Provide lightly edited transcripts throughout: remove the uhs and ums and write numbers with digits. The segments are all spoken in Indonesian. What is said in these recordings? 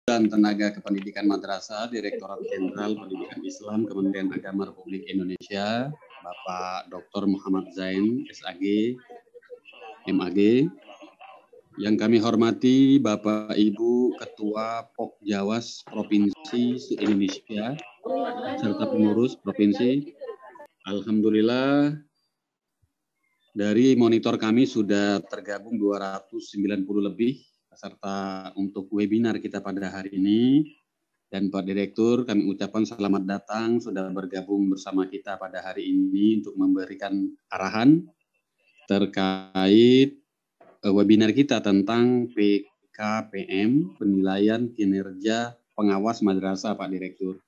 dan Tenaga Kependidikan Madrasah, Direktorat Jenderal Pendidikan Islam Kementerian Agama Republik Indonesia, Bapak Dr. Muhammad Zain, SAG, MAG. Yang kami hormati Bapak Ibu Ketua Pokjawas Provinsi se-Indonesia, serta pengurus provinsi. Alhamdulillah, dari monitor kami sudah tergabung 290 lebih peserta untuk webinar kita pada hari ini. Dan Pak Direktur, kami ucapkan selamat datang sudah bergabung bersama kita pada hari ini untuk memberikan arahan terkait webinar kita tentang PKPM, penilaian kinerja pengawas madrasah, Pak Direktur.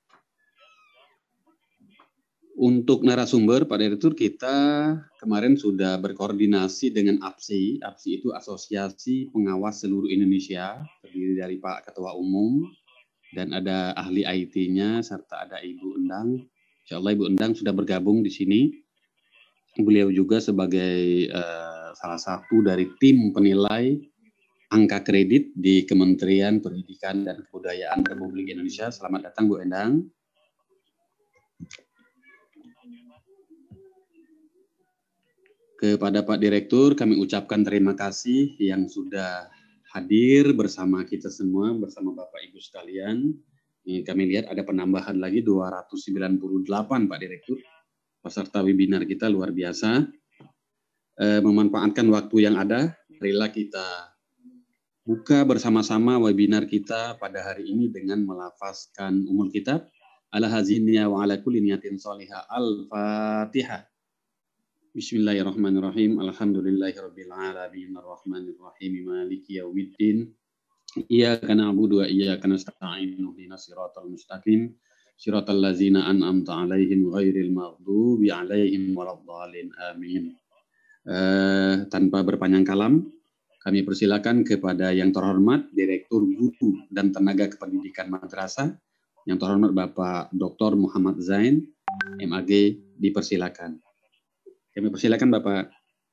Untuk narasumber, Pak Direktur, kita kemarin sudah berkoordinasi dengan APSI. APSI itu Asosiasi Pengawas Seluruh Indonesia, terdiri dari Pak Ketua Umum, dan ada ahli IT-nya, serta ada Ibu Endang. Insya Allah Ibu Endang sudah bergabung di sini. Beliau juga sebagai salah satu dari tim penilai angka kredit di Kementerian Pendidikan dan Kebudayaan Republik Indonesia. Selamat datang Bu Endang. Kepada Pak Direktur, kami ucapkan terima kasih yang sudah hadir bersama kita semua, bersama Bapak Ibu sekalian. Ini kami lihat ada penambahan lagi 298 Pak Direktur. Peserta webinar kita luar biasa. Memanfaatkan waktu yang ada, marilah kita buka bersama-sama webinar kita pada hari ini dengan melafazkan umul kitab. Ala hazinnya wa ala kulli niyatin sholihah. Al-Fatihah. Bismillahirrahmanirrahim. Alhamdulillahirabbil alamin arrahmanir rahim maliki yaumiddin. Iyyaka na'budu wa iyyaka nasta'in ihdinas siratal mustaqim siratal ladzina an'amta 'alaihim ghairil maghdubi 'alaihim waladdallin. Amin. Tanpa berpanjang kalam, kami persilakan kepada yang terhormat Direktur Guru dan Tenaga Kependidikan Madrasah, yang terhormat Bapak Dr. Muhammad Zain, MAG, dipersilakan. Kami persilakan Bapak.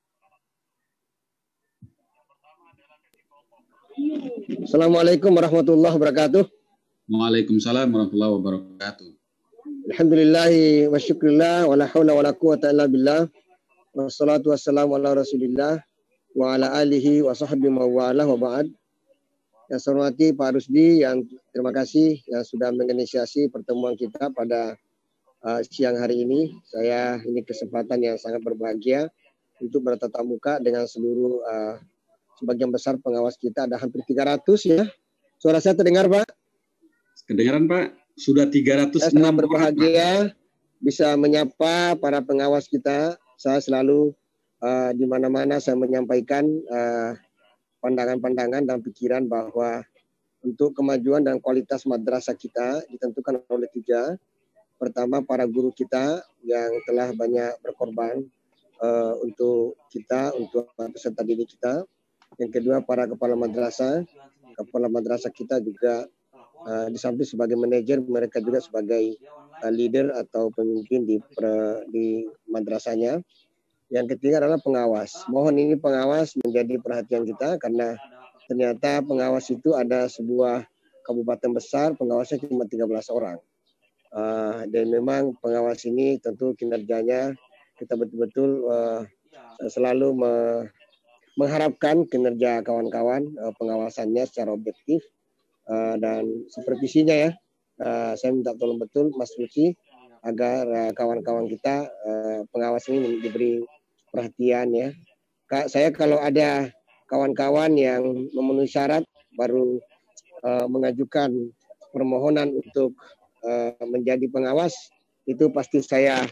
Assalamualaikum warahmatullahi wabarakatuh. Waalaikumsalam warahmatullahi wabarakatuh. Alhamdulillahi wa syukurillah wa la hawla wa la quwata illa billah. Wassalatu wassalamu ala rasulillah wa ala alihi wa sahbihi wa wa'ala wa ba'd. Yang saya hormati Pak Rusdi, yang terima kasih yang sudah menginisiasi pertemuan kita pada siang hari ini. Saya ini kesempatan yang sangat berbahagia untuk bertatap muka dengan seluruh sebagian besar pengawas kita, ada hampir 300 ya. Suara saya terdengar Pak? Kedengaran Pak, sudah 306. Saya sangat berbahagia bisa menyapa para pengawas kita. Saya selalu di mana-mana saya menyampaikan pandangan-pandangan dan pikiran bahwa untuk kemajuan dan kualitas madrasah kita ditentukan oleh 3. Pertama, para guru kita yang telah banyak berkorban untuk kita, untuk peserta didik kita. Yang kedua, para kepala madrasah. Kepala madrasah kita juga di samping sebagai manajer, mereka juga sebagai leader atau pemimpin di madrasahnya. Yang ketiga adalah pengawas. Mohon ini pengawas menjadi perhatian kita karena ternyata pengawas itu ada sebuah kabupaten besar, pengawasnya cuma 13 orang. Dan memang pengawas ini tentu kinerjanya kita betul-betul selalu mengharapkan kinerja kawan-kawan pengawasannya secara objektif dan supervisinya ya. Saya minta tolong betul Mas Lucy agar kawan-kawan kita pengawas ini diberi perhatian ya. Saya kalau ada kawan-kawan yang memenuhi syarat baru mengajukan permohonan untuk menjadi pengawas, itu pasti saya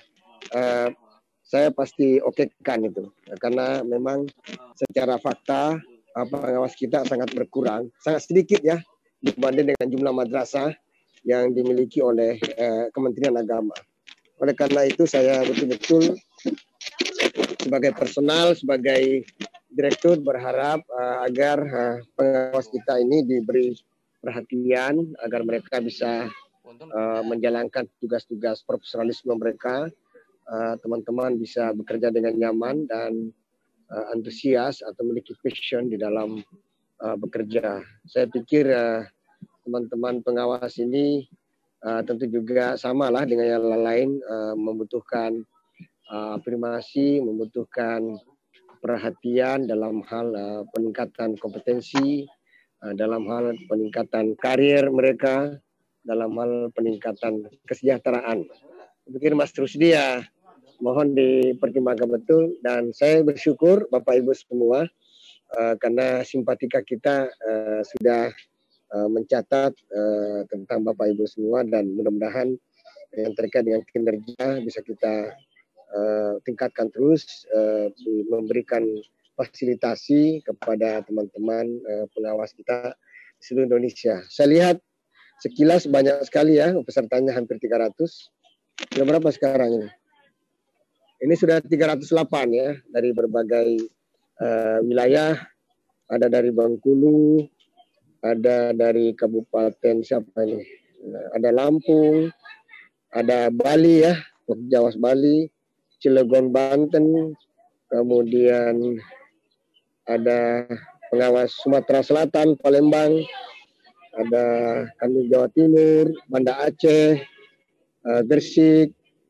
pasti okekan itu, karena memang secara fakta pengawas kita sangat berkurang, sangat sedikit ya dibanding dengan jumlah madrasah yang dimiliki oleh Kementerian Agama. Oleh karena itu saya betul-betul sebagai personal, sebagai direktur berharap agar pengawas kita ini diberi perhatian agar mereka bisa menjalankan tugas-tugas profesionalisme mereka, teman-teman bisa bekerja dengan nyaman dan antusias atau memiliki passion di dalam bekerja. Saya pikir teman-teman pengawas ini tentu juga samalah dengan yang lain, membutuhkan afirmasi, membutuhkan perhatian dalam hal peningkatan kompetensi, dalam hal peningkatan karir mereka, dalam hal peningkatan kesejahteraan. Mungkin Mas Rusdi ya, mohon dipertimbangkan betul, dan saya bersyukur Bapak Ibu semua karena simpatika kita sudah mencatat tentang Bapak Ibu semua, dan mudah-mudahan yang terkait dengan kinerja bisa kita tingkatkan terus, memberikan fasilitasi kepada teman-teman pengawas kita di seluruh Indonesia. Saya lihat sekilas banyak sekali ya, pesertanya hampir 300. Sudah berapa sekarang ini? Ini sudah 308 ya, dari berbagai wilayah. Ada dari Bengkulu, ada dari Kabupaten siapa ini? Ada Lampung, ada Bali ya, Jawa Bali, Cilegon Banten, kemudian ada pengawas Sumatera Selatan, Palembang, ada kami Jawa Timur, Banda Aceh, Gresik,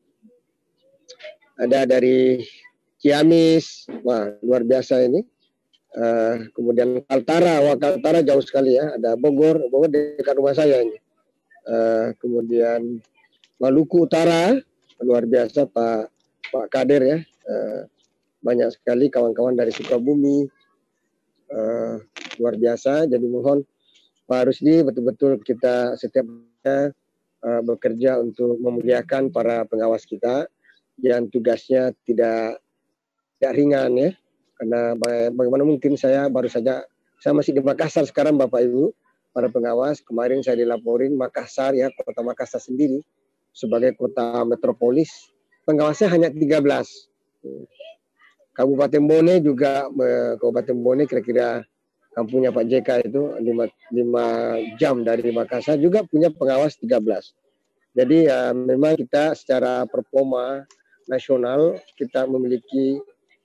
ada dari Ciamis, wah luar biasa ini. Kemudian Kaltara, wah Kaltara jauh sekali ya, ada Bogor dekat rumah saya ini. Kemudian Maluku Utara, luar biasa Pak Kader ya, banyak sekali kawan-kawan dari Sukabumi, luar biasa. Jadi mohon Pak Rusdi betul-betul kita setiap bekerja untuk memuliakan para pengawas kita yang tugasnya tidak ringan ya, karena bagaimana mungkin saya baru saja, saya masih di Makassar sekarang Bapak Ibu, para pengawas. Kemarin saya dilaporin Makassar ya, kota Makassar sendiri sebagai kota metropolis, pengawasnya hanya 13. Kabupaten Bone juga, Kabupaten Bone kira-kira kampungnya Pak JK itu 5 jam dari Makassar, juga punya pengawas 13. Jadi memang kita secara performa nasional kita memiliki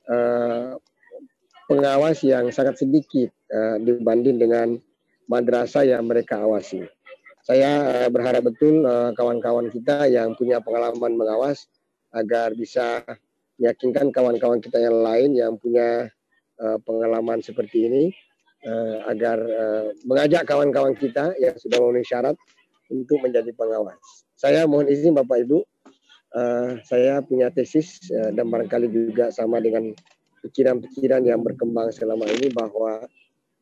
pengawas yang sangat sedikit dibanding dengan madrasah yang mereka awasi. Saya berharap betul kawan-kawan kita yang punya pengalaman mengawas agar bisa meyakinkan kawan-kawan kita yang lain yang punya pengalaman seperti ini, agar mengajak kawan-kawan kita yang sudah memenuhi syarat untuk menjadi pengawas. Saya mohon izin Bapak Ibu, saya punya tesis dan barangkali juga sama dengan pikiran-pikiran yang berkembang selama ini bahwa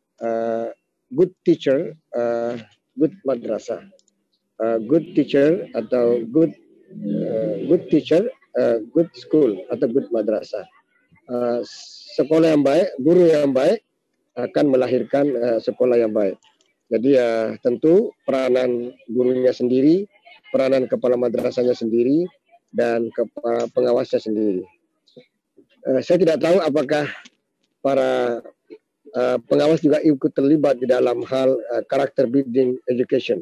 good teacher, good madrasah, good teacher atau good teacher, good school atau good madrasah. Sekolah yang baik, guru yang baik akan melahirkan sekolah yang baik. Jadi tentu peranan gurunya sendiri, peranan kepala madrasahnya sendiri, dan kepala pengawasnya sendiri. Saya tidak tahu apakah para pengawas juga ikut terlibat di dalam hal character building education.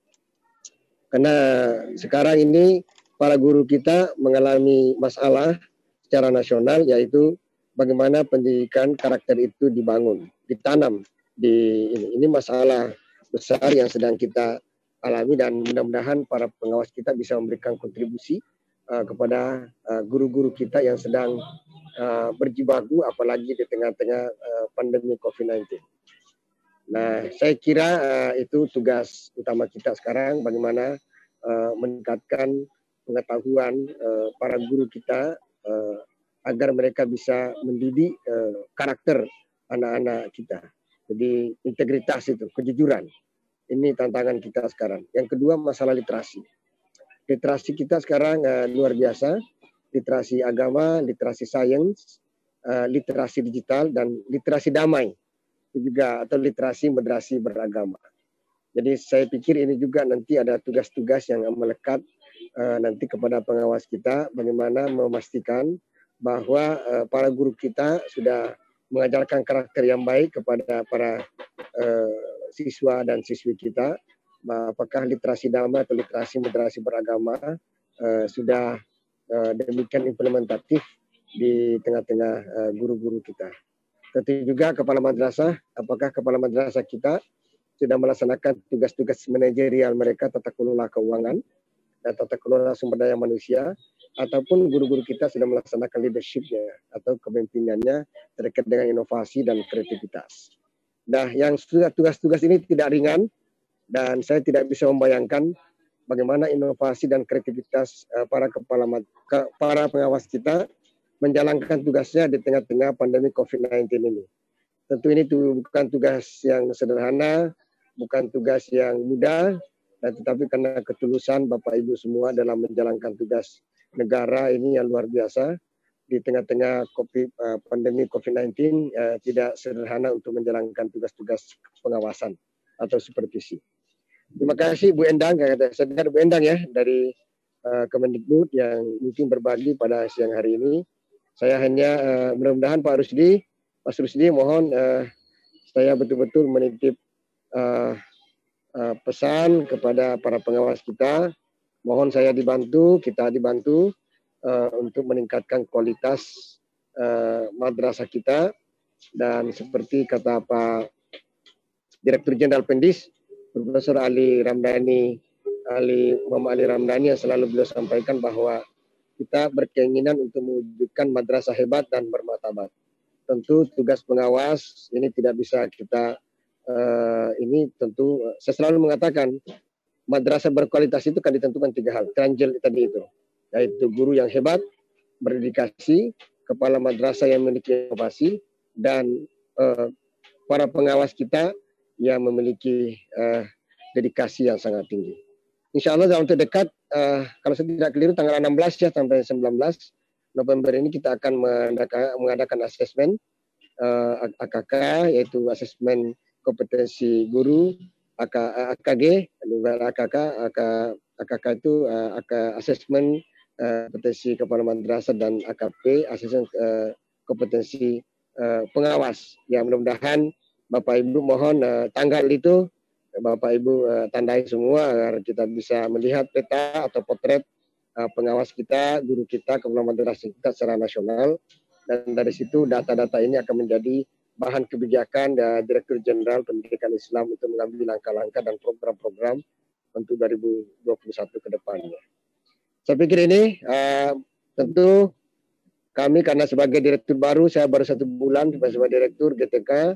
Karena sekarang ini para guru kita mengalami masalah secara nasional, yaitu bagaimana pendidikan karakter itu dibangun, ditanam di ini. Ini masalah besar yang sedang kita alami, dan mudah-mudahan para pengawas kita bisa memberikan kontribusi kepada guru-guru kita yang sedang berjibaku, apalagi di tengah-tengah pandemi COVID-19. Nah, saya kira itu tugas utama kita sekarang, bagaimana meningkatkan pengetahuan para guru kita agar mereka bisa mendidik karakter anak-anak kita. Jadi integritas itu, kejujuran. Ini tantangan kita sekarang. Yang kedua, masalah literasi. Literasi kita sekarang luar biasa. Literasi agama, literasi sains, literasi digital, dan literasi damai. Itu juga, atau literasi moderasi beragama. Jadi saya pikir ini juga nanti ada tugas-tugas yang melekat nanti kepada pengawas kita, bagaimana memastikan bahwa para guru kita sudah mengajarkan karakter yang baik kepada para siswa dan siswi kita. Apakah literasi damai atau literasi moderasi beragama sudah demikian implementatif di tengah-tengah guru-guru kita. Tentu juga kepala madrasah, apakah kepala madrasah kita sudah melaksanakan tugas-tugas manajerial mereka, tata kelola keuangan dan tata kelola sumber daya manusia, ataupun guru-guru kita sudah melaksanakan leadership-nya atau kepemimpinannya terkait dengan inovasi dan kreativitas. Nah, yang tugas-tugas ini tidak ringan dan saya tidak bisa membayangkan bagaimana inovasi dan kreativitas para pengawas kita menjalankan tugasnya di tengah-tengah pandemi COVID-19 ini. Tentu ini bukan tugas yang sederhana, bukan tugas yang mudah, tetapi karena ketulusan Bapak Ibu semua dalam menjalankan tugas negara ini yang luar biasa di tengah-tengah pandemi COVID-19 tidak sederhana untuk menjalankan tugas-tugas pengawasan atau supervisi. Terima kasih Bu Endang, saya dengar Bu Endang ya dari Kemendikbud yang mungkin berbagi pada siang hari ini. Saya hanya mudah-mudahan Pak Rusdi mohon saya betul-betul menitip pesan kepada para pengawas kita. Mohon kita dibantu untuk meningkatkan kualitas madrasah kita. Dan seperti kata Pak Direktur Jenderal Pendis, Profesor Muhammad Ali Ramdhani yang selalu beliau sampaikan bahwa kita berkeinginan untuk mewujudkan madrasah hebat dan bermartabat. Tentu tugas pengawas ini tidak bisa kita saya selalu mengatakan madrasah berkualitas itu kan ditentukan 3 hal, triangle tadi itu, yaitu guru yang hebat, berdedikasi, kepala madrasah yang memiliki inovasi, dan para pengawas kita yang memiliki dedikasi yang sangat tinggi. Insya Allah dalam waktu dekat, kalau saya tidak keliru tanggal 16 ya sampai 19 November ini kita akan mengadakan asesmen AKK, yaitu asesmen kompetensi guru, AKG, AKK itu asesmen kompetensi kepala madrasah, dan AKP asesmen kompetensi pengawas. Ya, mudah-mudahan Bapak Ibu mohon tanggal itu Bapak Ibu tandai semua agar kita bisa melihat peta atau potret pengawas kita, guru kita, kepala madrasah kita secara nasional, dan dari situ data-data ini akan menjadi bahan kebijakan Direktur Jenderal Pendidikan Islam untuk mengambil langkah-langkah dan program-program untuk 2021 ke depannya. Saya pikir ini tentu kami karena sebagai direktur baru, saya baru 1 bulan sebagai direktur GTK,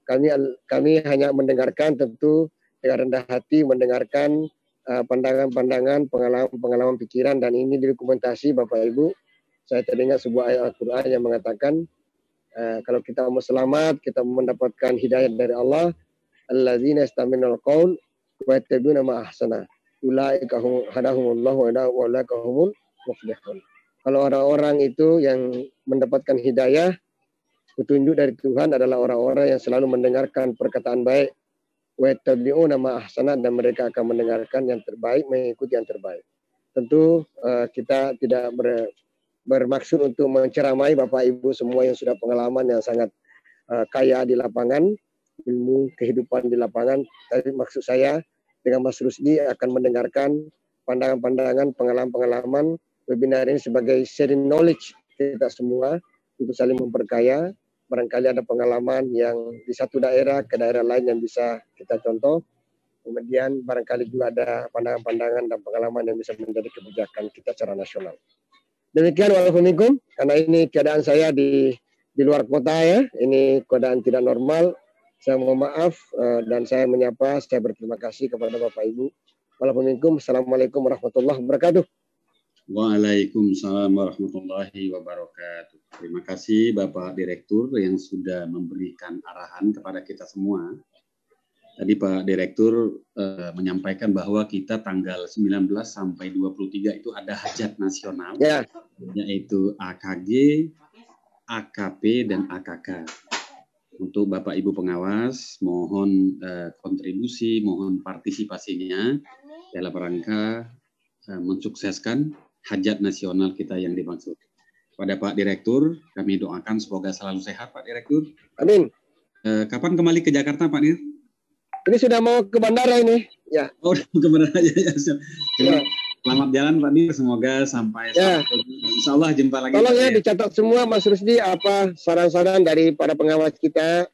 kami hanya mendengarkan, tentu dengan rendah hati mendengarkan pandangan-pandangan, pengalaman pikiran, dan ini dokumentasi Bapak Ibu. Saya teringat sebuah ayat Al-Quran yang mengatakan kalau kita mau selamat, kita mau mendapatkan hidayah dari Allah, alladzina yastaminul qaul wa yattabi'una ma ahsana ulaika hadahumullahu wa ulaika humul muflihun. Kalau orang-orang itu yang mendapatkan hidayah, petunjuk dari Tuhan adalah orang-orang yang selalu mendengarkan perkataan baik, wa yattabi'una ma ahsana, dan mereka akan mendengarkan yang terbaik, mengikuti yang terbaik. Tentu kita tidak bermaksud untuk menceramai Bapak Ibu semua yang sudah pengalaman yang sangat kaya di lapangan, ilmu kehidupan di lapangan. Tapi maksud saya dengan Mas Rusdi akan mendengarkan pandangan-pandangan, pengalaman-pengalaman webinar ini sebagai sharing knowledge kita semua untuk saling memperkaya. Barangkali ada pengalaman yang di satu daerah ke daerah lain yang bisa kita contoh. Kemudian barangkali juga ada pandangan-pandangan dan pengalaman yang bisa menjadi kebijakan kita secara nasional. Demikian, walaupun karena ini keadaan saya di luar kota ya, ini keadaan tidak normal. Saya mohon maaf dan saya berterima kasih kepada Bapak Ibu. Walaupun Assalamualaikum warahmatullahi wabarakatuh. Waalaikumsalam warahmatullahi wabarakatuh. Terima kasih Bapak Direktur yang sudah memberikan arahan kepada kita semua. Tadi Pak Direktur menyampaikan bahwa kita tanggal 19 sampai 23 itu ada hajat nasional, yaitu AKG, AKP, dan AKK. Untuk Bapak Ibu pengawas, mohon kontribusi, mohon partisipasinya dalam rangka mensukseskan hajat nasional kita yang dimaksud. Pada Pak Direktur, kami doakan semoga selalu sehat Pak Direktur. Amin. Kapan kembali ke Jakarta Pak Dir? Ini sudah mau ke bandara ini. Ya. Oh, ke bandara aja. Ya. Selamat jalan Pak Dir, semoga sampai insya Allah jumpa lagi. Tolong ya dicatat semua Mas Rusdi apa saran-saran dari para pengawas kita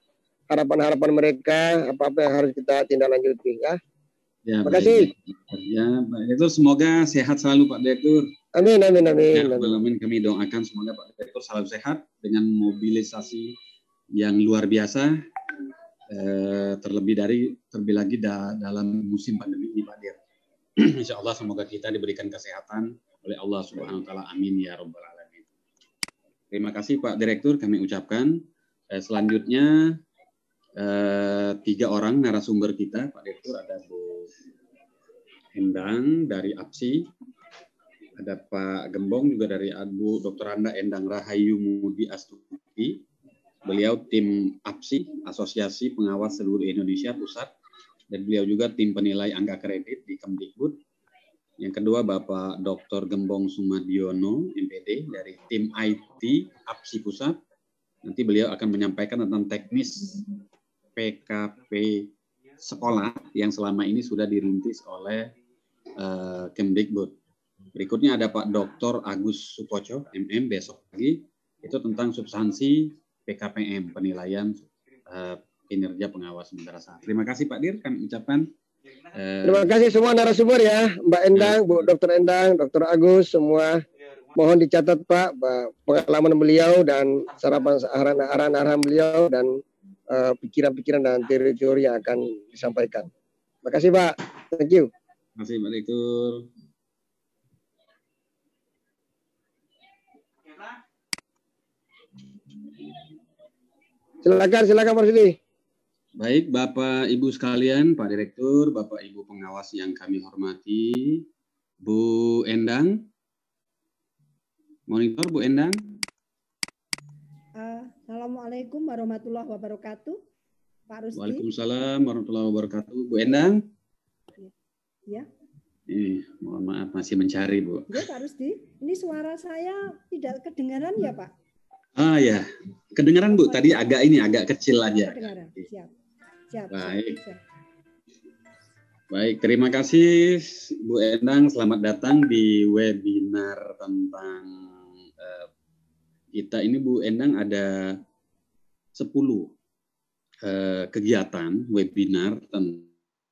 harapan-harapan mereka, apa-apa yang harus kita tindak lanjuti ya. Ya, Terima kasih. Ya, Pak Direktur, semoga sehat selalu Pak Direktur. Amin, amin, amin. Ya, amin. Kami doakan semoga Pak Direktur selalu sehat dengan mobilisasi yang luar biasa, terlebih lagi dalam musim pandemi ini Pak Dir. Insya Allah semoga kita diberikan kesehatan oleh Allah Subhanahu Wa Taala. Amin ya Rabbal Alamin. Terima kasih Pak Direktur, kami ucapkan. Selanjutnya 3 orang narasumber kita, Pak Direktur, ada Bu Endang dari APSI, ada Pak Gembong juga dari Bu Dr. Anda Endang Rahayu Mudi Astuti. Beliau tim APSI, Asosiasi Pengawas Seluruh Indonesia Pusat, dan beliau juga tim penilai angka kredit di Kemdikbud. Yang kedua Bapak Dr. Gembong Sumadiono, MPD, dari tim IT APSI Pusat. Nanti beliau akan menyampaikan tentang teknis PKP sekolah yang selama ini sudah dirintis oleh Kemdikbud. Berikutnya ada Pak Dr. Agus Sukoco, MM, besok pagi. Itu tentang substansi PKPM, penilaian kinerja pengawas madrasah. Terima kasih Pak Dir, kami ucapkan. Terima kasih semua narasumber ya, Mbak Endang, Bu Dr. Endang, Dr. Agus, semua. Mohon dicatat Pak, pengalaman beliau dan arahan beliau dan pikiran-pikiran dan teori-teori yang akan disampaikan. Terima kasih Pak. Thank you. Terima kasih Pak Direktur. Silakan Pak Sidi. Baik, Bapak Ibu sekalian, Pak Direktur, Bapak Ibu pengawas yang kami hormati, Bu Endang. Monitor Bu Endang. Assalamualaikum warahmatullahi wabarakatuh. Pak Rusdi. Waalaikumsalam warahmatullahi wabarakatuh. Bu Endang. Ya. Mohon maaf masih mencari Bu. Ya Pak Rusdi, ini suara saya tidak kedengaran ya Pak? Ah ya, kedengaran Bu. Tadi agak kecil aja. Kedengaran. Siap. Baik. Siap. Baik, terima kasih Bu Endang. Selamat datang di webinar tentang kita ini Bu Endang ada 10 kegiatan webinar tentang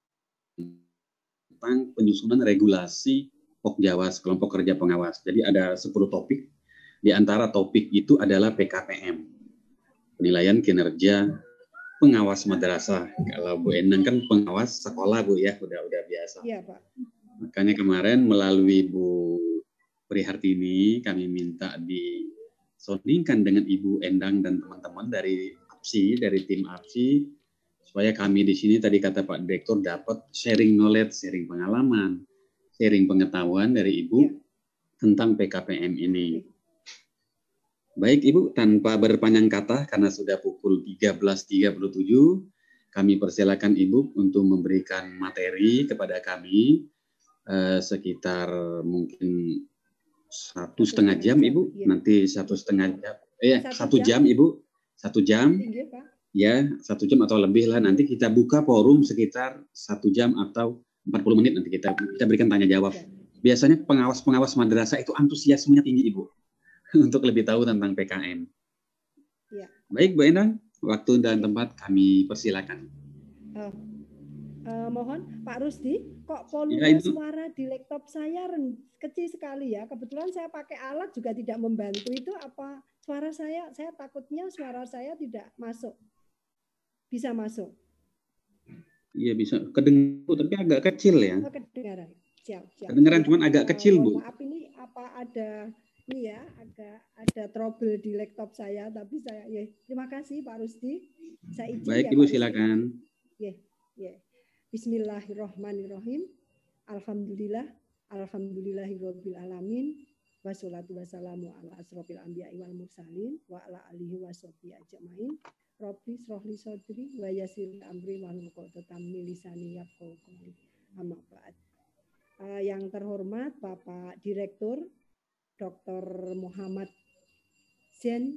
penyusunan regulasi Pokjawas, kelompok kerja pengawas. Jadi ada 10 topik. Di antara topik itu adalah PKPM, penilaian kinerja pengawas madrasah. Kalau Bu Endang kan pengawas sekolah Bu ya, udah biasa. Iya Pak. Makanya kemarin melalui Bu Prihartini kami minta disondingkan dengan Ibu Endang dan teman-teman dari APSI, dari tim APSI, supaya kami di sini tadi kata Pak Direktur dapat sharing knowledge, sharing pengalaman, sharing pengetahuan dari Ibu tentang PKPM ini. Baik Ibu, tanpa berpanjang kata karena sudah pukul 13.37, kami persilakan Ibu untuk memberikan materi kepada kami sekitar mungkin 1,5 jam Ibu, nanti 1,5 jam, 1 jam Ibu, 1 jam, ya 1 jam atau lebih lah. Nanti kita buka forum sekitar 1 jam atau 40 menit nanti kita berikan tanya jawab. Biasanya pengawas madrasah itu antusiasmenya tinggi Ibu untuk lebih tahu tentang PKM. Ya. Baik Bu Endang, waktu dan tempat kami persilakan. Mohon Pak Rusdi, kok volume suara di laptop saya kecil sekali ya. Kebetulan saya pakai alat juga tidak membantu. Itu apa suara saya takutnya suara saya tidak masuk. Bisa masuk? Iya bisa. Kedengaran tapi agak kecil ya. Oh, kedengaran. Siap. Kedengaran cuman agak kecil Bu. Maaf ini apa ada ini ya, ada trouble di laptop saya, tapi saya terima kasih Pak Rusdi. Saya izin. Baik ya, Ibu Pak silakan. Bismillahirrahmanirrahim. Alhamdulillahirabbil alamin. Wassalatu wassalamu ala asrofil anbiya'i wal mursalin wa ala alihi washabbihi ajmain. Rabbi shrahli sadri wa yassir amri wahlul 'uqdatam min lisani yafqahu qawli. Amma ba'd. Yang terhormat Bapak Direktur Dr. Muhammad Zain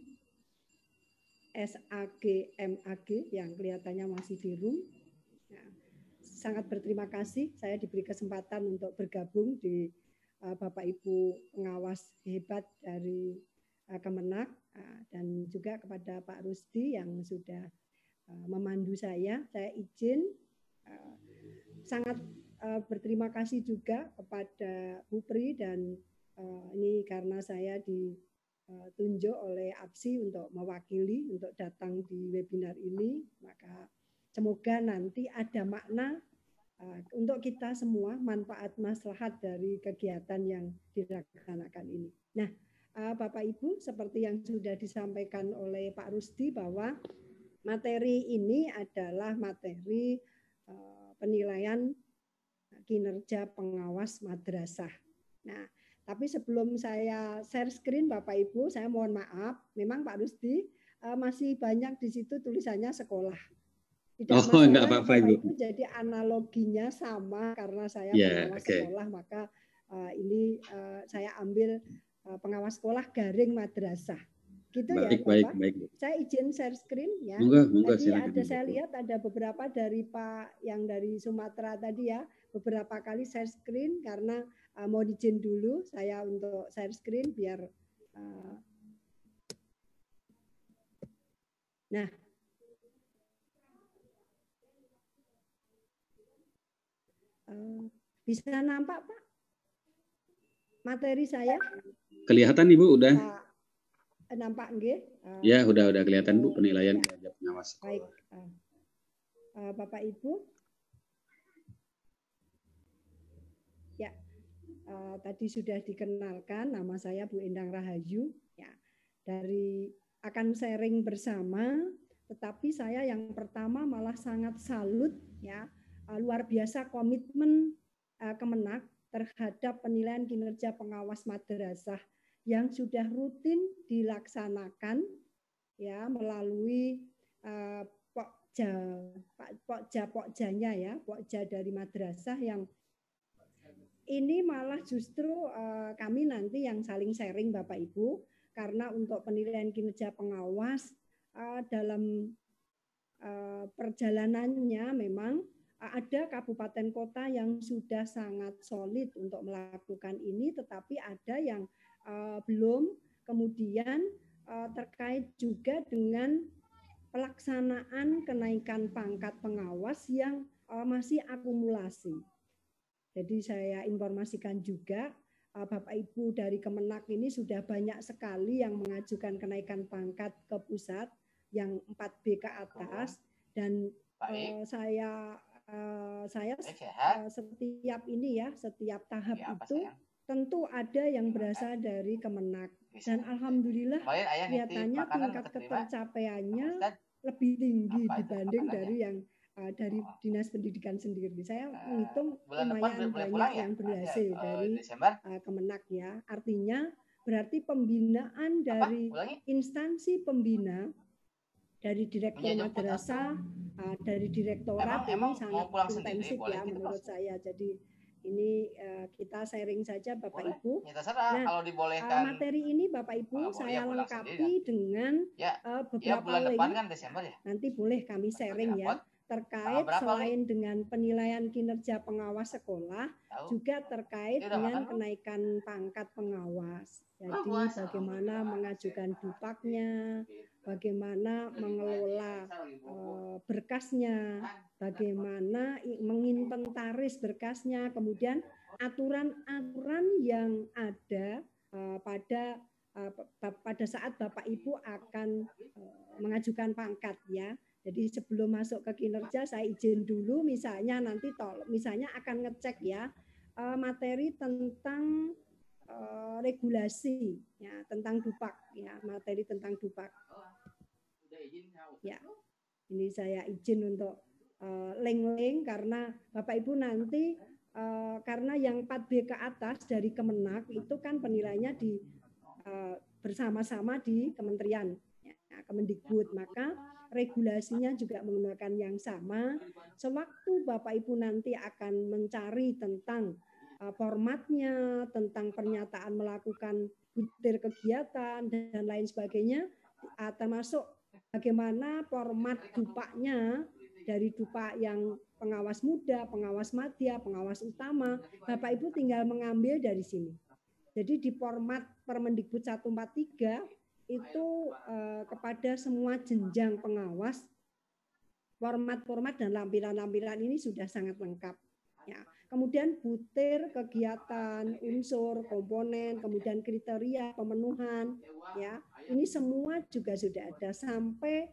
SAG MAG yang kelihatannya masih di room. Nah, sangat berterima kasih saya diberi kesempatan untuk bergabung di Bapak Ibu pengawas hebat dari Kemenak dan juga kepada Pak Rusdi yang sudah memandu saya izin sangat berterima kasih juga kepada Bu Pri dan ini karena saya ditunjuk oleh APSI untuk mewakili untuk datang di webinar ini, maka semoga nanti ada makna untuk kita semua, manfaat maslahat dari kegiatan yang dilaksanakan ini. Nah, Bapak Ibu, seperti yang sudah disampaikan oleh Pak Rusdi bahwa materi ini adalah materi penilaian kinerja pengawas madrasah. Nah, tapi sebelum saya share screen Bapak Ibu, saya mohon maaf, memang Pak Rusdi masih banyak di situ tulisannya sekolah. Tidak masalah, enggak apa-apa, Ibu. Jadi analoginya sama karena saya pengawas sekolah, maka ini saya ambil pengawas sekolah garing madrasah. Gitu baik, ya, Bapak. Baik. Saya izin share screen ya. Monggo, tadi saya lihat ada beberapa dari Pak yang dari Sumatera tadi ya, beberapa kali share screen karena mau izin dulu saya untuk share screen biar nah. Bisa nampak Pak materi saya? Kelihatan Ibu udah? Nampak nggih? Ya, udah kelihatan Bu penilaian kinerja pengawas sekolah. Baik. Bapak Ibu. Ya. Tadi sudah dikenalkan, nama saya Bu Endang Rahayu ya. Akan sharing bersama, tetapi saya yang pertama malah sangat salut ya. Luar biasa komitmen Kemenak terhadap penilaian kinerja pengawas madrasah yang sudah rutin dilaksanakan ya melalui pokjanya ya, pokja dari madrasah yang ini malah justru kami nanti yang saling sharing Bapak Ibu karena untuk penilaian kinerja pengawas dalam perjalanannya memang ada kabupaten kota yang sudah sangat solid untuk melakukan ini, tetapi ada yang belum. Kemudian terkait juga dengan pelaksanaan kenaikan pangkat pengawas yang masih akumulasi. Jadi saya informasikan juga Bapak Ibu dari Kemenak ini sudah banyak sekali yang mengajukan kenaikan pangkat ke pusat yang 4B ke atas dan saya setiap ini ya, setiap tahap itu tentu ada yang berasal dari Kemenak dan alhamdulillah kelihatannya tingkat ketercapaiannya lebih tinggi dibanding dari yang dari Dinas Pendidikan sendiri. Saya menghitung lumayan banyak yang berhasil dari Kemenak ya. Artinya berarti pembinaan dari instansi pembina dari direktur madrasah, dari direktorat ini sangat intensif ya menurut saya. Jadi ini kita sharing saja Bapak Ibu. Nah, materi ini Bapak Ibu saya lengkapi dengan beberapa link. Nanti boleh kami sharing ya. Terkait selain dengan penilaian kinerja pengawas sekolah, juga terkait dengan kenaikan pangkat pengawas. Jadi bagaimana mengajukan dupaknya, bagaimana mengelola berkasnya, bagaimana menginventaris berkasnya, kemudian aturan-aturan yang ada pada saat Bapak Ibu akan mengajukan pangkat ya. Jadi sebelum masuk ke kinerja saya izin dulu misalnya nanti misalnya akan ngecek ya materi tentang regulasi ya tentang dupak ya, materi tentang dupak. Ya. Ini saya izin untuk link-link karena Bapak Ibu nanti karena yang 4B ke atas dari Kemenak itu kan penilaiannya di bersama-sama di kementerian ya, Kemendikbud, maka regulasinya juga menggunakan yang sama. Sewaktu Bapak Ibu nanti akan mencari tentang formatnya, tentang pernyataan melakukan butir kegiatan dan lain sebagainya, termasuk bagaimana format dupaknya dari dupak yang pengawas muda, pengawas madya, pengawas utama, Bapak Ibu tinggal mengambil dari sini. Jadi di format Permendikbud 143 itu kepada semua jenjang pengawas format-format dan lampiran-lampiran ini sudah sangat lengkap. Ya. Kemudian butir, kegiatan, unsur, komponen, kemudian kriteria pemenuhan, ya ini semua juga sudah ada sampai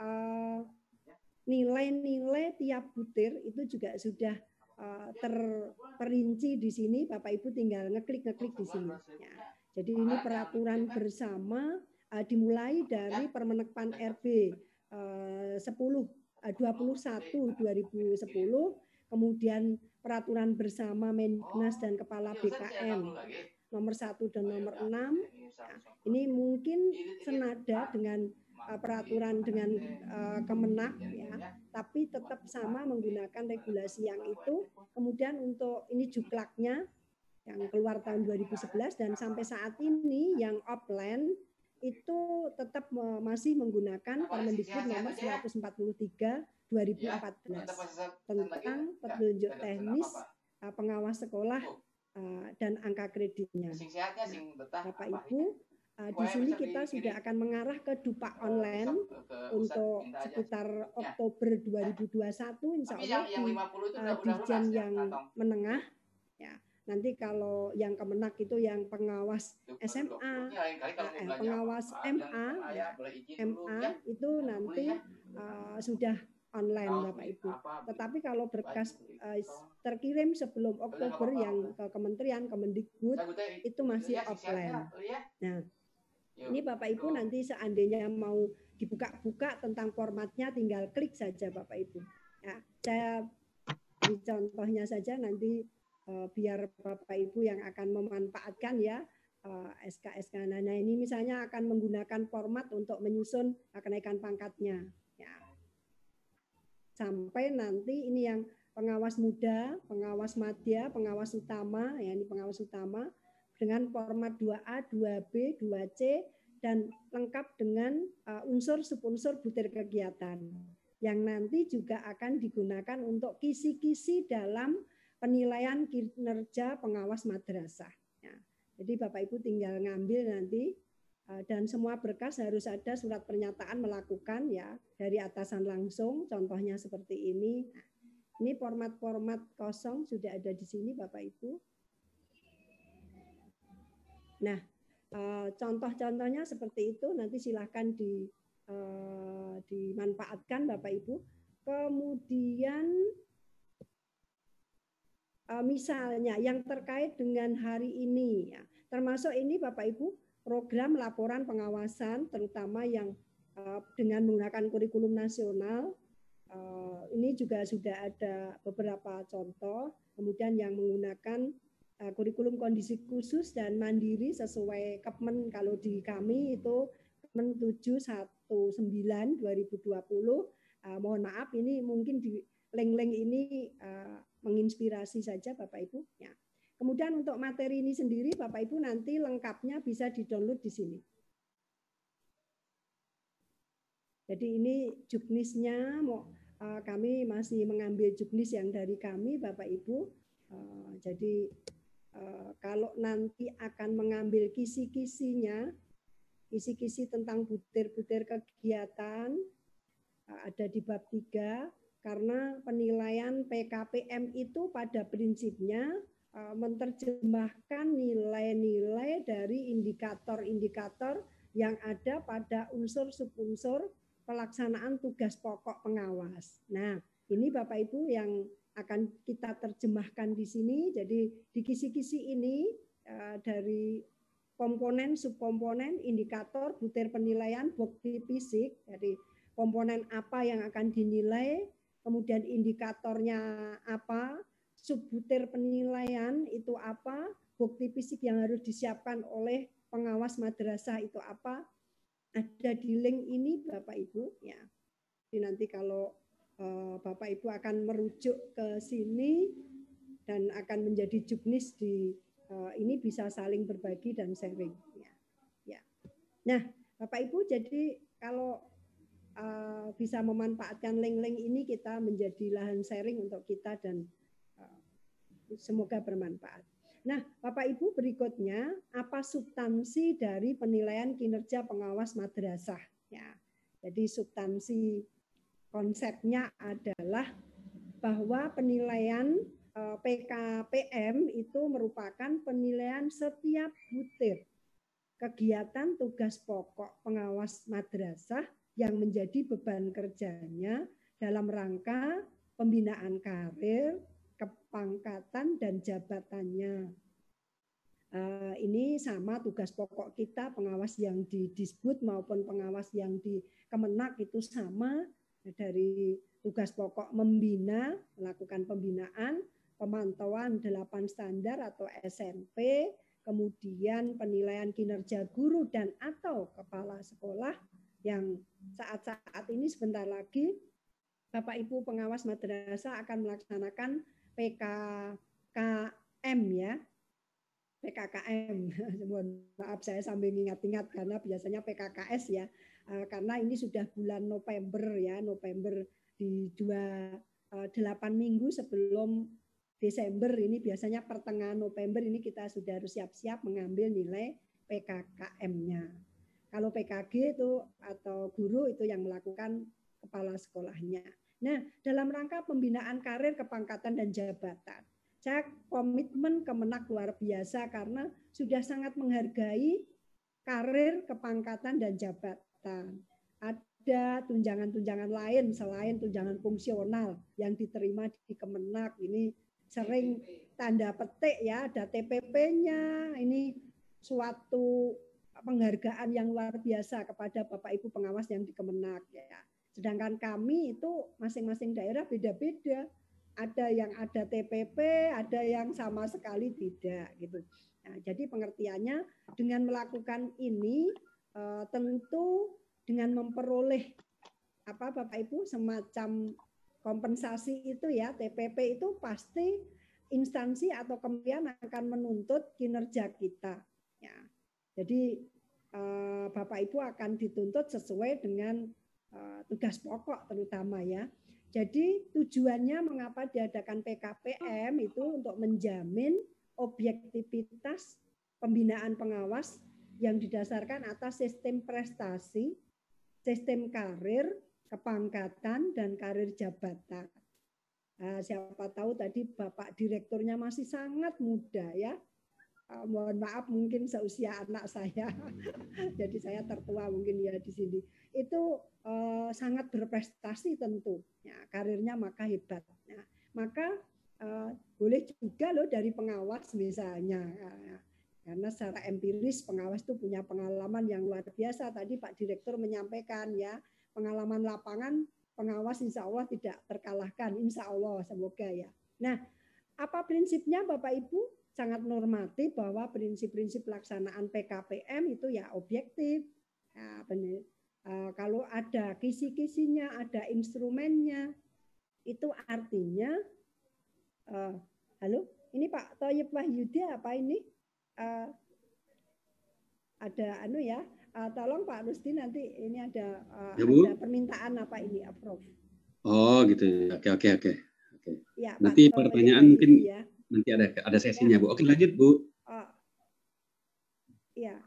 nilai-nilai tiap butir itu juga sudah terperinci di sini. Bapak Ibu tinggal ngeklik di sini. Ya. Jadi ini peraturan bersama dimulai dari Permenekpan RB 21 2010, kemudian peraturan bersama Mendiknas dan Kepala BKN nomor 1 dan nomor 6. Nah, ini mungkin senada dengan peraturan dengan Kemenak, ya, tapi tetap sama menggunakan regulasi yang itu. Kemudian untuk ini juklaknya yang keluar tahun 2011 dan sampai saat ini yang offline itu tetap masih menggunakan Permendikbud nomor 143 2014 tentang petunjuk teknis pengawas sekolah dan angka kreditnya. Nah, Bapak Ibu, di sini kita sudah akan mengarah ke Dupak online untuk sekitar Oktober 2021, insya Allah di Dijen yang menengah. Ya, nanti kalau yang Kemenak itu yang pengawas SMA, pengawas MA, ya, MA itu nanti sudah online Bapak Ibu. Tetapi kalau berkas terkirim sebelum Oktober yang ke Kementerian Kemendikbud itu masih offline. Nah, ini Bapak Ibu nanti seandainya mau dibuka-buka tentang formatnya tinggal klik saja Bapak Ibu. Ya, saya beri contohnya saja nanti biar Bapak Ibu yang akan memanfaatkan ya SK-SK. Nah ini misalnya akan menggunakan format untuk menyusun kenaikan pangkatnya. Ya. Sampai nanti ini yang pengawas muda, pengawas madya, pengawas utama, ya ini pengawas utama dengan format 2A, 2B, 2C dan lengkap dengan unsur subunsur butir kegiatan yang nanti juga akan digunakan untuk kisi-kisi dalam penilaian kinerja pengawas madrasah. Ya. Jadi Bapak Ibu tinggal ngambil nanti dan semua berkas harus ada surat pernyataan melakukan ya dari atasan langsung, contohnya seperti ini. Nah, ini format-format kosong sudah ada di sini Bapak Ibu. Nah, contoh-contohnya seperti itu nanti silahkan dimanfaatkan Bapak Ibu. Kemudian misalnya yang terkait dengan hari ini ya, termasuk ini Bapak Ibu program laporan pengawasan terutama yang dengan menggunakan kurikulum nasional ini juga sudah ada beberapa contoh, kemudian yang menggunakan kurikulum kondisi khusus dan mandiri sesuai Kepmen, kalau di kami itu Kepmen 719 2020. Mohon maaf ini mungkin di link-link ini menginspirasi saja Bapak Ibu ya. Kemudian untuk materi ini sendiri Bapak Ibu nanti lengkapnya bisa di-download di sini. Jadi ini juknisnya kami masih mengambil juknis yang dari kami Bapak Ibu. Jadi kalau nanti akan mengambil kisi-kisinya, kisi-kisi tentang butir-butir kegiatan ada di bab 3 karena penilaian PKPM itu pada prinsipnya menerjemahkan nilai-nilai dari indikator-indikator yang ada pada unsur-subunsur pelaksanaan tugas pokok pengawas. Nah, ini Bapak Ibu yang akan kita terjemahkan di sini. Jadi di kisi-kisi ini dari komponen, subkomponen, indikator, butir penilaian, bukti fisik, jadi komponen apa yang akan dinilai, kemudian indikatornya apa, subbutir penilaian itu apa, bukti fisik yang harus disiapkan oleh pengawas madrasah itu apa, ada di link ini Bapak Ibu ya. Jadi nanti kalau Bapak Ibu akan merujuk ke sini dan akan menjadi juknis di ini bisa saling berbagi dan sharing ya. Ya. Nah Bapak Ibu jadi kalau bisa memanfaatkan link-link ini kita menjadi lahan sharing untuk kita dan semoga bermanfaat. Nah, Bapak Ibu berikutnya apa substansi dari penilaian kinerja pengawas madrasah? Ya, jadi substansi konsepnya adalah bahwa penilaian PKPM itu merupakan penilaian setiap butir kegiatan tugas pokok pengawas madrasah yang menjadi beban kerjanya dalam rangka pembinaan karir, kepangkatan, dan jabatannya. Ini sama tugas pokok kita, pengawas yang di Disbud maupun pengawas yang di Kemenak itu sama, dari tugas pokok membina, melakukan pembinaan, pemantauan 8 standar atau SMP, kemudian penilaian kinerja guru dan atau kepala sekolah yang saat-saat ini sebentar lagi Bapak Ibu pengawas madrasah akan melaksanakan PKKM ya. PKKM, mohon maaf saya sambil ingat-ingat karena biasanya PKKS ya, karena ini sudah bulan November ya, November di 8 minggu sebelum Desember ini biasanya pertengahan November ini kita sudah harus siap-siap mengambil nilai PKKM-nya. Kalau PKG itu atau guru itu yang melakukan kepala sekolahnya. Nah, dalam rangka pembinaan karir, kepangkatan dan jabatan. Saya komitmen Kemenak luar biasa karena sudah sangat menghargai karir, kepangkatan, dan jabatan. Ada tunjangan-tunjangan lain selain tunjangan fungsional yang diterima di Kemenak. Ini sering tanda petik ya, ada TPP-nya. Ini suatu penghargaan yang luar biasa kepada Bapak Ibu pengawas yang di Kemenak. Ya. Sedangkan kami itu masing-masing daerah beda-beda. Ada yang ada TPP, ada yang sama sekali tidak gitu. Nah, jadi pengertiannya dengan melakukan ini tentu dengan memperoleh Bapak Ibu semacam kompensasi itu ya, TPP itu pasti instansi atau kementerian akan menuntut kinerja kita. Ya. Jadi Bapak Ibu akan dituntut sesuai dengan tugas pokok terutama ya. Jadi tujuannya mengapa diadakan PKPM itu untuk menjamin objektivitas pembinaan pengawas yang didasarkan atas sistem prestasi, sistem karir, kepangkatan, dan karir jabatan. Nah, siapa tahu tadi Bapak Direkturnya masih sangat muda ya. Mohon maaf mungkin seusia anak saya. Jadi saya tertua mungkin ya di sini. Itu sangat berprestasi tentu. Ya, karirnya maka hebat. Nah, maka boleh juga loh dari pengawas misalnya. Karena secara empiris pengawas itu punya pengalaman yang luar biasa. Tadi Pak Direktur menyampaikan ya, pengalaman lapangan pengawas insya Allah tidak terkalahkan. Insya Allah semoga ya. Nah, apa prinsipnya Bapak Ibu? Sangat normatif bahwa prinsip-prinsip pelaksanaan PKPM itu ya objektif. Ya, kalau ada kisi-kisinya, ada instrumennya, itu artinya, halo, ini Pak Thoyib Wahyudi apa ini? Ada ya, tolong Pak Rusdi nanti ini ada permintaan apa ini approve. Oh gitu ya, oke. Ya, nanti Pak pertanyaan mungkin ya. Nanti ada sesinya, Bu. Oke, lanjut, Bu. Ya.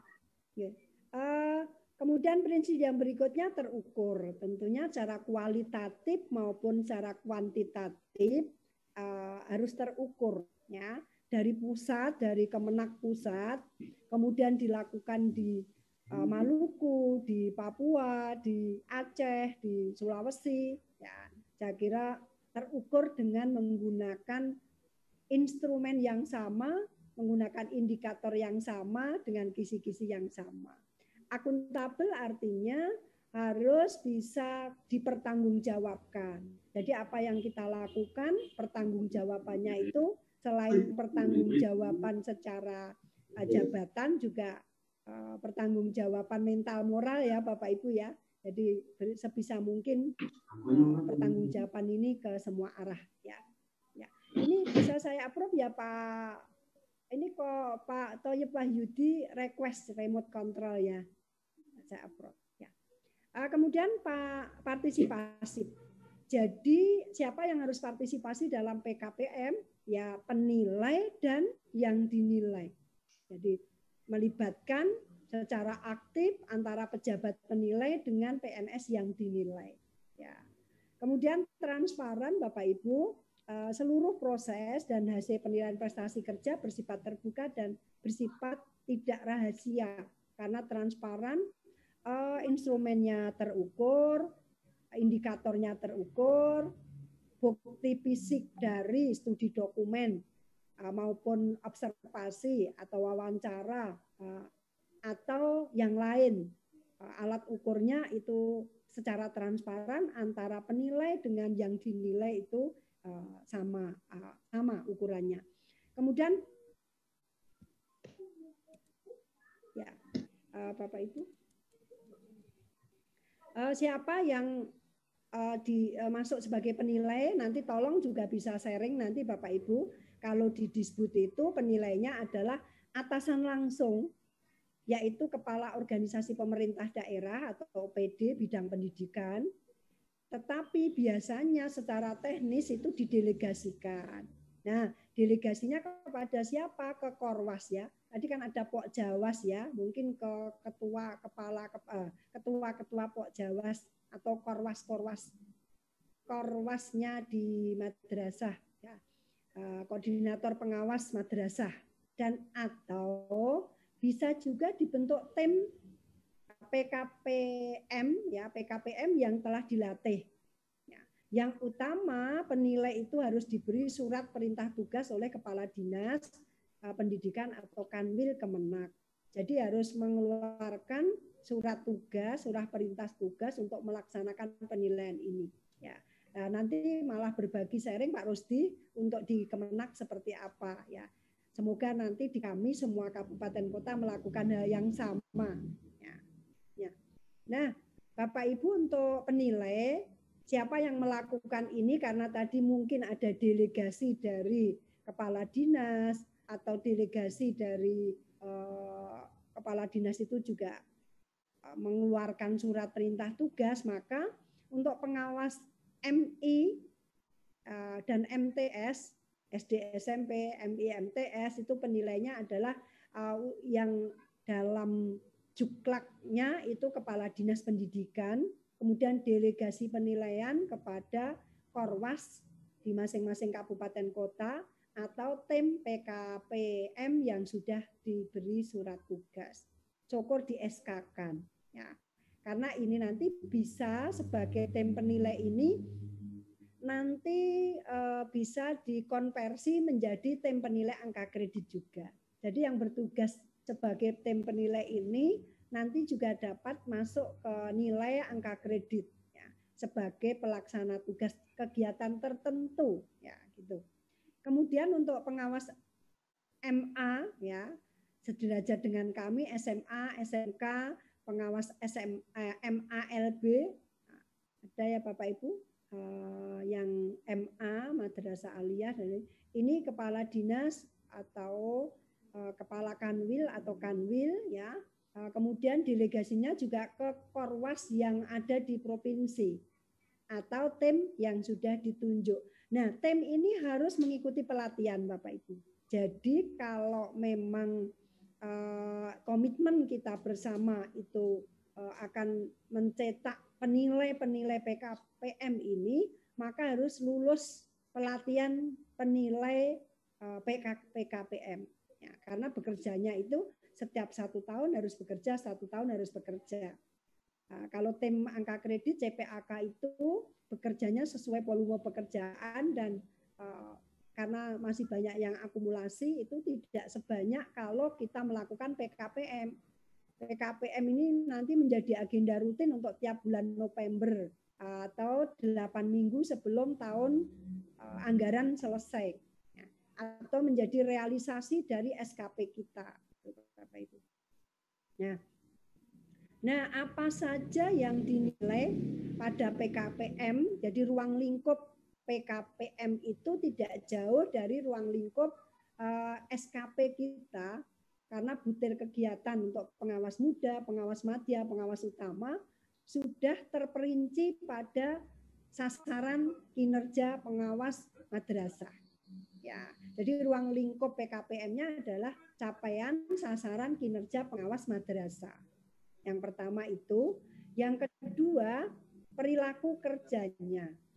Kemudian prinsip yang berikutnya terukur. Tentunya secara kualitatif maupun secara kuantitatif harus terukur. Ya. Dari pusat, dari Kemenak pusat, kemudian dilakukan di Maluku, di Papua, di Aceh, di Sulawesi. Ya. Saya kira terukur dengan menggunakan instrumen yang sama, menggunakan indikator yang sama, dengan kisi-kisi yang sama. Akuntabel artinya harus bisa dipertanggungjawabkan. Jadi apa yang kita lakukan, pertanggungjawabannya itu selain pertanggungjawaban secara jabatan, juga pertanggungjawaban mental moral ya Bapak Ibu ya. Jadi sebisa mungkin pertanggungjawaban ini ke semua arah ya. Ini bisa saya approve ya Pak. Ini kok Pak Thoyib Wahyudi request remote control ya. Saya approve ya. Kemudian Pak partisipasi. Jadi siapa yang harus partisipasi dalam PKPM? Ya penilai dan yang dinilai. Jadi melibatkan secara aktif antara pejabat penilai dengan PNS yang dinilai. Ya. Kemudian transparan Bapak Ibu, seluruh proses dan hasil penilaian prestasi kerja bersifat terbuka dan bersifat tidak rahasia karena transparan, instrumennya terukur, indikatornya terukur, bukti fisik dari studi dokumen maupun observasi atau wawancara atau yang lain, alat ukurnya itu secara transparan antara penilai dengan yang dinilai itu sama ukurannya. Kemudian ya Bapak Ibu, siapa yang masuk sebagai penilai, nanti tolong juga bisa sharing nanti Bapak Ibu. Kalau di Disbud itu penilainya adalah atasan langsung, yaitu Kepala Organisasi Pemerintah Daerah atau OPD bidang pendidikan. Tetapi biasanya secara teknis itu didelegasikan. Nah, delegasinya kepada siapa? Ke Korwas ya. Tadi kan ada Pok Jawas ya, mungkin ke ketua Pok Jawas atau korwasnya di madrasah ya. Koordinator pengawas madrasah, dan atau bisa juga dibentuk tim PKPM ya, PKPM yang telah dilatih. Ya. Yang utama penilai itu harus diberi surat perintah tugas oleh Kepala Dinas Pendidikan atau Kanwil Kemenak. Jadi harus mengeluarkan surat tugas, surat perintah tugas untuk melaksanakan penilaian ini. Ya. Nah, nanti malah berbagi sharing Pak Rusdi untuk di Kemenak seperti apa ya. Semoga nanti di kami semua kabupaten kota melakukan hal yang sama. Ya. Ya. Nah, Bapak Ibu untuk penilai siapa yang melakukan ini karena tadi mungkin ada delegasi dari kepala dinas atau delegasi dari kepala dinas itu juga mengeluarkan surat perintah tugas, maka untuk pengawas MI dan MTS, SD SMP, MI, MTS itu penilainya adalah yang dalam juklaknya itu Kepala Dinas Pendidikan, kemudian delegasi penilaian kepada Korwas di masing-masing kabupaten kota atau tim PKPM yang sudah diberi surat tugas. Syukur di SK-kan ya. Karena ini nanti bisa sebagai tim penilai ini nanti bisa dikonversi menjadi tim penilai angka kredit juga. Jadi yang bertugas sebagai tim penilai ini nanti juga dapat masuk ke nilai angka kredit ya, sebagai pelaksana tugas kegiatan tertentu ya gitu. Kemudian untuk pengawas MA ya, sederajat dengan kami SMA, SMK, pengawas MALB, ada ya Bapak Ibu yang MA Madrasah Aliyah, ini kepala dinas atau kepala kanwil atau kanwil ya. Kemudian delegasinya juga ke Korwas yang ada di provinsi atau tim yang sudah ditunjuk. Nah, tim ini harus mengikuti pelatihan Bapak Ibu. Jadi kalau memang komitmen kita bersama itu akan mencetak penilai-penilai PKPM ini, maka harus lulus pelatihan penilai PKPM. Ya, karena bekerjanya itu setiap 1 tahun harus bekerja, 1 tahun harus bekerja. Kalau tim angka kredit CPAK itu bekerjanya sesuai volume pekerjaan dan karena masih banyak yang akumulasi itu tidak sebanyak kalau kita melakukan PKPM. PKPM ini nanti menjadi agenda rutin untuk tiap bulan November atau 8 minggu sebelum tahun anggaran selesai atau menjadi realisasi dari SKP kita, Bapak Ibu. Nah, apa saja yang dinilai pada PKPM? Jadi ruang lingkup PKPM itu tidak jauh dari ruang lingkup SKP kita, karena butir kegiatan untuk pengawas muda, pengawas madya, pengawas utama sudah terperinci pada sasaran kinerja pengawas madrasah. Ya, jadi ruang lingkup PKPM-nya adalah capaian sasaran kinerja pengawas madrasah. Yang pertama itu, yang kedua perilaku kerjanya.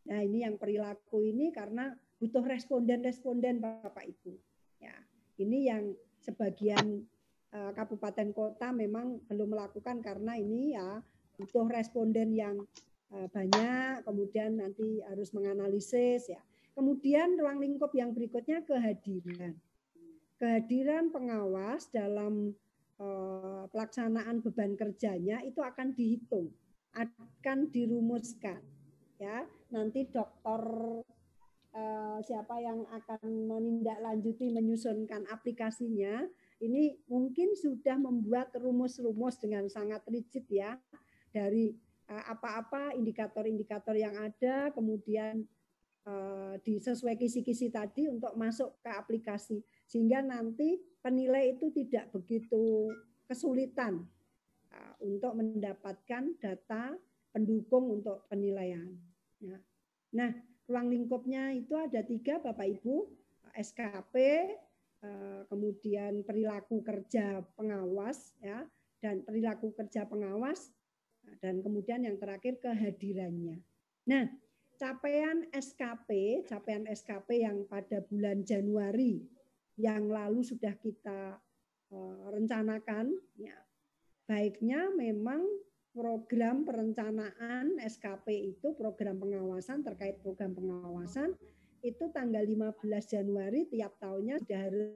Nah, ini yang perilaku ini karena butuh responden-responden Bapak Ibu. Ya, ini yang sebagian kabupaten kota memang belum melakukan karena ini ya butuh responden yang banyak, kemudian nanti harus menganalisis ya. Kemudian ruang lingkup yang berikutnya kehadiran. Kehadiran pengawas dalam pelaksanaan beban kerjanya itu akan dihitung, akan dirumuskan. Ya, nanti dokter siapa yang akan menindaklanjuti menyusunkan aplikasinya ini mungkin sudah membuat rumus-rumus dengan sangat rigid ya dari apa-apa indikator-indikator yang ada, kemudian disesuai kisi-kisi tadi untuk masuk ke aplikasi sehingga nanti penilai itu tidak begitu kesulitan untuk mendapatkan data pendukung untuk penilaian. Nah, ruang lingkupnya itu ada 3 Bapak Ibu, SKP, kemudian perilaku kerja pengawas ya, dan perilaku kerja pengawas, dan kemudian yang terakhir kehadirannya. Nah, capaian SKP yang pada bulan Januari yang lalu sudah kita rencanakan, ya, baiknya memang program perencanaan SKP itu program pengawasan terkait program pengawasan itu tanggal 15 Januari tiap tahunnya sudah harus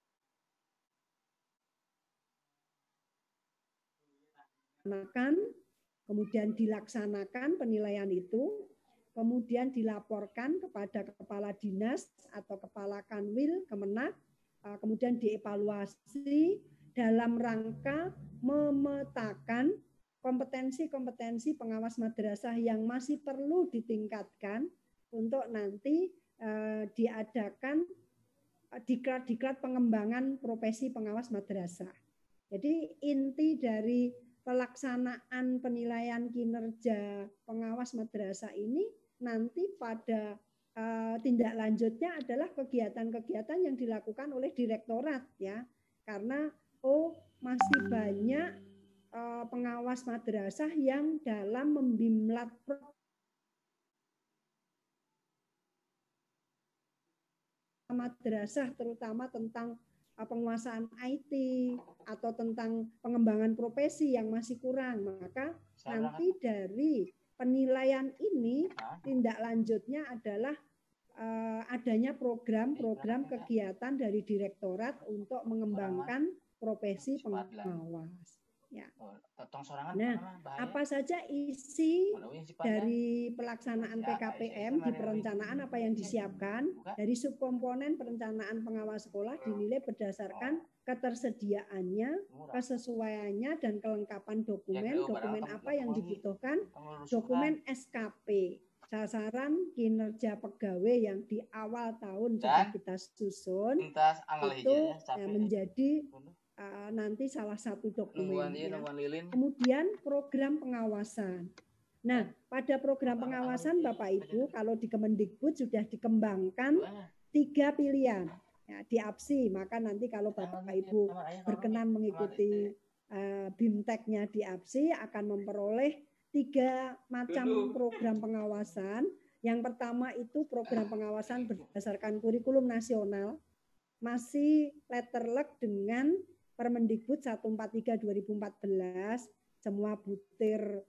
kemudian dilaksanakan penilaian itu, kemudian dilaporkan kepada kepala dinas atau kepala kanwil Kemenak, kemudian dievaluasi dalam rangka memetakan kompetensi-kompetensi pengawas madrasah yang masih perlu ditingkatkan untuk nanti diadakan diklat-diklat pengembangan profesi pengawas madrasah. Jadi inti dari pelaksanaan penilaian kinerja pengawas madrasah ini nanti pada tindak lanjutnya adalah kegiatan-kegiatan yang dilakukan oleh direktorat ya, karena masih banyak pengawas madrasah yang dalam membimlat madrasah terutama tentang penguasaan IT atau tentang pengembangan profesi yang masih kurang, maka nanti dari penilaian ini tindak lanjutnya adalah adanya program-program kegiatan dari direktorat untuk mengembangkan profesi pengawas. Ya. Nah, apa saja isi dari pelaksanaan PKPM di perencanaan apa yang disiapkan dari subkomponen perencanaan pengawas sekolah dinilai berdasarkan ketersediaannya, kesesuaiannya dan kelengkapan dokumen apa yang dibutuhkan, dokumen SKP, sasaran kinerja pegawai yang di awal tahun sudah kita susun itu menjadi nanti salah satu dokumen. Kemudian program pengawasan. Nah, pada program pengawasan Bapak Ibu, kalau di Kemendikbud sudah dikembangkan 3 pilihan. Ya, di APSI, maka nanti kalau Bapak Ibu berkenan mengikuti BIMTEK-nya di APSI akan memperoleh 3 macam program pengawasan. Yang pertama itu program pengawasan berdasarkan kurikulum nasional, masih letterlek dengan Permendikbud 143 2014, semua butir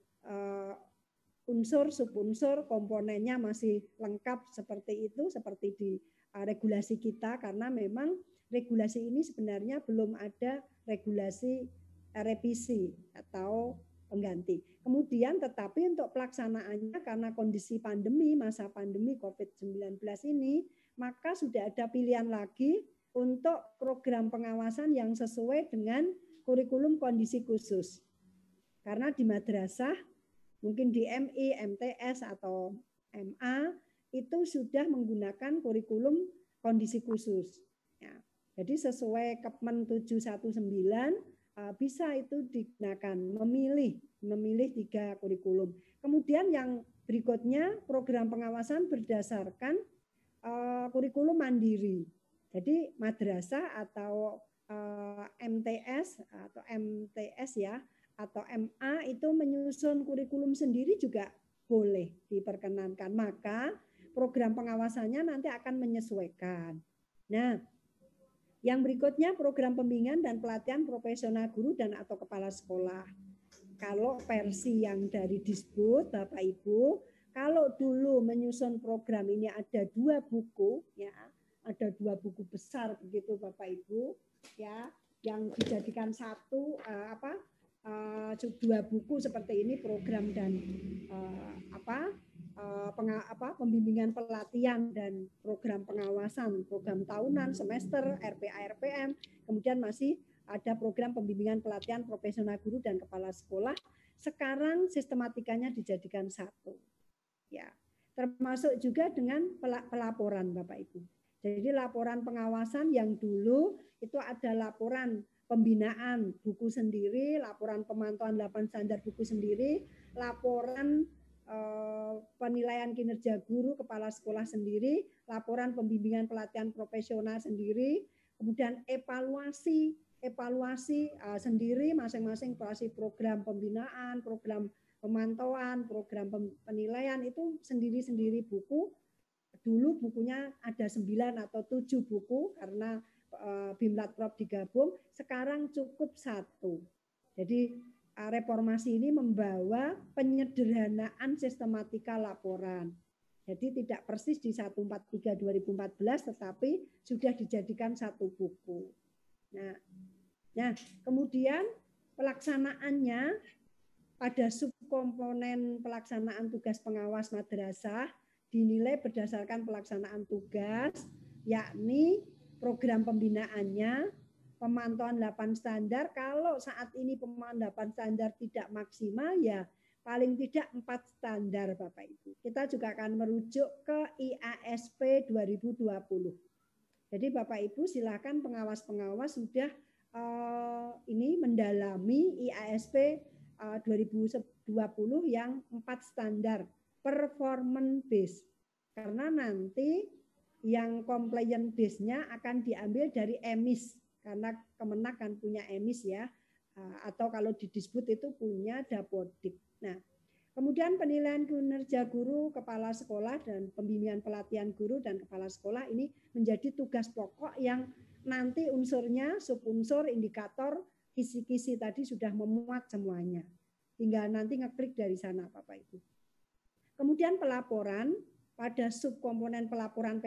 unsur, subunsur, komponennya masih lengkap seperti itu, seperti di regulasi kita, karena memang regulasi ini sebenarnya belum ada regulasi revisi atau pengganti. Kemudian tetapi untuk pelaksanaannya karena kondisi pandemi, masa pandemi COVID-19 ini, maka sudah ada pilihan lagi untuk program pengawasan yang sesuai dengan kurikulum kondisi khusus. Karena di madrasah, mungkin di MI, MTS, atau MA, itu sudah menggunakan kurikulum kondisi khusus. Ya, jadi sesuai Kepmen 719, bisa itu digunakan, memilih 3 kurikulum. Kemudian yang berikutnya, program pengawasan berdasarkan kurikulum mandiri. Jadi madrasah atau MTS atau MTS ya atau MA itu menyusun kurikulum sendiri juga boleh diperkenankan. Maka program pengawasannya nanti akan menyesuaikan. Nah, yang berikutnya program pembimbingan dan pelatihan profesional guru dan atau kepala sekolah. Kalau versi yang dari Disbud, Bapak Ibu, kalau dulu menyusun program ini ada 2 buku, ya, ada 2 buku besar begitu Bapak Ibu, ya, yang dijadikan satu 2 buku seperti ini program dan pembimbingan pelatihan dan program pengawasan, program tahunan, semester, RPA, RPM, kemudian masih ada program pembimbingan pelatihan profesional guru dan kepala sekolah. Sekarang sistematikanya dijadikan satu, ya, termasuk juga dengan pelaporan Bapak Ibu. Jadi laporan pengawasan yang dulu itu ada laporan pembinaan buku sendiri, laporan pemantauan 8 standar buku sendiri, laporan penilaian kinerja guru kepala sekolah sendiri, laporan pembimbingan pelatihan profesional sendiri, kemudian evaluasi sendiri masing-masing evaluasi program pembinaan, program pemantauan, program penilaian itu sendiri-sendiri buku. Dulu bukunya ada 9 atau 7 buku karena Bimlatprop digabung, sekarang cukup 1. Jadi reformasi ini membawa penyederhanaan sistematika laporan. Jadi tidak persis di 143 2014 tetapi sudah dijadikan 1 buku. Nah, kemudian pelaksanaannya pada subkomponen pelaksanaan tugas pengawas madrasah dinilai berdasarkan pelaksanaan tugas, yakni program pembinaannya, pemantauan 8 standar. Kalau saat ini pemantauan 8 standar tidak maksimal, ya paling tidak 4 standar Bapak Ibu. Kita juga akan merujuk ke IASP 2020. Jadi Bapak Ibu silakan pengawas-pengawas sudah ini mendalami IASP 2020 yang 4 standar performance base. Karena nanti yang compliance base-nya akan diambil dari EMIS karena Kemenak kan punya EMIS ya, atau kalau di Disbud itu punya Dapodik. Nah, kemudian penilaian kinerja guru, kepala sekolah dan pembimbingan pelatihan guru dan kepala sekolah ini menjadi tugas pokok yang nanti unsurnya, subunsur, indikator, kisi-kisi tadi sudah memuat semuanya. Tinggal nanti ngeklik dari sana Bapak Ibu. Kemudian pelaporan pada subkomponen pelaporan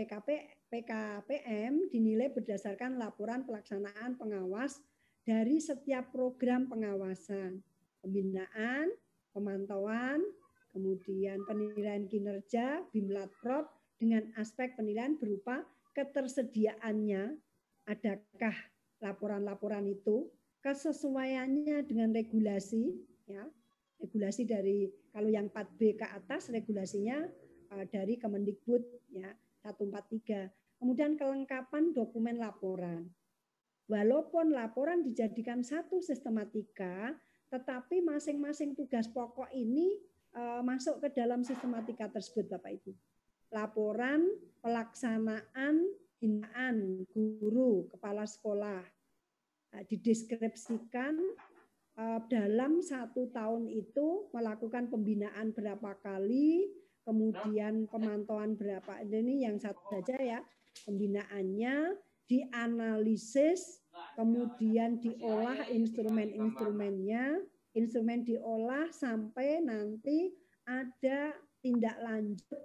PKPM dinilai berdasarkan laporan pelaksanaan pengawas dari setiap program pengawasan, pembinaan, pemantauan, kemudian penilaian kinerja, Bimlatprop dengan aspek penilaian berupa ketersediaannya, adakah laporan-laporan itu, kesesuaiannya dengan regulasi, ya, regulasi dari kalau yang 4B ke atas regulasinya dari Kemendikbud ya 143. Kemudian kelengkapan dokumen laporan. Walaupun laporan dijadikan satu sistematika, tetapi masing-masing tugas pokok ini masuk ke dalam sistematika tersebut Bapak Ibu. Laporan pelaksanaan binaan guru kepala sekolah dideskripsikan dalam 1 tahun itu melakukan pembinaan berapa kali, kemudian pemantauan berapa, ini yang satu saja ya, pembinaannya, dianalisis, kemudian diolah instrumen-instrumennya, instrumen diolah sampai nanti ada tindak lanjut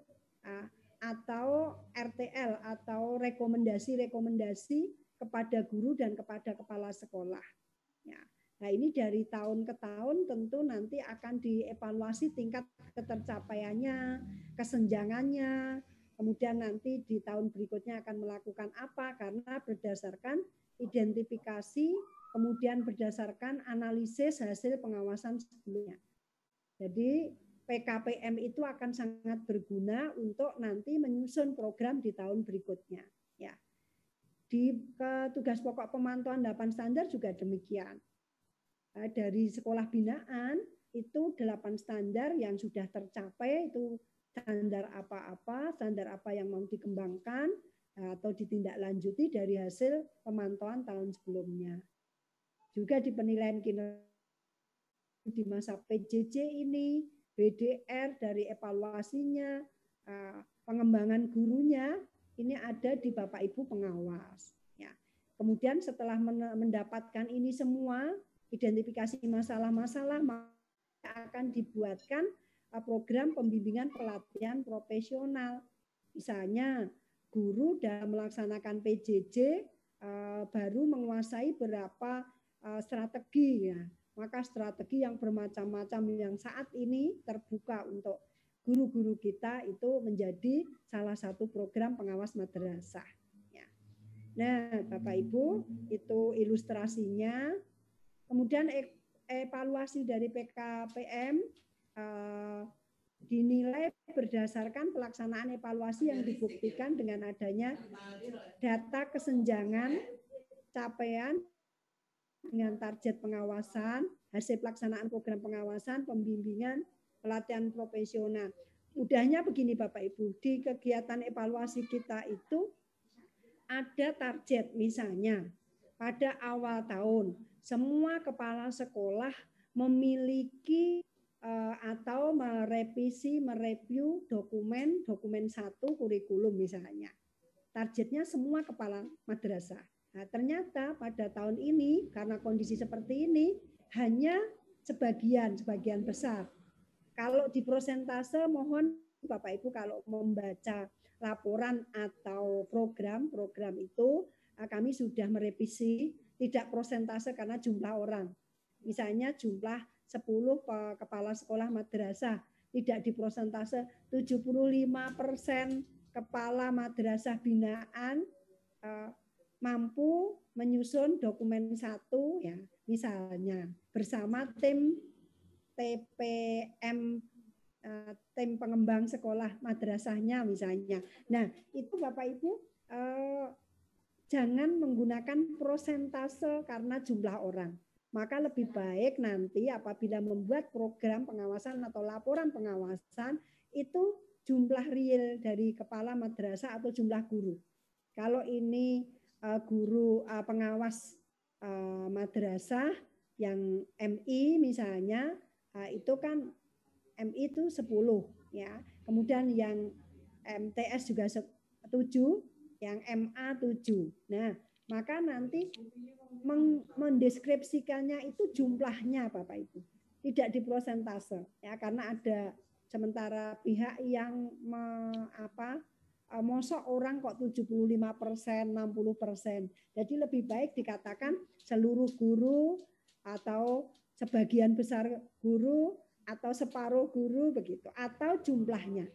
atau RTL atau rekomendasi-rekomendasi kepada guru dan kepada kepala sekolah. Ya. Nah ini dari tahun ke tahun tentu nanti akan dievaluasi tingkat ketercapaiannya, kesenjangannya, kemudian nanti di tahun berikutnya akan melakukan apa karena berdasarkan identifikasi, kemudian berdasarkan analisis hasil pengawasan sebelumnya. Jadi PKPM itu akan sangat berguna untuk nanti menyusun program di tahun berikutnya. Ya. Di tugas pokok pemantauan 8 standar juga demikian. Dari sekolah binaan itu 8 standar yang sudah tercapai, itu standar apa yang mau dikembangkan atau ditindaklanjuti dari hasil pemantauan tahun sebelumnya. Juga di penilaian kinerja di masa PJJ ini BDR, dari evaluasinya, pengembangan gurunya, ini ada di Bapak Ibu pengawas. Ya. Kemudian setelah mendapatkan ini semua, identifikasi masalah-masalah, maka akan dibuatkan program pembimbingan pelatihan profesional. Misalnya, guru dalam melaksanakan PJJ baru menguasai berapa strategi, ya. Maka strategi yang bermacam-macam yang saat ini terbuka untuk guru-guru kita itu menjadi salah satu program pengawas madrasah. Ya. Nah, Bapak Ibu, itu ilustrasinya. Kemudian evaluasi dari PKPM dinilai berdasarkan pelaksanaan evaluasi yang dibuktikan dengan adanya data kesenjangan capaian dengan target pengawasan, hasil pelaksanaan program pengawasan, pembimbingan, pelatihan profesional. Mudahnya begini Bapak Ibu, di kegiatan evaluasi kita itu ada target, misalnya pada awal tahun semua kepala sekolah memiliki atau mereview dokumen 1 kurikulum misalnya. Targetnya semua kepala madrasah. Nah, ternyata pada tahun ini karena kondisi seperti ini hanya sebagian besar. Kalau di prosentase mohon Bapak Ibu kalau membaca laporan atau program itu kami sudah merevisi tidak prosentase karena jumlah orang. Misalnya jumlah 10 kepala sekolah madrasah tidak di prosentase 75% kepala madrasah binaan mampu menyusun dokumen 1 ya misalnya bersama tim TPM tim pengembang sekolah madrasahnya misalnya. Nah, itu Bapak Ibu jangan menggunakan prosentase karena jumlah orang. Maka lebih baik nanti apabila membuat program pengawasan atau laporan pengawasan itu jumlah real dari kepala madrasah atau jumlah guru. Kalau ini guru pengawas madrasah yang MI misalnya itu kan MI itu 10 ya. Kemudian yang MTS juga 7, yang MA 7. Nah, maka nanti mendeskripsikannya itu jumlahnya Bapak Ibu. Tidak di prosentase ya karena ada sementara pihak yang mosok orang kok 75%, 60%. Jadi lebih baik dikatakan seluruh guru atau sebagian besar guru atau separuh guru begitu atau jumlahnya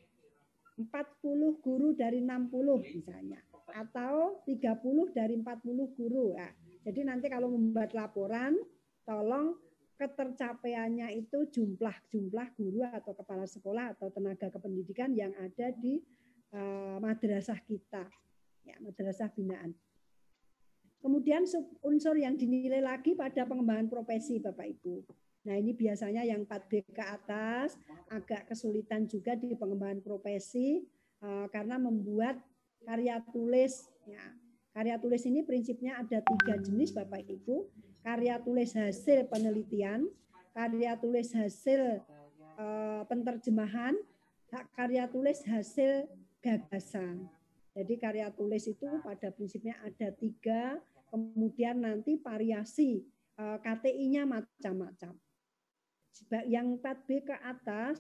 40 guru dari 60 misalnya atau 30 dari 40 guru ya. Jadi nanti kalau membuat laporan tolong ketercapaiannya itu jumlah guru atau kepala sekolah atau tenaga kependidikan yang ada di madrasah kita ya, madrasah binaan. Kemudian unsur yang dinilai lagi pada pengembangan profesi Bapak Ibu. Nah ini biasanya yang 4B ke atas agak kesulitan juga di pengembangan profesi karena membuat karya tulis. Ya. Karya tulis ini prinsipnya ada 3 jenis Bapak Ibu. Karya tulis hasil penelitian, karya tulis hasil penterjemahan, karya tulis hasil gagasan. Jadi karya tulis itu pada prinsipnya ada 3, kemudian nanti variasi KTI-nya macam-macam. Yang 4B ke atas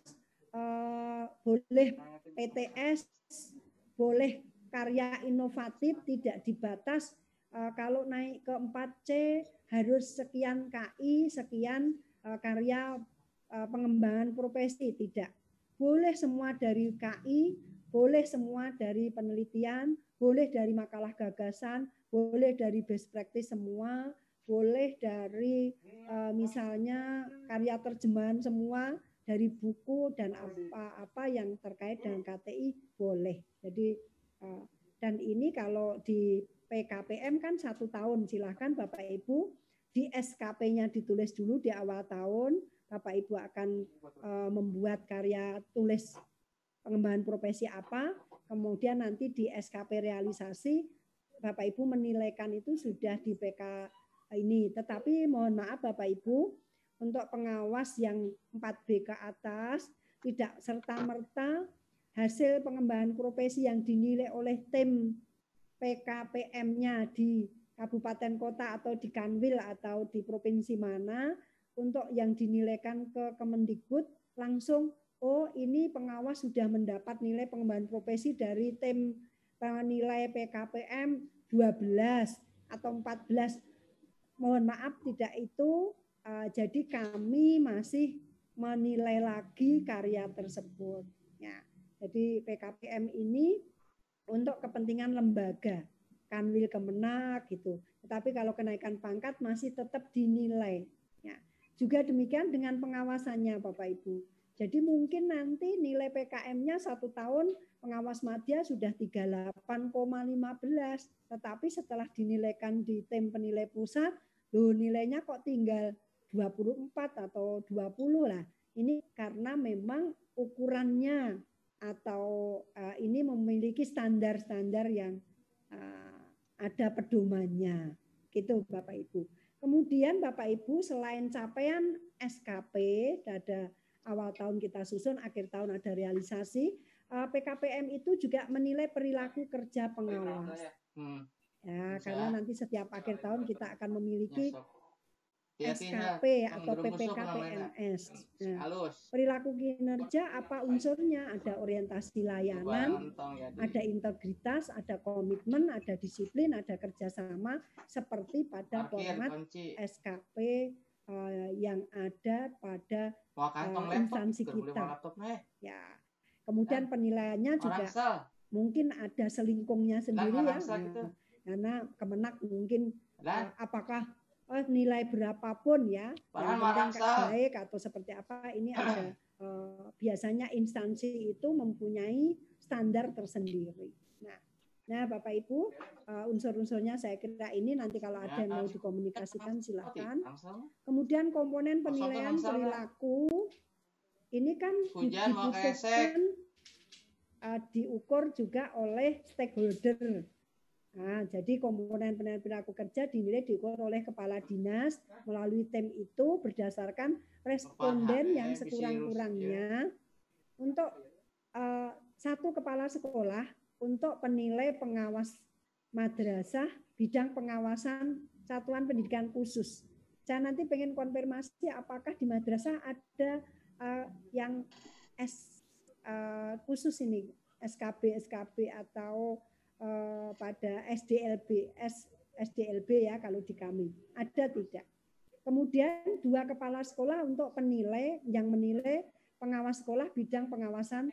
boleh PTS, boleh karya inovatif, tidak dibatas. Kalau naik ke 4C harus sekian KI, sekian karya pengembangan profesi, tidak. Boleh semua dari KI, boleh semua dari penelitian, boleh dari makalah gagasan, boleh dari best practice semua, boleh dari misalnya karya terjemahan semua, dari buku dan apa-apa yang terkait dengan KTI boleh. Jadi dan ini kalau di PKPM kan 1 tahun, silahkan Bapak Ibu di SKP-nya ditulis dulu di awal tahun. Bapak Ibu akan membuat karya tulis pengembangan profesi apa, kemudian nanti di SKP realisasi Bapak Ibu menilaikan itu sudah di PK ini. Tetapi mohon maaf Bapak Ibu, untuk pengawas yang 4B ke atas tidak serta-merta hasil pengembangan profesi yang dinilai oleh tim PKPM-nya di kabupaten kota atau di Kanwil atau di provinsi mana untuk yang dinilaikan ke Kemendikbud langsung oh ini pengawas sudah mendapat nilai pengembangan profesi dari tim penilai PKPM 12 atau 14. Mohon maaf tidak itu jadi kami masih menilai lagi karya tersebut. Ya, jadi PKPM ini untuk kepentingan lembaga, Kanwil Kemenak gitu. Tetapi kalau kenaikan pangkat masih tetap dinilai. Ya. Juga demikian dengan pengawasannya Bapak Ibu. Jadi mungkin nanti nilai PKM-nya 1 tahun pengawas madya sudah 38,15. Tetapi setelah dinilaikan di tim penilai pusat, loh nilainya kok tinggal 24 atau 20 lah. Ini karena memang ukurannya atau ini memiliki standar-standar yang ada pedomannya. Gitu Bapak Ibu. Kemudian Bapak Ibu selain capaian SKP, ada awal tahun kita susun, akhir tahun ada realisasi, PKPM itu juga menilai perilaku kerja pengawas. Ya, karena nanti setiap akhir tahun kita akan memiliki SKP atau PPK-PNS. Nah, perilaku kinerja apa unsurnya? Ada orientasi layanan, ada integritas, ada komitmen, ada disiplin, ada kerjasama seperti pada format SKP yang ada pada instansi kita. Ya, kemudian penilaiannya juga mungkin ada selingkungnya sendiri ya, karena Kemenak mungkin apakah nilai berapapun ya, yang penting baik atau seperti apa, ini ada biasanya instansi itu mempunyai standar tersendiri. Nah Bapak Ibu, unsur-unsurnya saya kira ini nanti kalau ada yang mau dikomunikasikan silakan. Kemudian komponen penilaian perilaku ini kan dibutuhkan diukur juga oleh stakeholder. Nah, jadi komponen penilaian perilaku kerja dinilai diukur oleh kepala dinas melalui tim itu berdasarkan responden yang sekurang-kurangnya untuk satu kepala sekolah untuk penilai pengawas madrasah bidang pengawasan satuan pendidikan khusus. Saya nanti pengen konfirmasi apakah di madrasah ada yang khusus ini SKB atau pada SDLB ya kalau di kami ada tidak. Kemudian 2 kepala sekolah untuk penilai yang menilai pengawas sekolah bidang pengawasan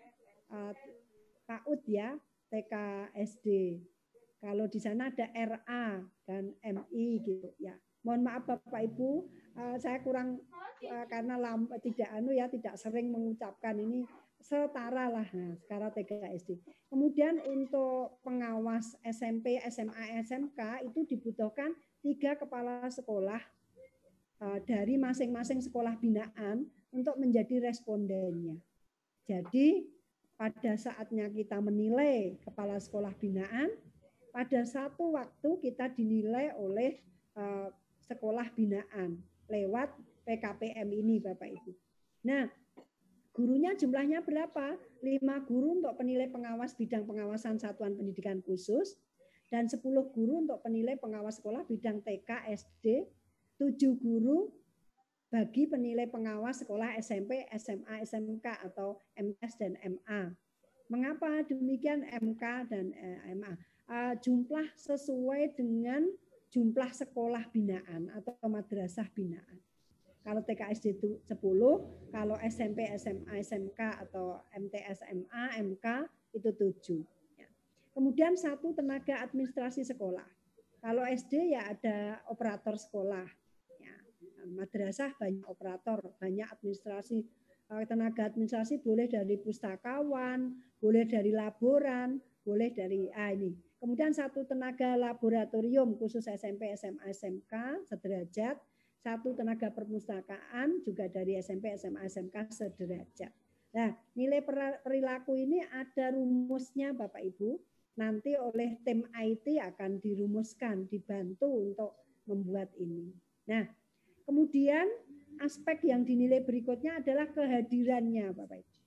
PAUD ya, TK SD. Kalau di sana ada RA dan MI gitu ya. Mohon maaf Bapak Ibu, saya kurang karena tidak sering mengucapkan ini setara lah, nah, sekarang TK SD. Kemudian untuk pengawas SMP, SMA, SMK itu dibutuhkan 3 kepala sekolah dari masing-masing sekolah binaan untuk menjadi respondennya. Jadi pada saatnya kita menilai kepala sekolah binaan, pada satu waktu kita dinilai oleh sekolah binaan lewat PKPM ini Bapak Ibu. Nah, gurunya jumlahnya berapa? 5 guru untuk penilai pengawas bidang pengawasan satuan pendidikan khusus dan 10 guru untuk penilai pengawas sekolah bidang TK, SD, 7 guru bagi penilai pengawas sekolah SMP, SMA, SMK atau MTS dan MA. Mengapa demikian MK dan MA? Jumlah sesuai dengan jumlah sekolah binaan atau madrasah binaan. Kalau TK SD itu 10, kalau SMP, SMA, SMK atau MTS, MA, MK itu 7. Ya. Kemudian 1 tenaga administrasi sekolah. Kalau SD ya ada operator sekolah. Ya. Madrasah banyak operator, banyak administrasi. Tenaga administrasi boleh dari pustakawan, boleh dari laboran, boleh dari ini. Kemudian 1 tenaga laboratorium khusus SMP, SMA, SMK sederajat. 1 tenaga perpustakaan juga dari SMP, SMA, SMK sederajat. Nah, nilai perilaku ini ada rumusnya Bapak Ibu. Nanti oleh tim IT akan dirumuskan, dibantu untuk membuat ini. Nah, kemudian aspek yang dinilai berikutnya adalah kehadirannya Bapak Ibu.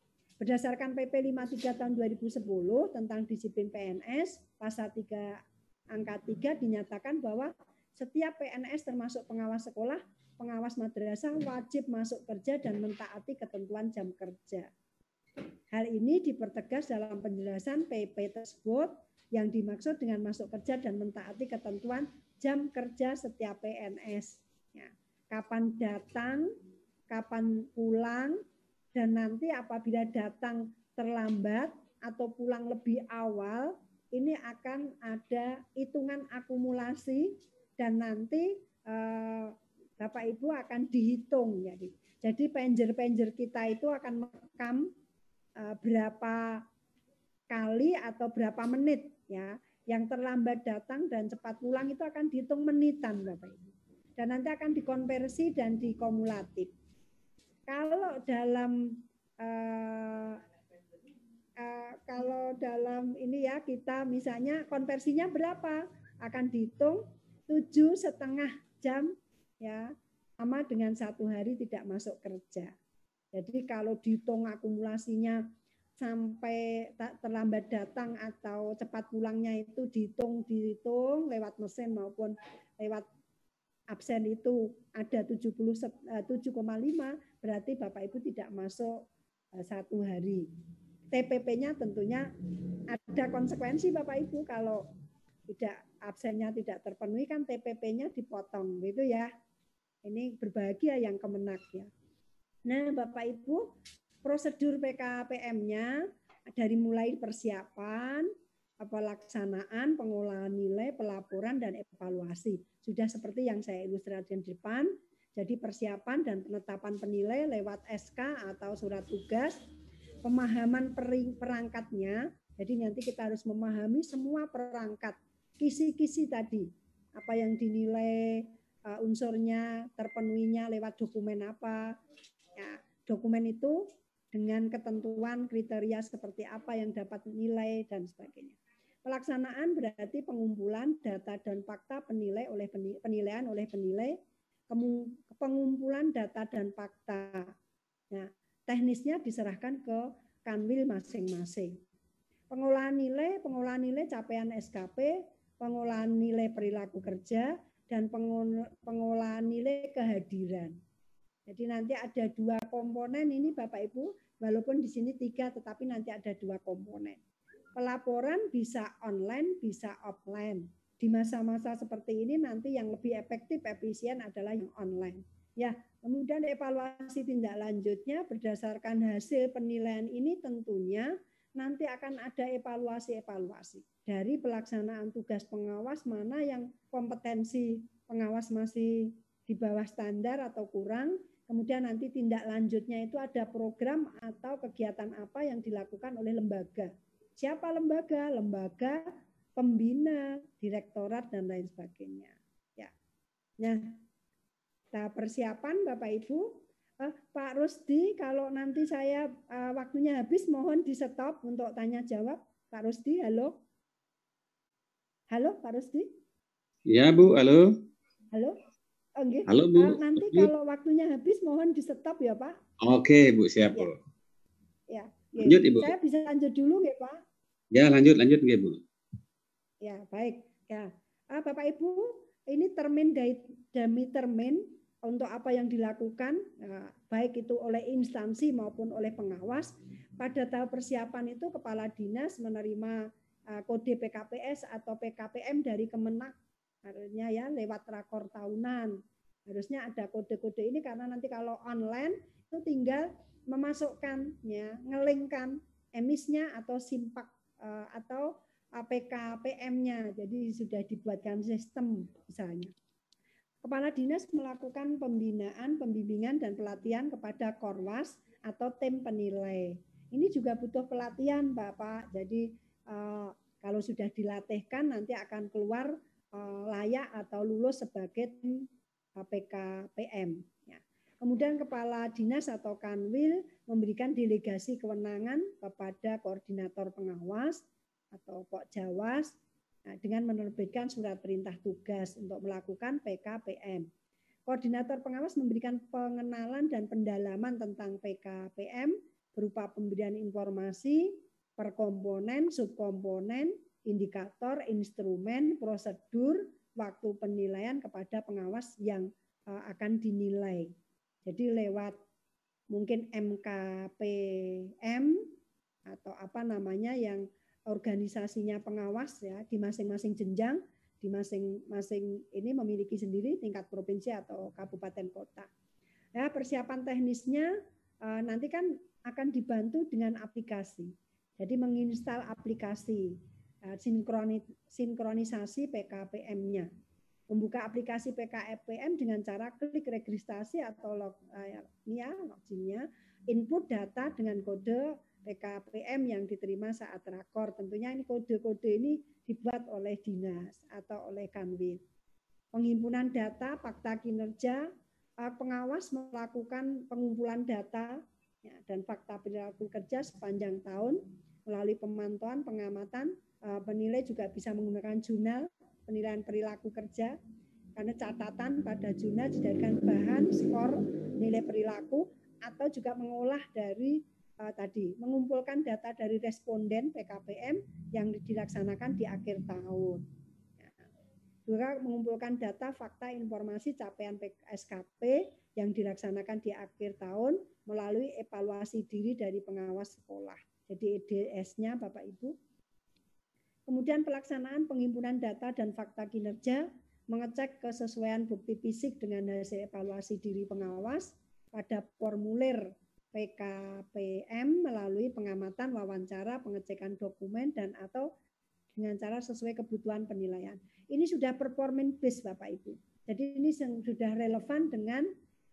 Berdasarkan PP 53 tahun 2010 tentang disiplin PNS, pasal 3 angka 3 dinyatakan bahwa setiap PNS termasuk pengawas sekolah, pengawas madrasah wajib masuk kerja dan mentaati ketentuan jam kerja. Hal ini dipertegas dalam penjelasan PP tersebut yang dimaksud dengan masuk kerja dan mentaati ketentuan jam kerja setiap PNS. Ya. Kapan datang, kapan pulang, dan nanti apabila datang terlambat atau pulang lebih awal, ini akan ada hitungan akumulasi dan nanti Bapak Ibu akan dihitung. Jadi pager kita itu akan merekam berapa kali atau berapa menit ya. Yang terlambat datang dan cepat pulang itu akan dihitung menitan Bapak Ibu. Dan nanti akan dikonversi dan dikumulatif. Kalau dalam ini ya kita misalnya konversinya berapa akan dihitung 7,5 jam ya sama dengan 1 hari tidak masuk kerja. Jadi kalau dihitung akumulasinya sampai terlambat datang atau cepat pulangnya itu dihitung lewat mesin maupun lewat absen itu ada 7,5 berarti Bapak Ibu tidak masuk 1 hari. TPP-nya tentunya ada konsekuensi Bapak Ibu kalau tidak absennya tidak terpenuhi kan TPP-nya dipotong gitu ya. Ini berbahagia yang Kemenak ya. Nah Bapak Ibu prosedur PKPM-nya dari mulai persiapan, pelaksanaan, pengolahan nilai, pelaporan, dan evaluasi. Sudah seperti yang saya ilustrasikan di depan, jadi persiapan dan penetapan penilai lewat SK atau surat tugas, pemahaman perangkatnya, jadi nanti kita harus memahami semua perangkat, kisi-kisi tadi, apa yang dinilai, unsurnya, terpenuhinya lewat dokumen apa, ya, dokumen itu dengan ketentuan kriteria seperti apa yang dapat nilai dan sebagainya. Pelaksanaan berarti pengumpulan data dan fakta penilaian oleh penilai, pengumpulan data dan fakta. Nah, teknisnya diserahkan ke kanwil masing-masing. Pengolahan nilai capaian SKP, pengolahan nilai perilaku kerja, dan pengolahan nilai kehadiran. Jadi nanti ada 2 komponen ini Bapak Ibu, walaupun di sini 3 tetapi nanti ada 2 komponen. Pelaporan bisa online, bisa offline. Di masa-masa seperti ini nanti yang lebih efektif, efisien adalah yang online. Ya, kemudian evaluasi tindak lanjutnya berdasarkan hasil penilaian ini tentunya nanti akan ada evaluasi dari pelaksanaan tugas pengawas mana yang kompetensi pengawas masih di bawah standar atau kurang. Kemudian nanti tindak lanjutnya itu ada program atau kegiatan apa yang dilakukan oleh lembaga. Siapa lembaga? Lembaga pembina, direktorat, dan lain sebagainya. Ya. Nah, persiapan Bapak Ibu. Pak Rusdi, kalau nanti saya waktunya habis, mohon di stop untuk tanya jawab. Pak Rusdi, halo. Halo, Pak Rusdi. Ya Bu, halo. Halo. Oh, okay. Halo Bu. Nanti kalau waktunya habis, mohon di stop ya Pak. Oke Bu, siap Bu. Ya. Lanjut Ibu. Saya bisa lanjut dulu ya Pak. Ya lanjut ya Bu. Ya baik. Ya, Bapak Ibu, ini termin demi termin untuk apa yang dilakukan, baik itu oleh instansi maupun oleh pengawas. Pada tahap persiapan itu Kepala Dinas menerima kode PKPS atau PKPM dari Kemenak, harusnya ya lewat rakor tahunan. Harusnya ada kode-kode ini karena nanti kalau online itu tinggal memasukkan, ya, ngelingkan emisnya atau simpak atau PKPM-nya. Jadi sudah dibuatkan sistem misalnya. Kepala Dinas melakukan pembinaan, pembimbingan, dan pelatihan kepada Korwas atau tim penilai. Ini juga butuh pelatihan, Bapak. Jadi kalau sudah dilatihkan nanti akan keluar layak atau lulus sebagai tim PKPM. Ya. Kemudian Kepala Dinas atau Kanwil memberikan delegasi kewenangan kepada Koordinator Pengawas atau Pokjawas dengan menerbitkan surat perintah tugas untuk melakukan PKPM. Koordinator pengawas memberikan pengenalan dan pendalaman tentang PKPM berupa pemberian informasi per komponen, subkomponen, indikator, instrumen, prosedur, waktu penilaian kepada pengawas yang akan dinilai. Jadi lewat mungkin MKPM atau apa namanya yang organisasinya pengawas ya di masing-masing jenjang, di masing-masing ini memiliki sendiri tingkat provinsi atau kabupaten kota. Ya, persiapan teknisnya nanti kan akan dibantu dengan aplikasi. Jadi menginstal aplikasi sinkronisasi PKPM-nya. Membuka aplikasi PKPM dengan cara klik registrasi atau login-nya, input data dengan kode PKPM yang diterima saat rakor. Tentunya ini kode-kode ini dibuat oleh dinas atau oleh Kanwil. Penghimpunan data, fakta kinerja, pengawas melakukan pengumpulan data ya, dan fakta perilaku kerja sepanjang tahun melalui pemantauan, pengamatan. Penilai juga bisa menggunakan jurnal penilaian perilaku kerja karena catatan pada jurnal dijadikan bahan skor nilai perilaku atau juga mengolah dari tadi mengumpulkan data dari responden PKPM yang dilaksanakan di akhir tahun. Juga mengumpulkan data, fakta, informasi capaian SKP yang dilaksanakan di akhir tahun melalui evaluasi diri dari pengawas sekolah. Jadi EDS-nya Bapak Ibu. Kemudian pelaksanaan penghimpunan data dan fakta kinerja, mengecek kesesuaian bukti fisik dengan hasil evaluasi diri pengawas pada formulir PKPM melalui pengamatan, wawancara, pengecekan dokumen, dan atau dengan cara sesuai kebutuhan penilaian. Ini sudah performance based Bapak Ibu. Jadi ini sudah relevan dengan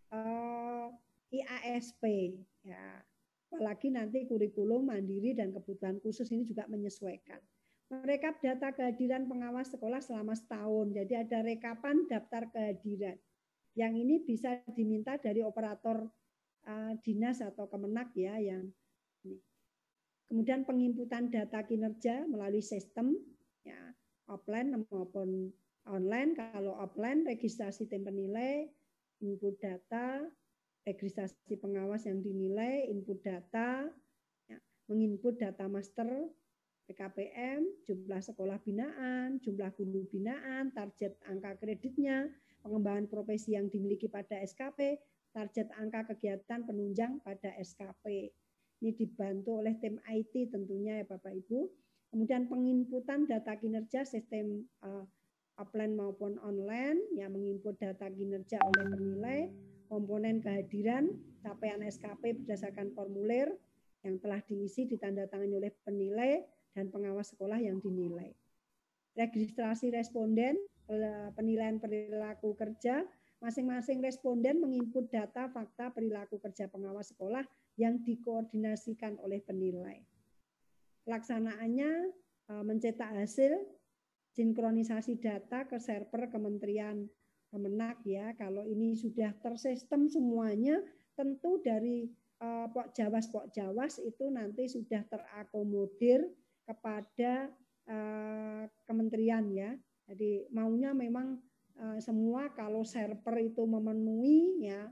IASP. Ya. Apalagi nanti kurikulum mandiri dan kebutuhan khusus ini juga menyesuaikan. Merekap data kehadiran pengawas sekolah selama setahun. Jadi ada rekapan daftar kehadiran. Yang ini bisa diminta dari operator dinas atau Kemenak ya yang ini. Kemudian penginputan data kinerja melalui sistem ya, offline maupun online. Kalau offline registrasi tim penilai, input data, registrasi pengawas yang dinilai, input data, ya, menginput data master PKPM, jumlah sekolah binaan, jumlah guru binaan, target angka kreditnya, pengembangan profesi yang dimiliki pada SKP, target angka kegiatan penunjang pada SKP. Ini dibantu oleh tim IT tentunya ya Bapak Ibu. Kemudian penginputan data kinerja sistem offline maupun online, yang menginput data kinerja oleh penilai, komponen kehadiran, capaian SKP berdasarkan formulir yang telah diisi ditandatangani oleh penilai dan pengawas sekolah yang dinilai. Registrasi responden, penilaian perilaku kerja, masing-masing responden menginput data fakta perilaku kerja pengawas sekolah yang dikoordinasikan oleh penilai. Pelaksanaannya mencetak hasil sinkronisasi data ke server Kementerian Kemenak ya. Kalau ini sudah tersistem semuanya, tentu dari Pokjawas itu nanti sudah terakomodir kepada kementerian ya. Jadi maunya memang semua kalau server itu memenuhi ya,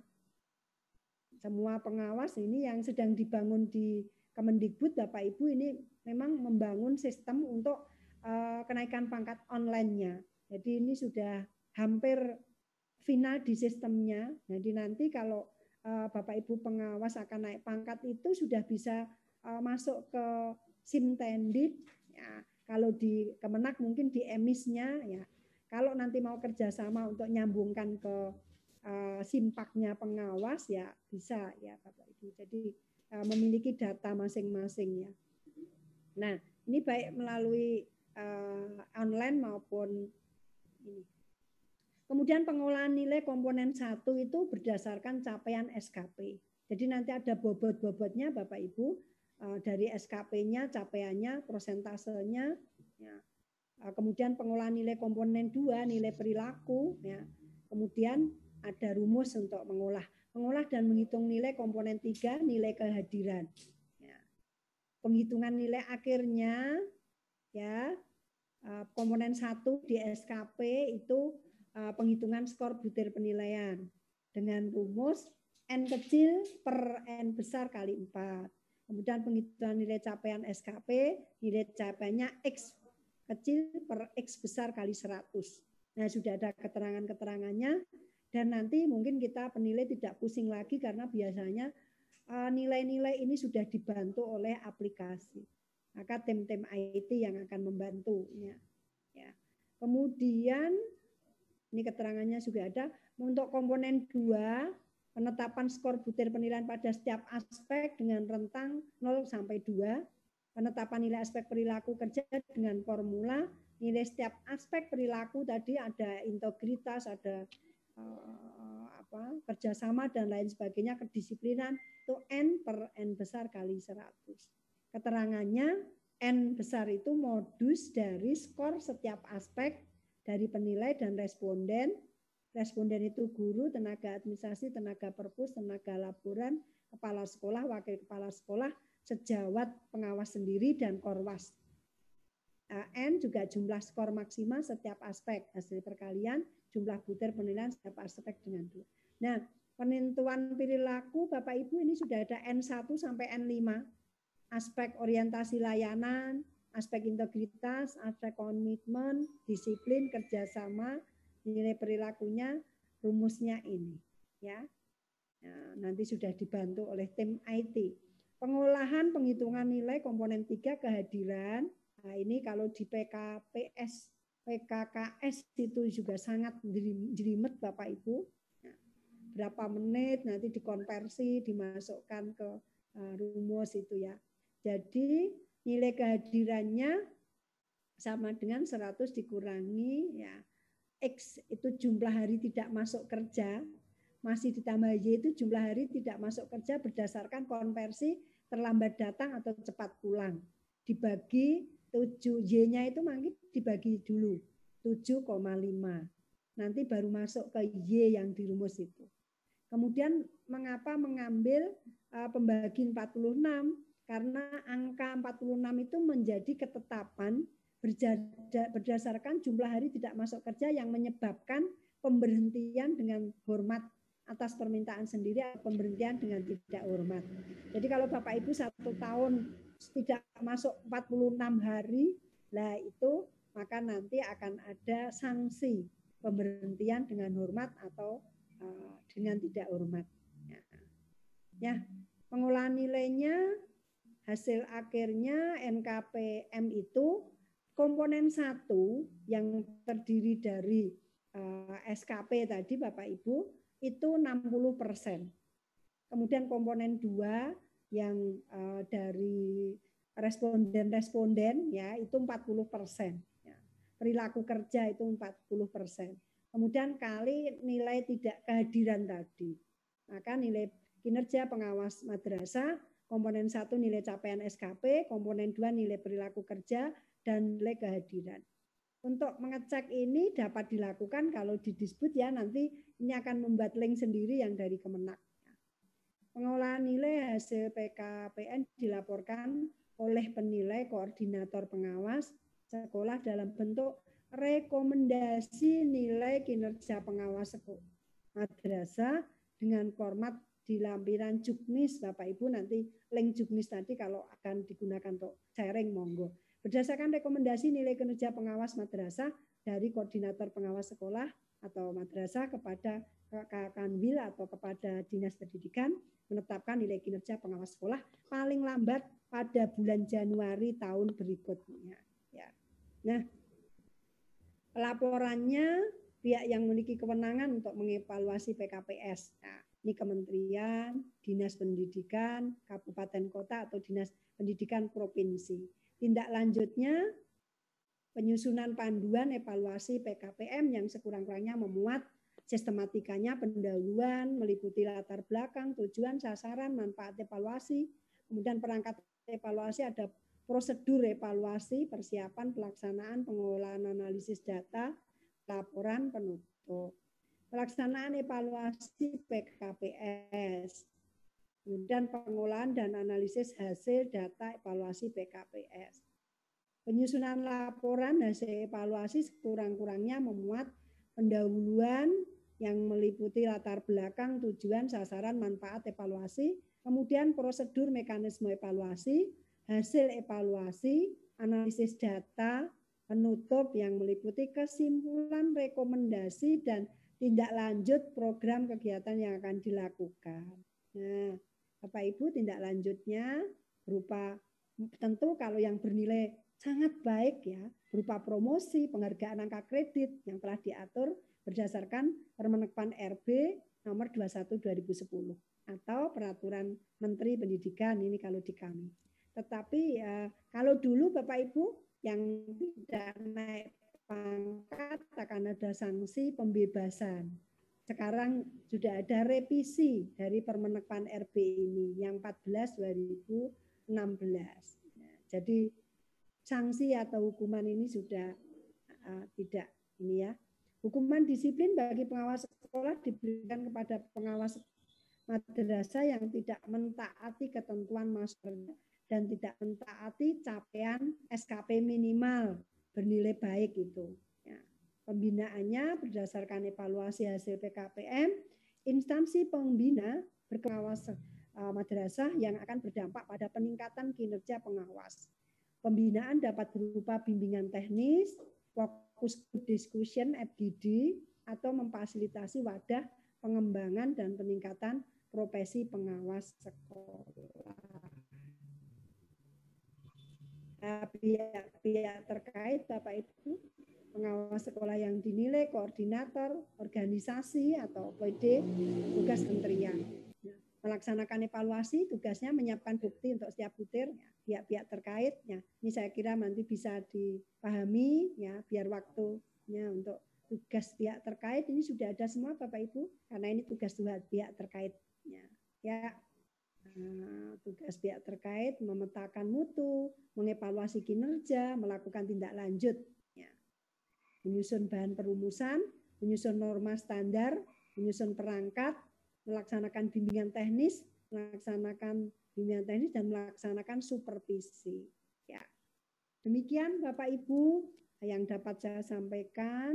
semua pengawas ini yang sedang dibangun di Kemendikbud Bapak Ibu ini memang membangun sistem untuk kenaikan pangkat online-nya. Jadi ini sudah hampir final di sistemnya. Jadi nanti kalau Bapak Ibu pengawas akan naik pangkat itu sudah bisa masuk ke Simtendit. Ya, kalau di Kemenak mungkin di emisnya ya. Kalau nanti mau kerjasama untuk nyambungkan ke simpaknya pengawas ya bisa ya Bapak Ibu. Jadi memiliki data masing-masing ya. Nah ini baik melalui online maupun ini. Kemudian pengolahan nilai komponen 1 itu berdasarkan capaian SKP. Jadi nanti ada bobot-bobotnya Bapak Ibu dari SKP-nya, capaiannya, prosentasenya. Ya. Kemudian pengolahan nilai komponen 2, nilai perilaku. Ya. Kemudian ada rumus untuk mengolah dan menghitung nilai komponen 3, nilai kehadiran. Ya. Penghitungan nilai akhirnya, ya komponen 1 di SKP itu penghitungan skor butir penilaian dengan rumus N kecil per N besar kali 4. Kemudian penghitungan nilai capaian SKP, nilai capaiannya X kecil per X besar kali 100. Nah, sudah ada keterangan-keterangannya, dan nanti mungkin kita penilai tidak pusing lagi karena biasanya nilai-nilai ini sudah dibantu oleh aplikasi. Maka tim-tim IT yang akan membantunya. Ya. Kemudian, ini keterangannya juga ada, untuk komponen 2, penetapan skor butir penilaian pada setiap aspek dengan rentang 0 sampai 2, penetapan nilai aspek perilaku kerja dengan formula nilai setiap aspek perilaku tadi ada integritas, ada kerjasama dan lain sebagainya, kedisiplinan, itu N per N besar kali 100. Keterangannya N besar itu modus dari skor setiap aspek dari penilai dan responden. Responden itu guru, tenaga administrasi, tenaga perpus, tenaga laporan, kepala sekolah, wakil kepala sekolah, sejawat pengawas sendiri, dan korwas. N juga jumlah skor maksimal setiap aspek, hasil perkalian, jumlah butir penilaian setiap aspek dengan 2. Nah, penentuan perilaku Bapak Ibu ini sudah ada N1 sampai N5. Aspek orientasi layanan, aspek integritas, aspek komitmen, disiplin, kerjasama, nilai perilakunya, rumusnya ini. Ya, nah, nanti sudah dibantu oleh tim IT. Pengolahan penghitungan nilai komponen 3 kehadiran. Nah, ini kalau di PKPS, PKKS itu juga sangat jelimet Bapak Ibu. Nah, berapa menit nanti dikonversi, dimasukkan ke rumus itu ya. Jadi nilai kehadirannya sama dengan 100 dikurangi ya X itu jumlah hari tidak masuk kerja, masih ditambah Y itu jumlah hari tidak masuk kerja berdasarkan konversi terlambat datang atau cepat pulang. Dibagi 7, Y-nya itu mungkin dibagi dulu 7,5. Nanti baru masuk ke Y yang di rumus itu. Kemudian mengapa mengambil pembagi 46? Karena angka 46 itu menjadi ketetapan berdasarkan jumlah hari tidak masuk kerja yang menyebabkan pemberhentian dengan hormat atas permintaan sendiri atau pemberhentian dengan tidak hormat. Jadi kalau Bapak Ibu 1 tahun tidak masuk 46 hari, lah itu maka nanti akan ada sanksi pemberhentian dengan hormat atau dengan tidak hormat. Ya, pengolahan nilainya hasil akhirnya NKPM itu komponen 1 yang terdiri dari SKP tadi Bapak Ibu itu 60%. Kemudian komponen 2 yang dari responden ya itu 40%. Ya. Perilaku kerja itu 40%. Kemudian kali nilai tidak kehadiran tadi. Maka nilai kinerja pengawas madrasah, komponen 1 nilai capaian SKP, komponen 2 nilai perilaku kerja, dan nilai kehadiran. Untuk mengecek ini dapat dilakukan kalau didisebut ya, nanti ini akan membuat link sendiri yang dari Kemenak. Pengolahan nilai hasil PKPN dilaporkan oleh penilai koordinator pengawas sekolah dalam bentuk rekomendasi nilai kinerja pengawas madrasah dengan format di lampiran Juknis. Bapak Ibu nanti link Juknis tadi kalau akan digunakan untuk sharing monggo. Berdasarkan rekomendasi nilai kinerja pengawas madrasah dari koordinator pengawas sekolah atau madrasah kepada Kanwil atau kepada Dinas Pendidikan menetapkan nilai kinerja pengawas sekolah paling lambat pada bulan Januari tahun berikutnya. Ya. Nah, laporannya pihak yang memiliki kewenangan untuk mengevaluasi PKPS. Nah, ini kementerian, dinas pendidikan, kabupaten kota atau dinas pendidikan provinsi. Tindak lanjutnya penyusunan panduan evaluasi PKPM yang sekurang-kurangnya memuat sistematikanya, pendahuluan, meliputi latar belakang, tujuan, sasaran, manfaat evaluasi, kemudian perangkat evaluasi, ada prosedur evaluasi, persiapan, pelaksanaan, pengolahan analisis data, laporan, penutup. Pelaksanaan evaluasi PKPS, kemudian pengolahan dan analisis hasil data evaluasi PKPS. Penyusunan laporan hasil evaluasi sekurang-kurangnya memuat pendahuluan, yang meliputi latar belakang, tujuan, sasaran, manfaat, evaluasi, kemudian prosedur, mekanisme evaluasi, hasil evaluasi, analisis data, penutup yang meliputi kesimpulan, rekomendasi, dan tindak lanjut program kegiatan yang akan dilakukan. Nah, Bapak Ibu, tindak lanjutnya berupa tentu kalau yang bernilai sangat baik ya, berupa promosi, penghargaan angka kredit yang telah diatur berdasarkan Permenekpan RB nomor 21 2010 atau Peraturan Menteri Pendidikan ini kalau di kami. Tetapi kalau dulu Bapak Ibu yang tidak naik pangkat akan ada sanksi pembebasan. Sekarang sudah ada revisi dari Permenekpan RB ini yang 14 2016. Jadi sanksi atau hukuman ini sudah tidak ini ya. Hukuman disiplin bagi pengawas sekolah diberikan kepada pengawas madrasah yang tidak mentaati ketentuan master dan tidak mentaati capaian SKP minimal bernilai baik itu. Ya. Pembinaannya berdasarkan evaluasi hasil PKPM, instansi pembina berpengawas madrasah yang akan berdampak pada peningkatan kinerja pengawas. Pembinaan dapat berupa bimbingan teknis, fokus discussion FGD, atau memfasilitasi wadah pengembangan dan peningkatan profesi pengawas sekolah. Pihak-pihak terkait Bapak Ibu, pengawas sekolah yang dinilai koordinator, organisasi atau PD, tugas kementerian. Melaksanakan evaluasi, tugasnya menyiapkan bukti untuk setiap butir, ya, pihak-pihak terkait. Ya. Ini saya kira nanti bisa dipahami, ya, biar waktunya untuk tugas pihak terkait ini sudah ada semua Bapak Ibu, karena ini tugas pihak terkaitnya. Ya. Tugas pihak terkait memetakan mutu, mengevaluasi kinerja, melakukan tindak lanjut, ya. Menyusun bahan perumusan, menyusun norma standar, menyusun perangkat, melaksanakan bimbingan teknis, dan melaksanakan supervisi. Ya. Demikian Bapak Ibu yang dapat saya sampaikan.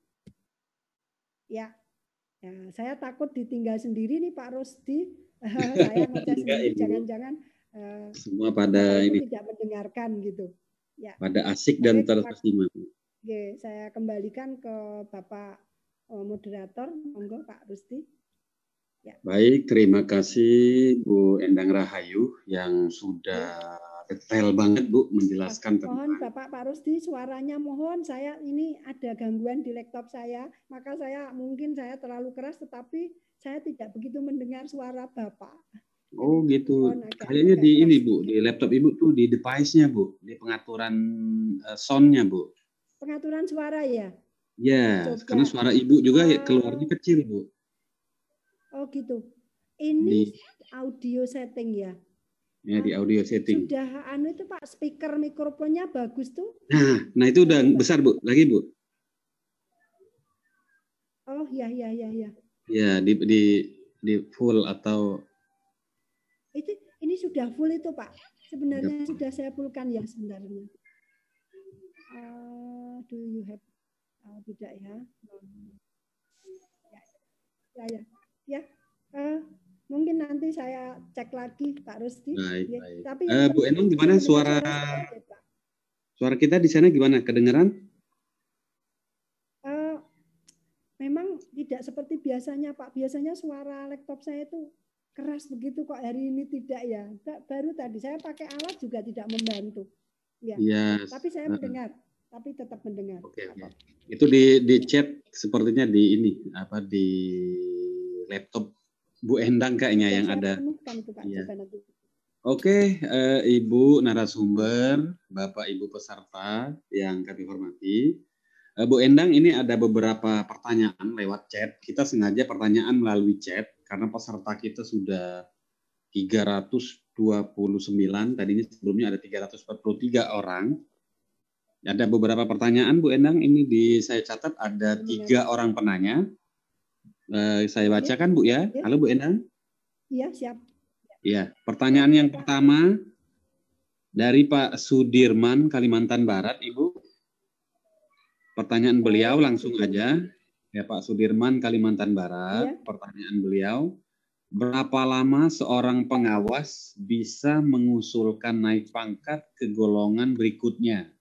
Ya, saya takut ditinggal sendiri nih Pak Rusdi. Saya ngoceh sendiri, jangan-jangan semua pada ini tidak mendengarkan gitu. Ya. Pada asik dan terkesima. Oke, saya kembalikan ke Bapak moderator, monggo Pak Rusdi. Ya. Baik, terima kasih Bu Endang Rahayu yang sudah detail banget Bu menjelaskan tentang. Mohon Bapak Pak Rusdi suaranya mohon, saya ini ada gangguan di laptop saya, maka mungkin saya terlalu keras tetapi saya tidak begitu mendengar suara Bapak. Oh gitu. Kayaknya di ini Bu, di laptop Ibu tuh di device-nya Bu, di pengaturan sound-nya Bu. Pengaturan suara ya? Ya, karena suara Ibu juga keluarnya kecil Bu. Oh gitu. Ini audio setting ya? Ya di audio setting. Sudah itu Pak, speaker mikrofonnya bagus tuh. Nah itu udah besar Bu, lagi Bu. Oh ya. Ya di full atau. Ini sudah full itu Pak. Sebenarnya sudah saya fullkan ya sebenarnya. Do you have? Tidak ya. Ya. Mungkin nanti saya cek lagi Pak Rusdi. Baik. Tapi Bu Enung gimana suara kita di sana gimana? Kedengeran? Memang tidak seperti biasanya Pak. Biasanya suara laptop saya itu keras begitu kok, hari ini tidak ya. Baru tadi saya pakai alat juga tidak membantu. Ya. Yes. Tapi saya mendengar. Tapi tetap mendengar. Oke. Itu di chat sepertinya di ini di laptop Bu Endang kayaknya yang ada. Ya. Oke, Ibu narasumber, Bapak Ibu peserta yang kami hormati. Bu Endang, ini ada beberapa pertanyaan lewat chat. Kita sengaja pertanyaan melalui chat karena peserta kita sudah 329, tadinya sebelumnya ada 343 orang. Ada beberapa pertanyaan Bu Endang, ini saya catat ada 3 orang penanya. Saya bacakan Bu ya. Halo Bu Endang. Iya, siap. Ya, pertanyaan yang pertama dari Pak Sudirman, Kalimantan Barat, Ibu. Pertanyaan beliau langsung aja. Ya, Pak Sudirman, Kalimantan Barat. Iya. Pertanyaan beliau, berapa lama seorang pengawas bisa mengusulkan naik pangkat ke golongan berikutnya?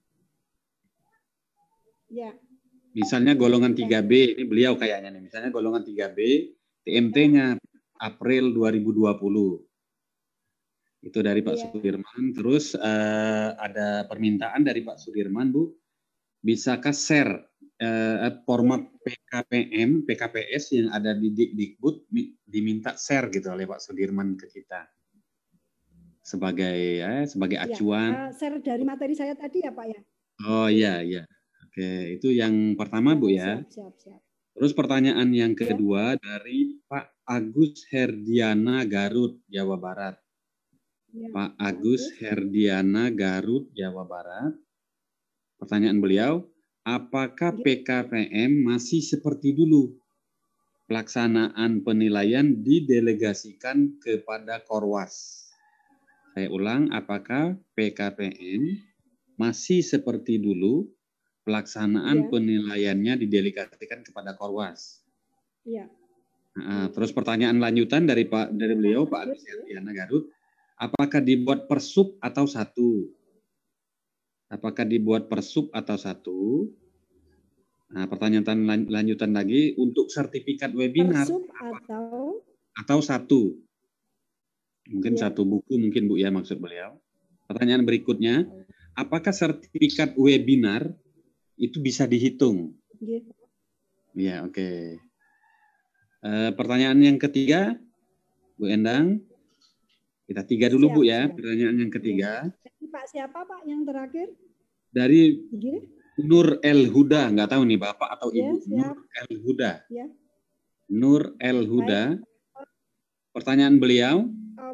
Ya. Misalnya golongan 3B, ini beliau kayaknya nih. Misalnya golongan 3B, TMT-nya April 2020. Itu dari Pak Sudirman. Terus ada permintaan dari Pak Sudirman, Bu, bisakah share format PKPM, PKPS yang ada di Dikbud diminta share gitu oleh Pak Sudirman ke kita sebagai acuan. Share dari materi saya tadi ya Pak ya. Oh iya, iya. Oke, itu yang pertama Bu ya. Siap. Terus pertanyaan yang kedua dari Pak Agus Herdiana Garut, Jawa Barat. Ya, Pak Agus Herdiana Garut, Jawa Barat. Pertanyaan beliau, apakah PKPM masih seperti dulu? Pelaksanaan penilaian didelegasikan kepada Korwas. Saya ulang, apakah PKPM masih seperti dulu? Pelaksanaan penilaiannya didelegasikan kepada Korwas. Iya. Nah, terus pertanyaan lanjutan dari beliau, Pak Agus Herdiana Garut, apakah dibuat per sub atau satu? Apakah dibuat per sub atau satu? Nah, pertanyaan lanjutan lagi, untuk sertifikat webinar per sub atau satu? Mungkin satu buku mungkin Bu ya maksud beliau. Pertanyaan berikutnya, apakah sertifikat webinar itu bisa dihitung? Ya, oke. Pertanyaan yang ketiga, Bu Endang. Kita tiga dulu Bu ya, pertanyaan yang ketiga. Pak siapa Pak yang terakhir? Dari Nur El Huda, nggak tahu nih Bapak atau Ibu. Nur El Huda. Nur El Huda. Pertanyaan beliau,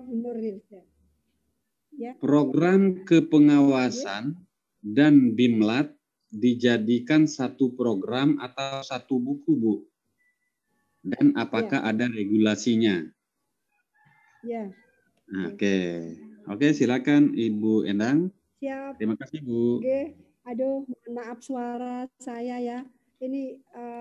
program kepengawasan dan BIMLAT dijadikan satu program atau satu buku, Bu? Dan apakah ada regulasinya? Ya. Oke, silakan Ibu Endang. Siap. Terima kasih, Bu. Oke. Aduh, maaf suara saya ya. Ini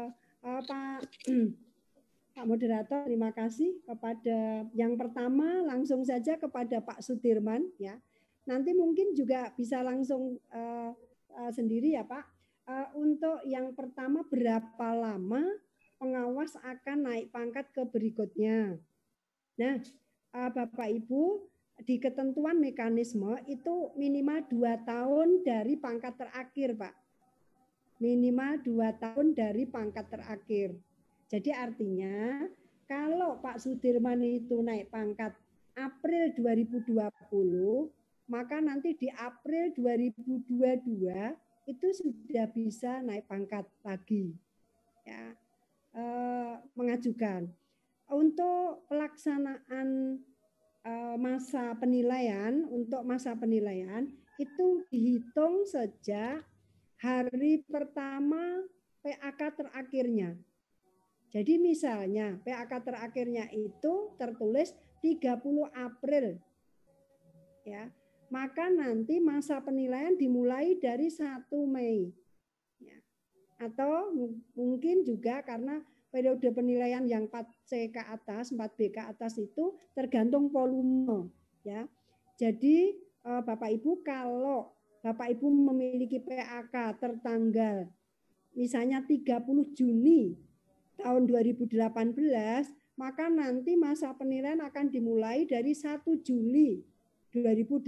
Pak Moderator, terima kasih kepada yang pertama langsung saja kepada Pak Sudirman ya. Nanti mungkin juga bisa langsung sendiri ya Pak. Untuk yang pertama, berapa lama pengawas akan naik pangkat ke berikutnya? Nah, Bapak Ibu, di ketentuan mekanisme itu minimal 2 tahun dari pangkat terakhir, Pak. Minimal 2 tahun dari pangkat terakhir. Jadi artinya kalau Pak Sudirman itu naik pangkat April 2020, maka nanti di April 2022 itu sudah bisa naik pangkat lagi. Ya, mengajukan. Untuk pelaksanaan masa penilaian, untuk masa penilaian itu dihitung sejak hari pertama PAK terakhirnya. Jadi misalnya PAK terakhirnya itu tertulis 30 April. Ya. Maka nanti masa penilaian dimulai dari 1 Mei. Ya. Atau mungkin juga karena periode penilaian yang 4C ke atas, 4B ke atas itu tergantung volume, ya. Jadi Bapak Ibu, kalau Bapak Ibu memiliki PAK tertanggal misalnya 30 Juni tahun 2018, maka nanti masa penilaian akan dimulai dari 1 Juli 2018.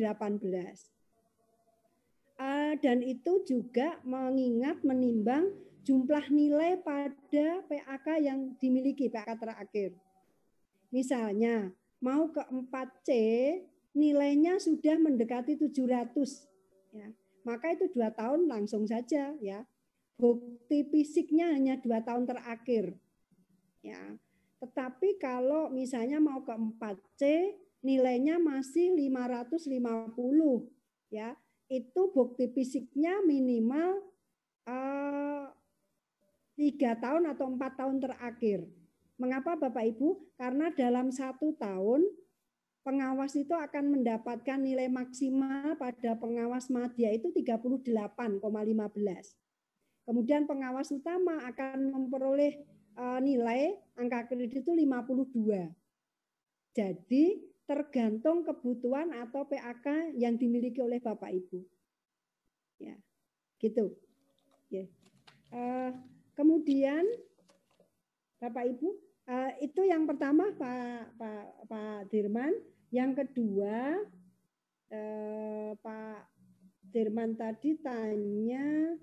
Dan itu juga mengingat menimbang jumlah nilai pada PAK yang dimiliki, PAK terakhir. Misalnya, mau ke 4C, nilainya sudah mendekati 700. Ya. Maka itu 2 tahun langsung saja. Ya. Bukti fisiknya hanya 2 tahun terakhir. Ya. Tetapi kalau misalnya mau ke 4C, nilainya masih 550. Ya. Itu bukti fisiknya minimal 3 tahun atau 4 tahun terakhir. Mengapa Bapak Ibu? Karena dalam 1 tahun pengawas itu akan mendapatkan nilai maksimal pada pengawas madya itu 38,15. Kemudian pengawas utama akan memperoleh nilai angka kredit itu 52. Jadi tergantung kebutuhan atau PAK yang dimiliki oleh Bapak Ibu. Ya, gitu. Ya. Kemudian Bapak Ibu, itu yang pertama Pak Dirman. Yang kedua, Pak Dirman tadi tanya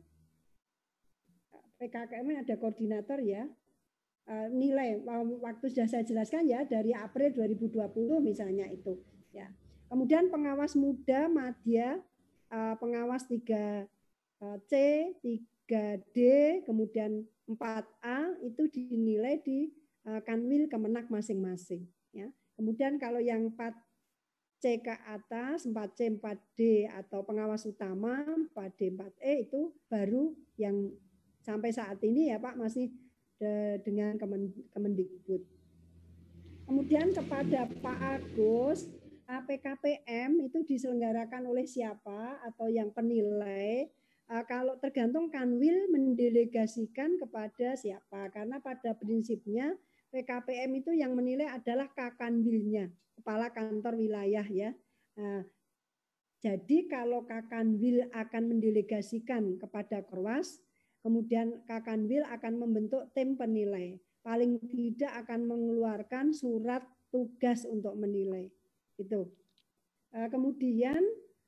PKKM ada koordinator ya. Nilai waktu sudah saya jelaskan ya dari April 2020 misalnya itu ya. Kemudian pengawas muda madya, pengawas 3C, 3D, kemudian 4A itu dinilai di Kanwil Kemenak masing-masing ya. Kemudian kalau yang 4C ke atas, 4C, 4D atau pengawas utama 4D, 4E itu baru yang sampai saat ini ya Pak masih dengan Kemendikbud. Kemudian kepada Pak Agus, PKPM itu diselenggarakan oleh siapa atau yang penilai? Kalau tergantung Kanwil mendelegasikan kepada siapa, karena pada prinsipnya PKPM itu yang menilai adalah Kakanwilnya, Kepala Kantor Wilayah ya. Jadi kalau Kakanwil akan mendelegasikan kepada Korwas, kemudian Kakanwil akan membentuk tim penilai. Paling tidak akan mengeluarkan surat tugas untuk menilai. Itu. Kemudian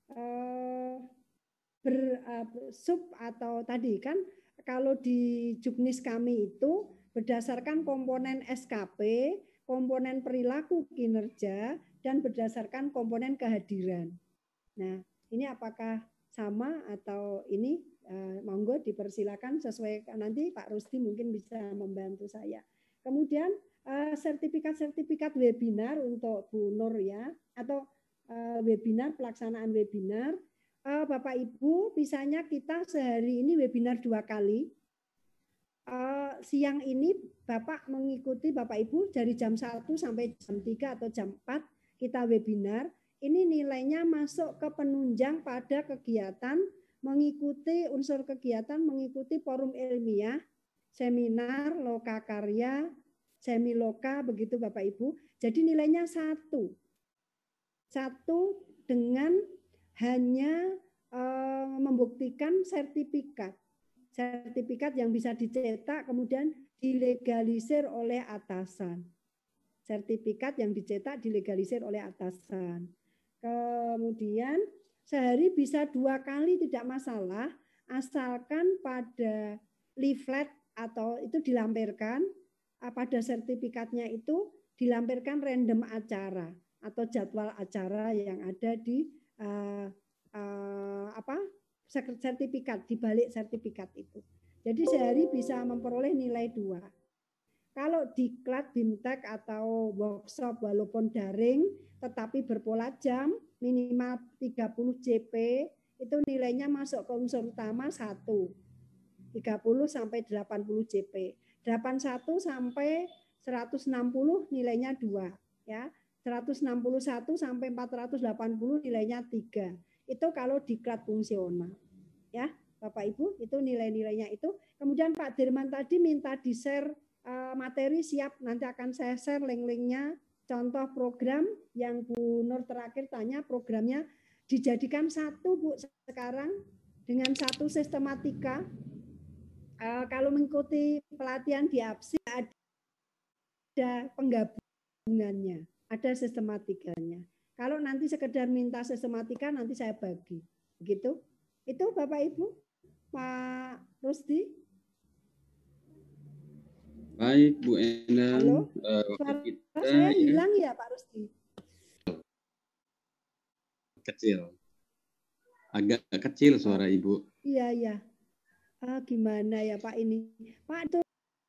sub atau tadi kan kalau di Juknis kami itu berdasarkan komponen SKP, komponen perilaku kinerja, dan berdasarkan komponen kehadiran. Nah, ini apakah sama atau ini? Monggo dipersilakan sesuai nanti Pak Rusdi mungkin bisa membantu saya. Kemudian sertifikat-sertifikat webinar untuk Bu Nur ya, atau webinar, pelaksanaan webinar. Bapak Ibu, misalnya kita sehari ini webinar 2 kali. Siang ini Bapak mengikuti Bapak Ibu dari jam 1 sampai jam 3 atau jam 4 kita webinar. Ini nilainya masuk ke penunjang pada kegiatan mengikuti unsur kegiatan, mengikuti forum ilmiah, seminar, loka karya, semiloka, begitu Bapak Ibu. Jadi nilainya 1. 1 dengan hanya membuktikan sertifikat. Sertifikat yang bisa dicetak kemudian dilegalisir oleh atasan. Sertifikat yang dicetak dilegalisir oleh atasan. Kemudian sehari bisa 2 kali tidak masalah, asalkan pada leaflet atau itu dilampirkan, pada sertifikatnya itu dilampirkan random acara atau jadwal acara yang ada di sertifikat, di balik sertifikat itu. Jadi sehari bisa memperoleh nilai 2. Kalau diklat, bimtek atau workshop walaupun daring tetapi berpola jam minimal 30 JP itu nilainya masuk ke unsur utama 1. 30 sampai 80 JP. 81 sampai 160 nilainya 2 ya. 161 sampai 480 nilainya 3. Itu kalau diklat fungsional. Ya, Bapak Ibu, itu nilai-nilainya itu. Kemudian Pak Dirman tadi minta di-share materi, siap, nanti akan saya share link-linknya. Contoh program yang Bu Nur terakhir tanya, programnya dijadikan 1 Bu sekarang dengan 1 sistematika. Kalau mengikuti pelatihan di APSI ada penggabungannya, ada sistematikanya. Kalau nanti sekedar minta sistematika nanti saya bagi. Begitu? Itu Bapak Ibu, Pak Rusdi. Baik, Bu Endang. Suara saya hilang ya Pak Rusdi? Kecil. Agak kecil suara Ibu. Iya. Gimana ya Pak ini? Pak, itu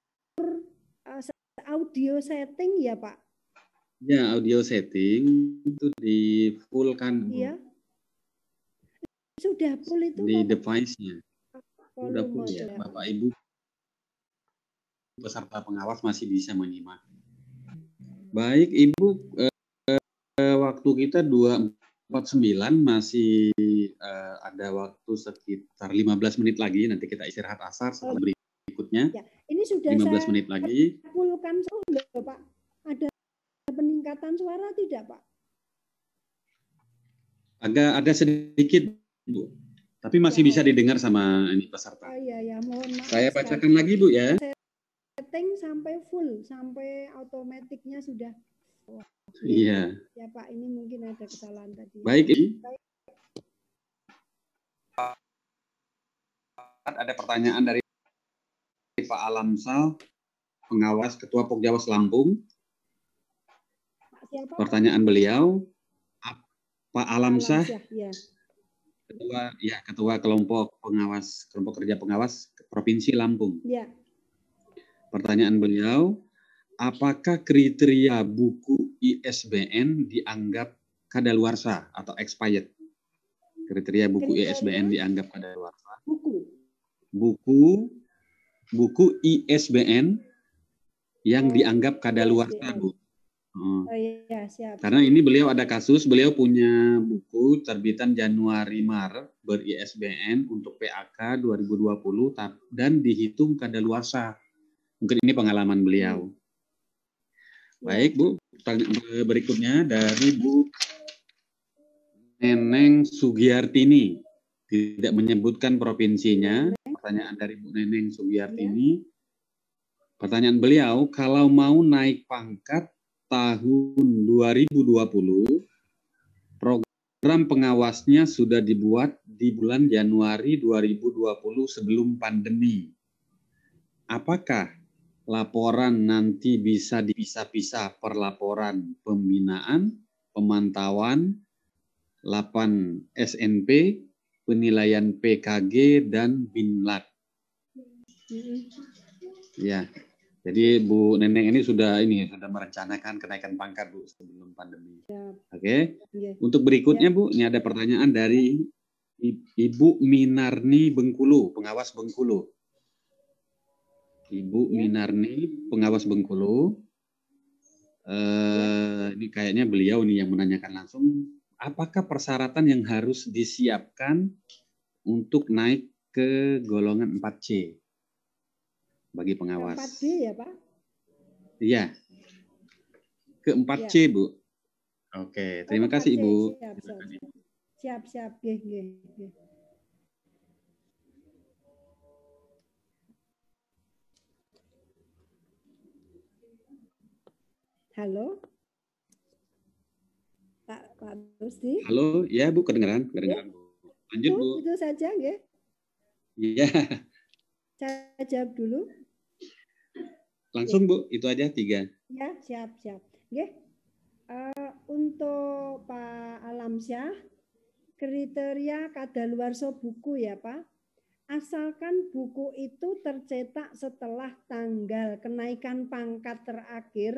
audio setting ya Pak? Ya, audio setting itu di full kan, Bu? Iya. Sudah full itu di Pak? Device-nya. Sudah full ya, Bapak Ibu. Peserta pengawas masih bisa menyimak. Baik, Ibu, waktu kita 2:49 masih ada waktu sekitar 15 menit lagi. Nanti kita istirahat asar setelah berikutnya. Ya, ini Ini sudah 15 menit lagi. fullkan sudah, Pak. Ada peningkatan suara tidak, Pak? Agak ada sedikit, Bu. Tapi masih bisa didengar sama ini peserta. Oh iya, mohon maaf. Saya bacakan lagi, Bu, ya. Setting sampai full, sampai otomatiknya sudah. Iya. Ya, Pak, ini mungkin ada kesalahan tadi. Baik. Ada pertanyaan dari Pak Alamsal, pengawas Ketua Pokjawas Lampung. Siapa, pertanyaan beliau, Pak Alamsah, ya. Ketua kelompok kerja pengawas Provinsi Lampung. Ya. Pertanyaan beliau, apakah kriteria buku ISBN dianggap kadaluarsa atau expired? Kriteria buku ISBN dianggap kadaluarsa. Buku ISBN yang dianggap kadaluarsa, Bu. Oh iya, siap. Karena ini beliau ada kasus, beliau punya buku terbitan Januari-Maret ber-ISBN untuk PAK 2020 dan dihitung kadaluarsa. Mungkin ini pengalaman beliau. Baik, Bu. Berikutnya dari Bu Neneng Sugiyartini. Tidak menyebutkan provinsinya. Pertanyaan dari Bu Neneng Sugiyartini. Pertanyaan beliau, kalau mau naik pangkat tahun 2020, program pengawasnya sudah dibuat di bulan Januari 2020 sebelum pandemi. Apakah laporan nanti bisa dipisah-pisah per laporan pembinaan, pemantauan, 8 SNP, penilaian PKG, dan BINLAT? Ya. Jadi Bu Neneng ini sudah merencanakan kenaikan pangkat, Bu, sebelum pandemi. Oke. Untuk berikutnya, Bu, ini ada pertanyaan dari Ibu Minarni Bengkulu, pengawas Bengkulu. Ibu Minarni, pengawas Bengkulu. Ini kayaknya beliau nih yang menanyakan langsung, apakah persyaratan yang harus disiapkan untuk naik ke golongan 4C? Bagi pengawas. 4B ya, Pak? Iya. Ke 4C, Bu. Oke, terima kasih, Ibu. Siap. Halo? Pak Rusdi? Halo, ya Bu, kedengaran, Bu. Lanjut, Bu. Itu saja, nggih? Iya. Saya jawab dulu. Langsung, Bu, itu aja 3. Ya, siap. Nggih. Untuk Pak Alamsyah, kriteria kadaluarsa buku ya, Pak. Asalkan buku itu tercetak setelah tanggal kenaikan pangkat terakhir,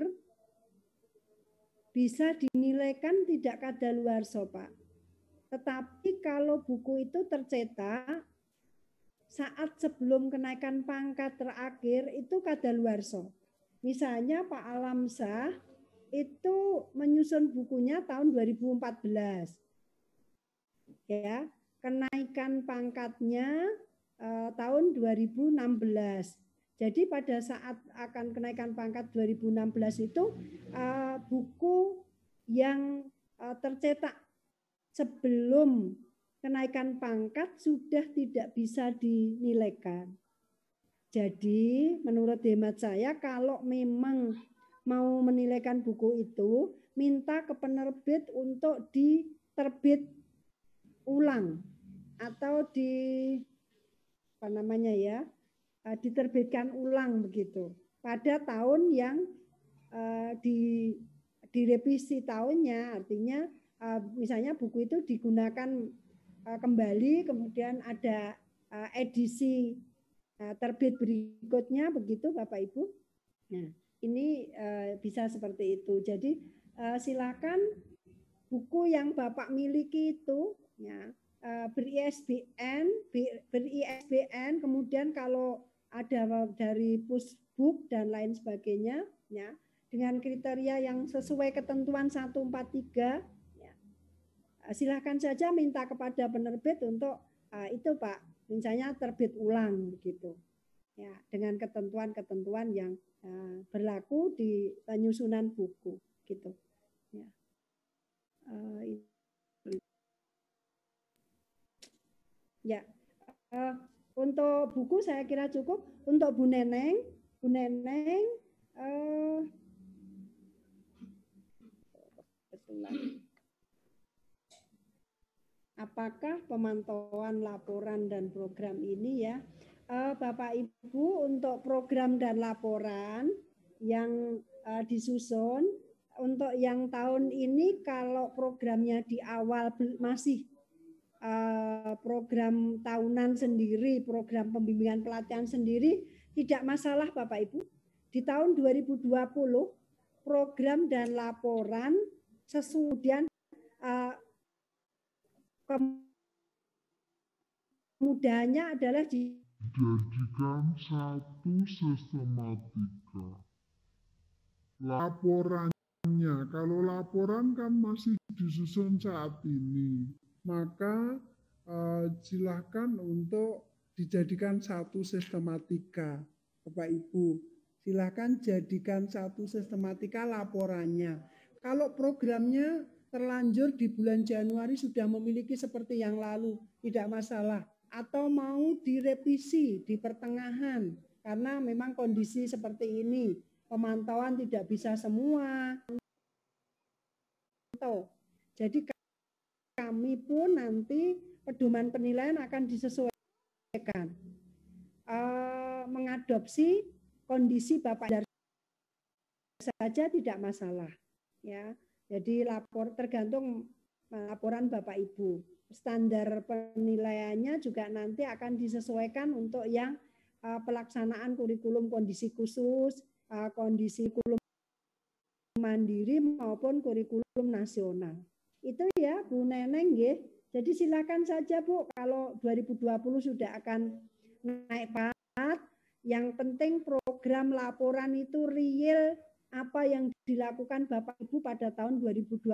bisa dinilaikan tidak kadaluarsa, Pak. Tetapi kalau buku itu tercetak saat sebelum kenaikan pangkat terakhir itu kadaluarsa. Misalnya Pak Alamsyah itu menyusun bukunya tahun 2014. Ya, kenaikan pangkatnya tahun 2016. Jadi pada saat akan kenaikan pangkat 2016 itu buku yang tercetak sebelum kenaikan pangkat sudah tidak bisa dinilaikan. Jadi menurut hemat saya kalau memang mau menilaikan buku itu, minta ke penerbit untuk diterbit ulang atau diterbitkan ulang begitu pada tahun yang direvisi tahunnya, artinya misalnya buku itu digunakan kembali, kemudian ada edisi terbit berikutnya, begitu Bapak Ibu. Nah, ini bisa seperti itu. Jadi silakan buku yang Bapak miliki itu ya, ber-ISBN, kemudian kalau ada dari Pusbuk dan lain sebagainya, ya, dengan kriteria yang sesuai ketentuan 143. Silahkan saja minta kepada penerbit untuk itu Pak, misalnya terbit ulang begitu. ya, dengan ketentuan-ketentuan yang berlaku di penyusunan buku gitu. Ya. Ya, untuk buku saya kira cukup. Untuk Bu Neneng, apakah pemantauan laporan dan program ini ya, Bapak Ibu, untuk program dan laporan yang disusun untuk yang tahun ini, kalau programnya di awal masih program tahunan sendiri, program pembimbingan pelatihan sendiri, tidak masalah Bapak Ibu. Di tahun 2020 program dan laporan kemudian kemudahannya adalah dijadikan satu sistematika. Laporannya, kalau laporan kan masih disusun saat ini, maka silakan untuk dijadikan satu sistematika, Bapak Ibu. Silakan jadikan satu sistematika laporannya. Kalau programnya terlanjur di bulan Januari sudah memiliki seperti yang lalu, tidak masalah. Atau mau direvisi di pertengahan, karena memang kondisi seperti ini, pemantauan tidak bisa semua. Jadi kami pun nanti pedoman penilaian akan disesuaikan, mengadopsi kondisi Bapak dari saja tidak masalah, ya. Jadi tergantung laporan Bapak Ibu. Standar penilaiannya juga nanti akan disesuaikan untuk yang pelaksanaan kurikulum kondisi khusus, kondisi kurikulum mandiri maupun kurikulum nasional. Itu ya Bu Neneng ya. Jadi silakan saja Bu, kalau 2020 sudah akan naik pangkat, yang penting program laporan itu real apa yang dilakukan Bapak Ibu pada tahun 2020.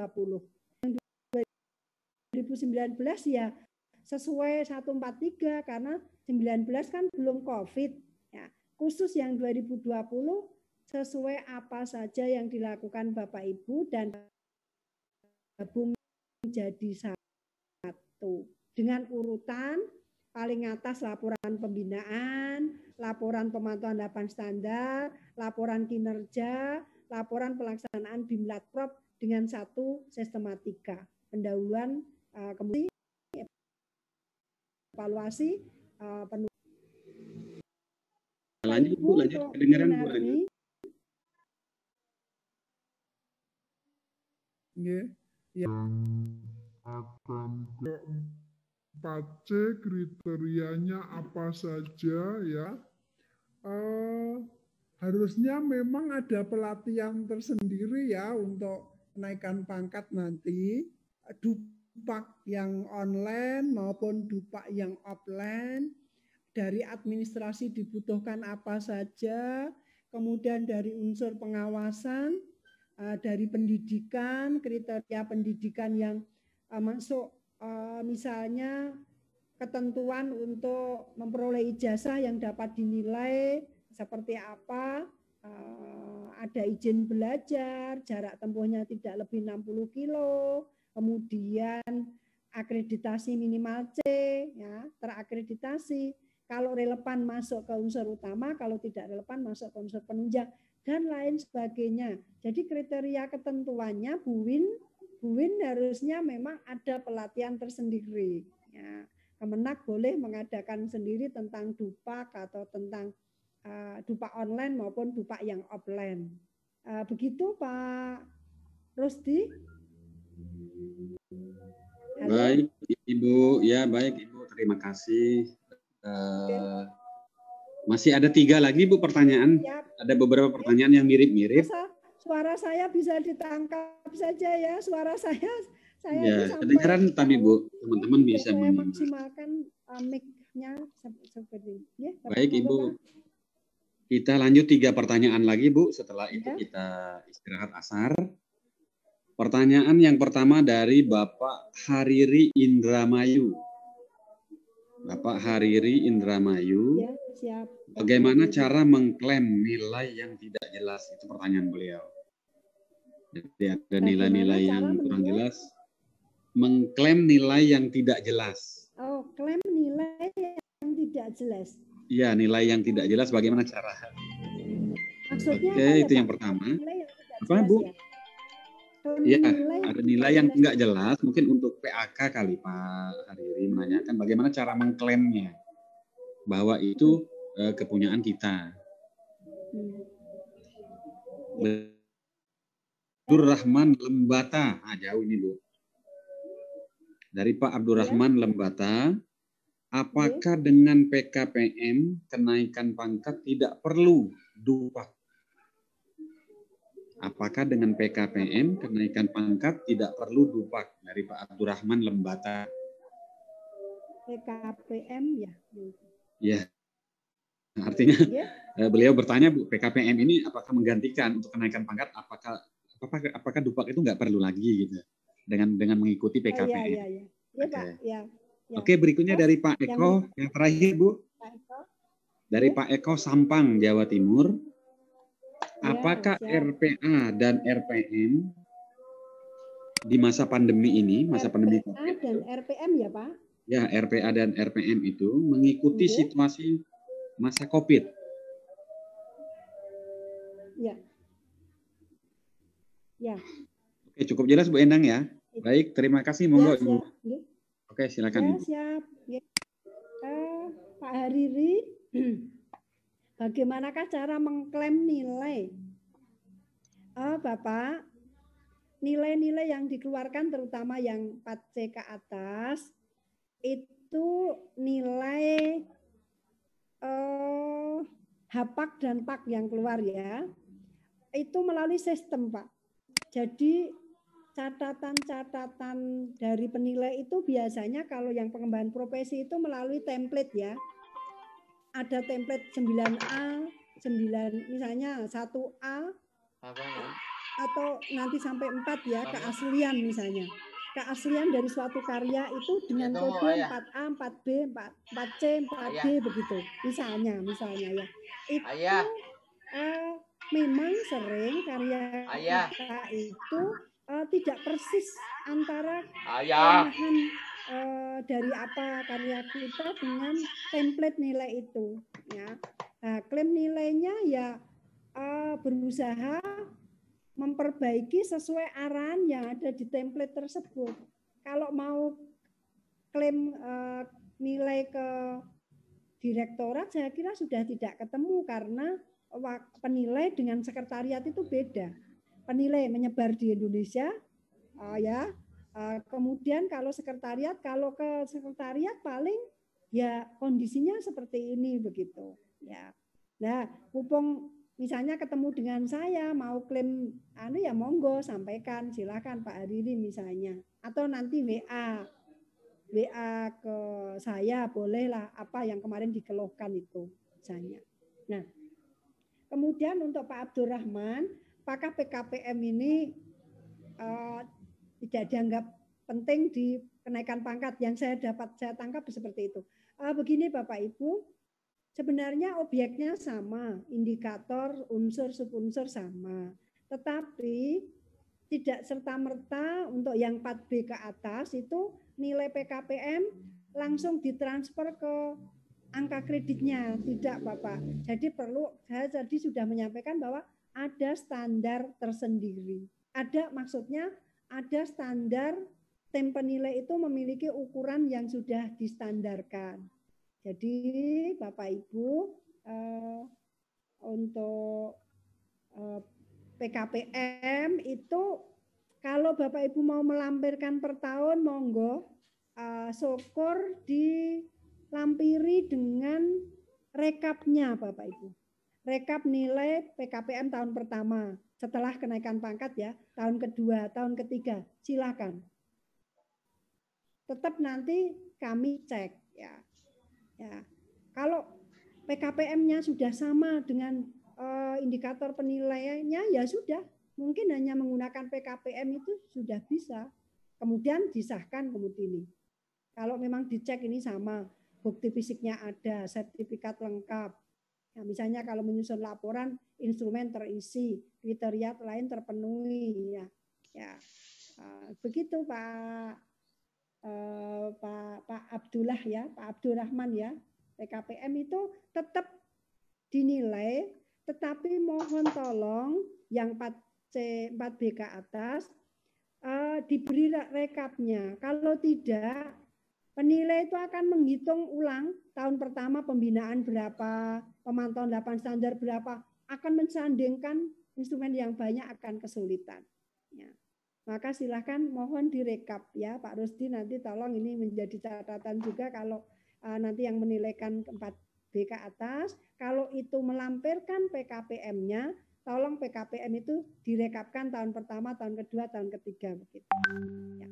2019 ya sesuai 143 karena 19 kan belum COVID. Ya, khusus yang 2020 sesuai apa saja yang dilakukan Bapak Ibu dan gabung menjadi satu dengan urutan paling atas laporan pembinaan, laporan pemantauan 8 standar, laporan kinerja, laporan pelaksanaan BIMLATPROP dengan satu sistematika. Pendahuluan, kemudian evaluasi, lanjut Bu, lanjut kedengaran Bu, lanjut. Yang akan ke-4C kriterianya apa saja ya. Harusnya memang ada pelatihan tersendiri ya untuk kenaikan pangkat nanti. Dupak yang online maupun dupak yang offline. Dari administrasi dibutuhkan apa saja, kemudian dari unsur pengawasan, dari pendidikan, kriteria pendidikan yang masuk, misalnya ketentuan untuk memperoleh ijazah yang dapat dinilai seperti apa, ada izin belajar, jarak tempuhnya tidak lebih 60 kilo, kemudian akreditasi minimal C, ya, terakreditasi. Kalau relevan masuk ke unsur utama, kalau tidak relevan masuk ke unsur penunjang, dan lain sebagainya. Jadi kriteria ketentuannya Bu Win harusnya memang ada pelatihan tersendiri. Ya, Kemenak boleh mengadakan sendiri tentang dupak atau tentang dupak online maupun dupak yang offline. Begitu Pak Rusdi. Halo. Baik Ibu, ya baik Ibu, terima kasih. Masih ada 3 lagi Bu pertanyaan. Ya. Ada beberapa pertanyaan yang mirip-mirip. Suara saya bisa ditangkap saja ya, suara saya ya, kedengaran tapi Bu, teman-teman bisa maksimalkan mic-nya seperti ya. Baik Ibu. Kita lanjut 3 pertanyaan lagi Bu, setelah itu kita istirahat asar. Pertanyaan yang pertama dari Bapak Hariri Indramayu. Bapak Hariri Indramayu. Ya, siap. Bagaimana cara mengklaim nilai yang tidak jelas? Itu pertanyaan beliau. Jadi ada nilai-nilai yang kurang jelas. Mengklaim nilai yang tidak jelas. Oh, klaim nilai yang tidak jelas. Iya, nilai yang tidak jelas bagaimana cara? Maksudnya Oke, apa ya, itu yang Pak? pertama. Nilai yang tidak Apa, jelas, Bu? ya? Iya, Nilai ada nilai yang tidak jelas. Mungkin untuk PAK kali Pak Hariri menanyakan bagaimana cara mengklaimnya bahwa itu kepunyaan kita. Abdurrahman Lembata. Ah, jauh ini, Bu. Dari Pak Abdurrahman Lembata. Apakah dengan PKPM kenaikan pangkat tidak perlu dupak? Apakah dengan PKPM kenaikan pangkat tidak perlu dupak? Dari Pak Abdurrahman Lembata. PKPM ya. Ya. Artinya beliau bertanya, Bu, PKPM ini apakah menggantikan untuk kenaikan pangkat? Apakah dupak itu nggak perlu lagi gitu dengan mengikuti PKPM? Iya, Pak. Ya. Oke, berikutnya dari Pak Eko. Yang terakhir, Bu. Pak Eko. Dari Pak Eko Sampang, Jawa Timur. Apakah RPA dan RPM di masa pandemi ini, masa pandemi COVID? RPA dan RPM ya, Pak? Ya, RPA dan RPM itu mengikuti situasi masa COVID. Ya. Ya. Oke, cukup jelas Bu Endang ya. Baik, terima kasih. Monggo Ibu. Oke, silakan Ibu. Siap. Ya. Pak Hariri, bagaimanakah cara mengklaim nilai? Bapak, nilai-nilai yang dikeluarkan terutama yang 4C ke atas itu nilai HAPAK dan PAK yang keluar ya. Itu melalui sistem, Pak. Jadi catatan-catatan dari penilai itu biasanya kalau yang pengembangan profesi itu melalui template ya. Ada template 9A, 9 misalnya 1A atau nanti sampai 4 ya, keaslian misalnya. Keaslian dari suatu karya itu dengan kode 4A, 4B, 4C, 4D begitu. Misalnya ya. Itu memang sering karya kita itu tidak persis antara kelemahan dari apa karya kita dengan template nilai itu ya. Nah, klaim nilainya ya berusaha memperbaiki sesuai arahan yang ada di template tersebut. Kalau mau klaim nilai ke direktorat saya kira sudah tidak ketemu karena penilai dengan sekretariat itu beda. Penilai menyebar di Indonesia, kemudian kalau ke sekretariat paling ya kondisinya seperti ini begitu. Ya, nah, mumpung misalnya ketemu dengan saya mau klaim, ya monggo sampaikan, silakan Pak Hariri misalnya, atau nanti WA ke saya bolehlah apa yang kemarin dikeluhkan itu misalnya. Nah. Kemudian untuk Pak Abdurrahman, apakah PKPM ini tidak dianggap penting di kenaikan pangkat? Yang saya tangkap seperti itu. Begini Bapak Ibu, sebenarnya objeknya sama, indikator, unsur, subunsur sama. Tetapi tidak serta-merta untuk yang 4B ke atas itu nilai PKPM langsung ditransfer ke angka kreditnya, tidak Bapak. Jadi saya tadi sudah menyampaikan bahwa ada standar tersendiri. Maksudnya ada standar tem penilai itu memiliki ukuran yang sudah distandarkan. Jadi Bapak Ibu untuk PKPM itu kalau Bapak Ibu mau melampirkan per tahun monggo syukur dilampiri dengan rekapnya Bapak Ibu. Rekap nilai PKPM tahun pertama setelah kenaikan pangkat ya, tahun kedua, tahun ketiga, silakan. Tetap nanti kami cek ya. Kalau PKPM-nya sudah sama dengan indikator penilaiannya ya sudah, mungkin hanya menggunakan PKPM itu sudah bisa. Kemudian disahkan kemudian ini. Kalau memang dicek ini sama. bukti fisiknya ada, sertifikat lengkap. Ya, misalnya kalau menyusun laporan, instrumen terisi, kriteria lain terpenuhi. Ya, begitu Pak Abdullah ya, Pak Abdurrahman ya. PKPM itu tetap dinilai, tetapi mohon tolong yang 4C, 4B ke atas diberi rekapnya. Kalau tidak, penilai itu akan menghitung ulang tahun pertama pembinaan berapa, pemantauan 8 standar berapa, akan mensandingkan instrumen yang banyak akan kesulitan. Ya. Maka silahkan mohon direkap ya Pak Rusdi, nanti tolong ini menjadi catatan juga kalau nanti yang menilaikan 4B ke atas, kalau itu melampirkan PKPM-nya, tolong PKPM itu direkapkan tahun pertama, tahun kedua, tahun ketiga begitu. Ya.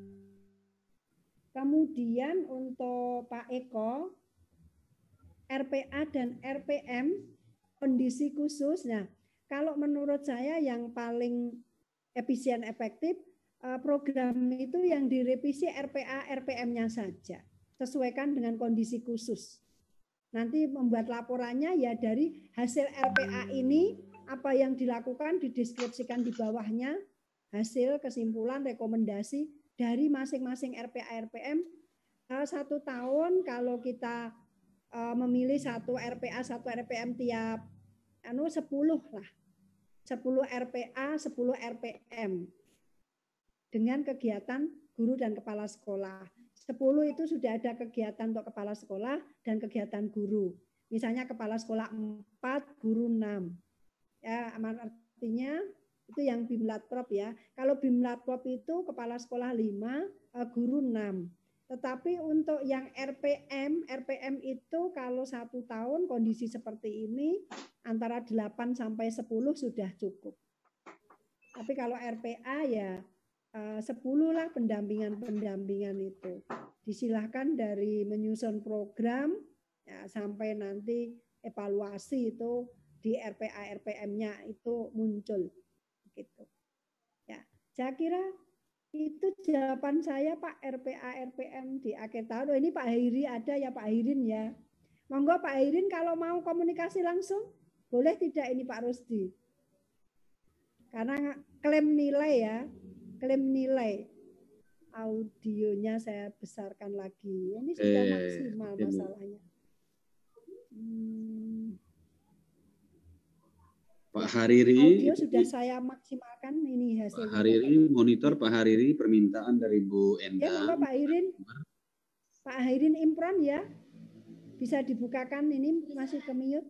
Kemudian untuk Pak Eko, RPA dan RPM kondisi khusus. Nah, kalau menurut saya yang paling efisien efektif program itu yang direvisi RPA RPM-nya saja, sesuaikan dengan kondisi khusus. Nanti membuat laporannya ya dari hasil RPA ini, apa yang dilakukan dideskripsikan di bawahnya, hasil, kesimpulan, rekomendasi dari masing-masing RPA RPM. 1 tahun kalau kita memilih satu RPA, satu RPM tiap 10 lah. 10 RPA, 10 RPM. Dengan kegiatan guru dan kepala sekolah. 10 itu sudah ada kegiatan untuk kepala sekolah dan kegiatan guru. Misalnya kepala sekolah 4, guru 6. Ya, artinya itu yang Bimlatprop ya. Kalau Bimlatprop itu kepala sekolah 5, guru 6. Tetapi untuk yang RPM itu kalau 1 tahun kondisi seperti ini antara 8 sampai 10 sudah cukup. Tapi kalau RPA ya 10 lah pendampingan itu. Disilahkan dari menyusun program ya, sampai nanti evaluasi itu di RPA RPM-nya itu muncul gitu. Ya, saya kira itu jawaban saya Pak RPA RPM di akhir tahun. Oh, ini Pak Hairi ada ya Pak Hairin ya. Monggo Pak Hairin kalau mau komunikasi langsung boleh tidak ini Pak Rusdi? Karena klaim nilai ya. Klaim nilai audionya saya besarkan lagi. Ini sudah maksimal masalahnya. Pak Hariri. Audio sudah saya maksimalkan ini hasilnya. Pak Hariri monitor Pak Hariri permintaan dari Bu Endang. Ya, Pak Hairin. Pak Hairin Imron ya. Bisa dibukakan ini masih ke mute.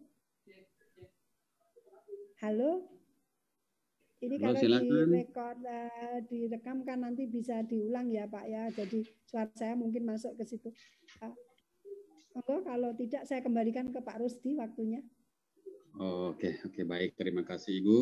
Halo. Ini kalau direkam kan nanti bisa diulang ya Pak ya. Jadi suara saya mungkin masuk ke situ. Monggo kalau tidak saya kembalikan ke Pak Rusdi waktunya. Oke, baik. Terima kasih Ibu.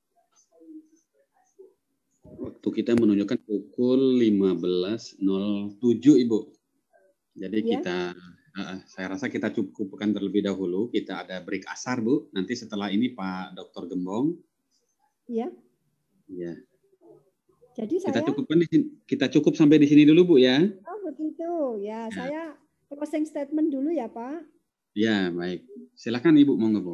Waktu kita menunjukkan pukul 15.07 Ibu. Jadi ya. Saya rasa kita cukupkan terlebih dahulu. Kita ada break asar Bu. Nanti setelah ini Pak Dr. Gembong. Ya. Ya. Jadi kita cukup sampai di sini dulu Bu ya. Oh begitu ya. Saya closing statement dulu ya Pak. Ya baik. Silakan Ibu monggo Bu.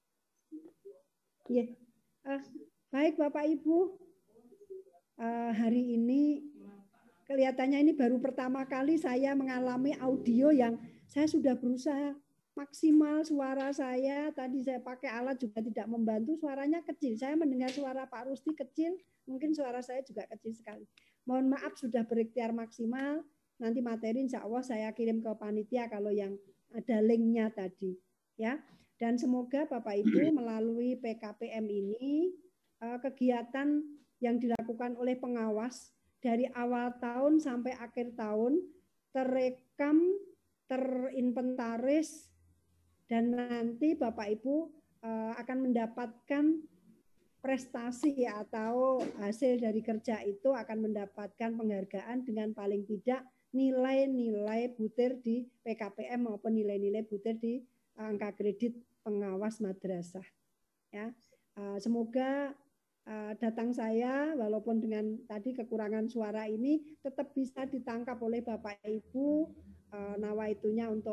Ya. Baik Bapak Ibu. Hari ini kelihatannya ini baru pertama kali saya mengalami audio yang saya sudah berusaha maksimal suara saya. Tadi saya pakai alat juga tidak membantu, suaranya kecil. Saya mendengar suara Pak Rusdi kecil, mungkin suara saya juga kecil sekali. Mohon maaf sudah berikhtiar maksimal. Nanti materi insya Allah saya kirim ke panitia kalau yang ada linknya tadi. Ya. Dan semoga Bapak Ibu melalui PKPM ini kegiatan yang dilakukan oleh pengawas dari awal tahun sampai akhir tahun terekam, terinventaris, dan nanti Bapak Ibu akan mendapatkan prestasi atau hasil dari kerja itu akan mendapatkan penghargaan dengan paling tidak nilai-nilai butir di PKPM maupun nilai-nilai butir di angka kredit pengawas madrasah. Ya, semoga datang saya walaupun dengan tadi kekurangan suara ini tetap bisa ditangkap oleh Bapak Ibu nawaitunya untuk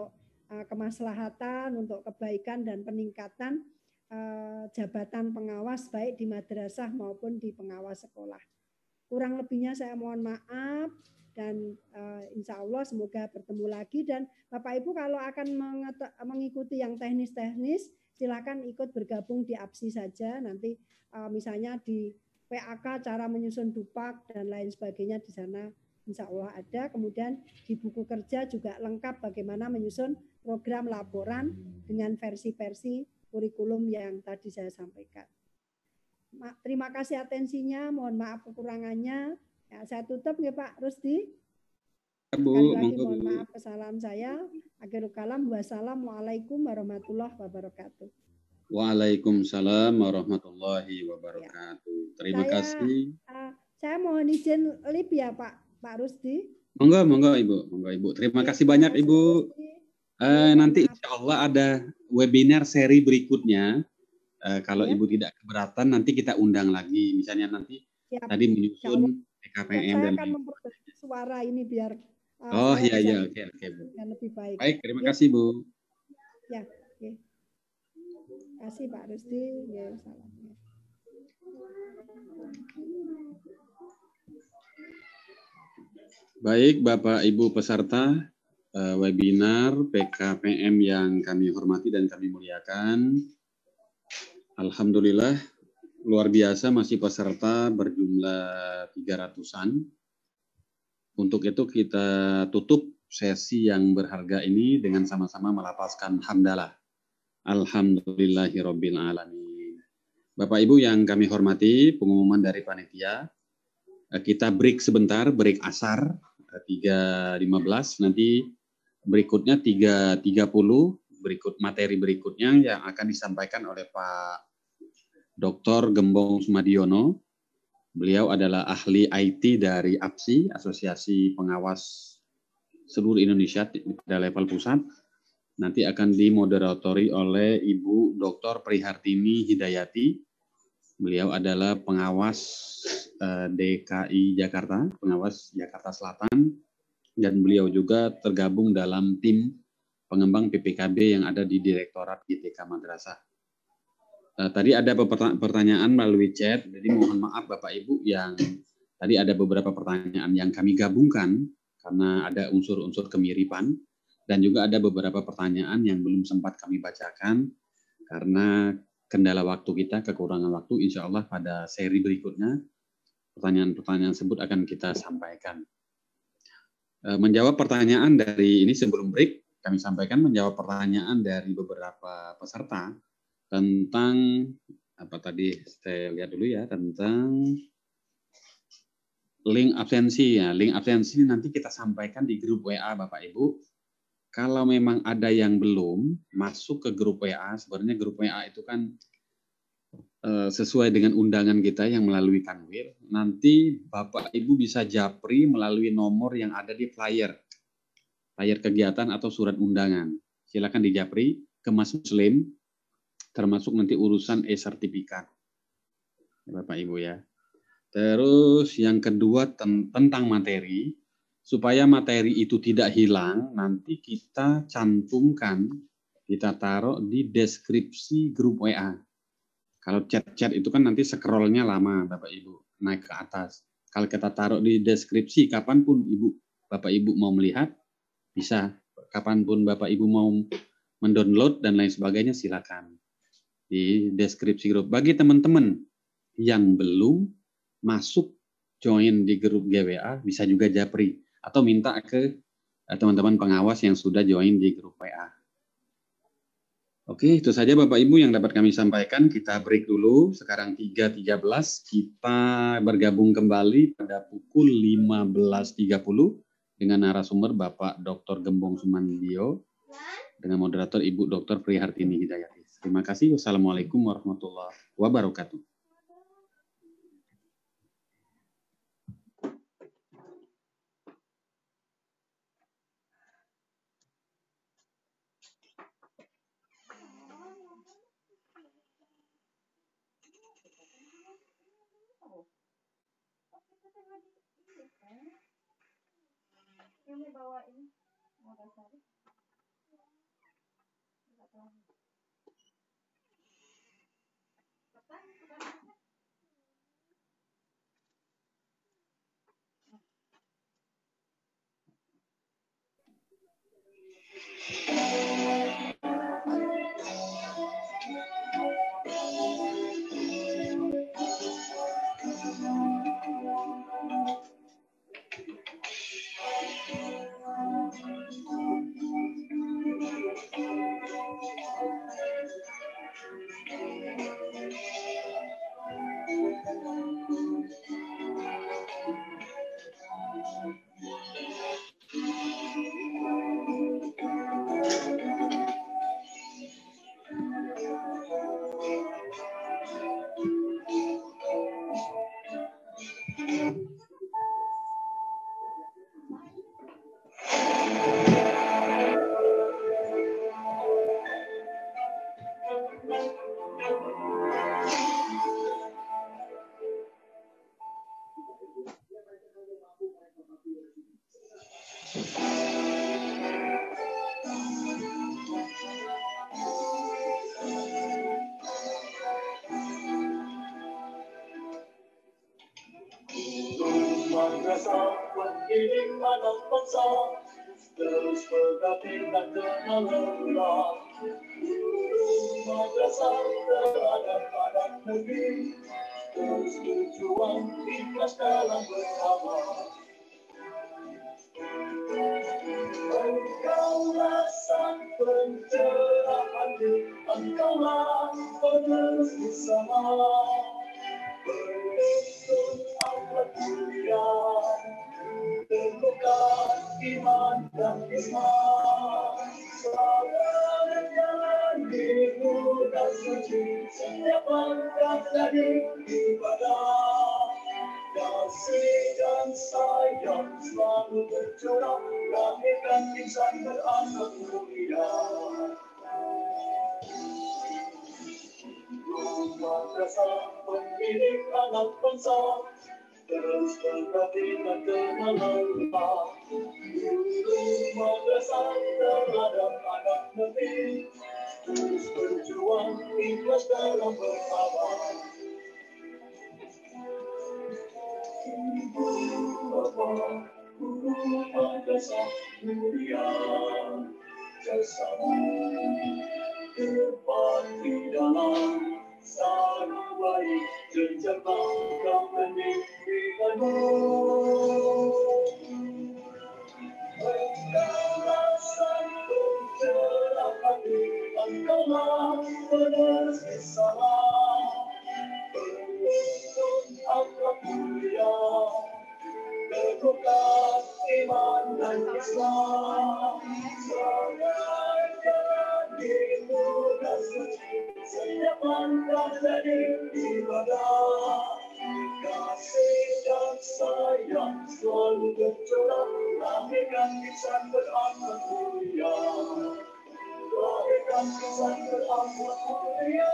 kemaslahatan, untuk kebaikan dan peningkatan jabatan pengawas baik di madrasah maupun di pengawas sekolah. Kurang lebihnya saya mohon maaf dan insya Allah semoga bertemu lagi. Dan Bapak Ibu kalau akan mengikuti yang teknis-teknis silakan ikut bergabung di APSI saja. Nanti misalnya di PAK cara menyusun dupak dan lain sebagainya di sana insya Allah ada. Kemudian di buku kerja juga lengkap bagaimana menyusun program laporan dengan versi-versi kurikulum yang tadi saya sampaikan. Terima kasih atensinya, mohon maaf kekurangannya. Ya, saya tutup ya Pak Rusdi. Sekali lagi mohon maaf kesalahan saya. Akhirul kalam, wassalamualaikum warahmatullahi wabarakatuh. Waalaikumsalam warahmatullahi wabarakatuh. Terima kasih. Saya mohon izin lip ya Pak Rusdi. Monggo Ibu. Terima kasih banyak Ibu. Nanti insya Allah ada webinar seri berikutnya. Kalau Ibu tidak keberatan, nanti kita undang lagi. Misalnya nanti tadi menyusun PKPM saya dan akan memperbaiki suara ini biar oke Bu. Lebih baik. Baik, terima kasih Bu. Ya, oke. Terima kasih Pak Rusdi. Ya, salam. Baik, Bapak Ibu peserta webinar PKPM yang kami hormati dan kami muliakan. Alhamdulillah, luar biasa masih peserta berjumlah 300-an. Untuk itu kita tutup sesi yang berharga ini dengan sama-sama melapaskan hamdalah. Alhamdulillahirabbil alamin. Bapak Ibu yang kami hormati, pengumuman dari panitia. Kita break sebentar, break asar 3.15, nanti berikutnya 3.30, berikut materi berikutnya yang akan disampaikan oleh Pak Dr. Gembong Sumadiono. Beliau adalah ahli IT dari APSI, Asosiasi Pengawas Seluruh Indonesia pada level pusat. Nanti akan dimoderatori oleh Ibu Dr. Prihartini Hidayati. Beliau adalah pengawas DKI Jakarta, pengawas Jakarta Selatan, dan beliau juga tergabung dalam tim pengembang PPKB yang ada di Direktorat ITK Madrasah. Tadi ada pertanyaan melalui chat, jadi mohon maaf Bapak Ibu yang tadi ada beberapa pertanyaan yang kami gabungkan karena ada unsur-unsur kemiripan, dan juga ada beberapa pertanyaan yang belum sempat kami bacakan karena kendala waktu kita, kekurangan waktu. Insya Allah pada seri berikutnya pertanyaan-pertanyaan tersebut akan kita sampaikan. Menjawab pertanyaan dari ini sebelum break, kami sampaikan menjawab pertanyaan dari beberapa peserta tentang apa tadi saya lihat dulu ya, tentang link absensi ya. Link absensi nanti kita sampaikan di grup WA Bapak Ibu. Kalau memang ada yang belum masuk ke grup WA, sebenarnya grup WA itu kan sesuai dengan undangan kita yang melalui Kanwil, nanti Bapak Ibu bisa japri melalui nomor yang ada di flyer kegiatan atau surat undangan. Silakan dijapri ke Mas Muslim, termasuk nanti urusan e-sertifikat. Bapak Ibu ya. Terus yang kedua tentang materi, supaya materi itu tidak hilang, nanti kita cantumkan, kita taruh di deskripsi grup WA. Kalau chat-chat itu kan nanti scrollnya lama, Bapak Ibu, naik ke atas. Kalau kita taruh di deskripsi, kapanpun Bapak Ibu mau melihat, bisa. Kapanpun Bapak Ibu mau mendownload dan lain sebagainya, silakan. Di deskripsi grup. Bagi teman-teman yang belum masuk join di grup GWA, bisa juga japri. Atau minta ke teman-teman pengawas yang sudah join di grup WA. Oke, itu saja Bapak Ibu yang dapat kami sampaikan. Kita break dulu. Sekarang 3.13. Kita bergabung kembali pada pukul 15.30 dengan narasumber Bapak Dr. Gembong Sumandio dengan moderator Ibu Dr. Prihartini Hidayati. Terima kasih. Wassalamualaikum warahmatullahi wabarakatuh. Yang dibawain mau kasar. Madrasah pendidik anak bangsa terus berbakti dan kenal lelah. Madrasah terhadap anak negeri terus berjuang ikhlas dalam beramal. Engkaulah sang pencerahan, engkaulah penerus usaha, menuntun akhlak mulia, teguhkan iman dan Islam. Sabar jalan dirimu dan suci, setiap langkah jadi ibadah. Kasih dan sayang selalu bercurah, lahirkan insan berakhlak mulia. Madrasah pendidik anak bangsa terus berbakti dan kenal lelah. Madrasah terhadap anak negeri terus berjuang ikhlas dalam beramal. Ibu bapa guru madrasah mulia, jasamu berbakti dalam selalu baik jenjang bangga pendidikanmu. Engkaulah sang pencerah hati, engkaulah penerus Islam, penuntun akhlak mulia, teguhkan iman dan Islam. Sangat jalan dirimu dan suci, setiap langkah jadi ibadah. Kasih dan sayang selalu bercurah, lahirkan insan berakhlak mulia. Lahirkan insan berakhlak mulia.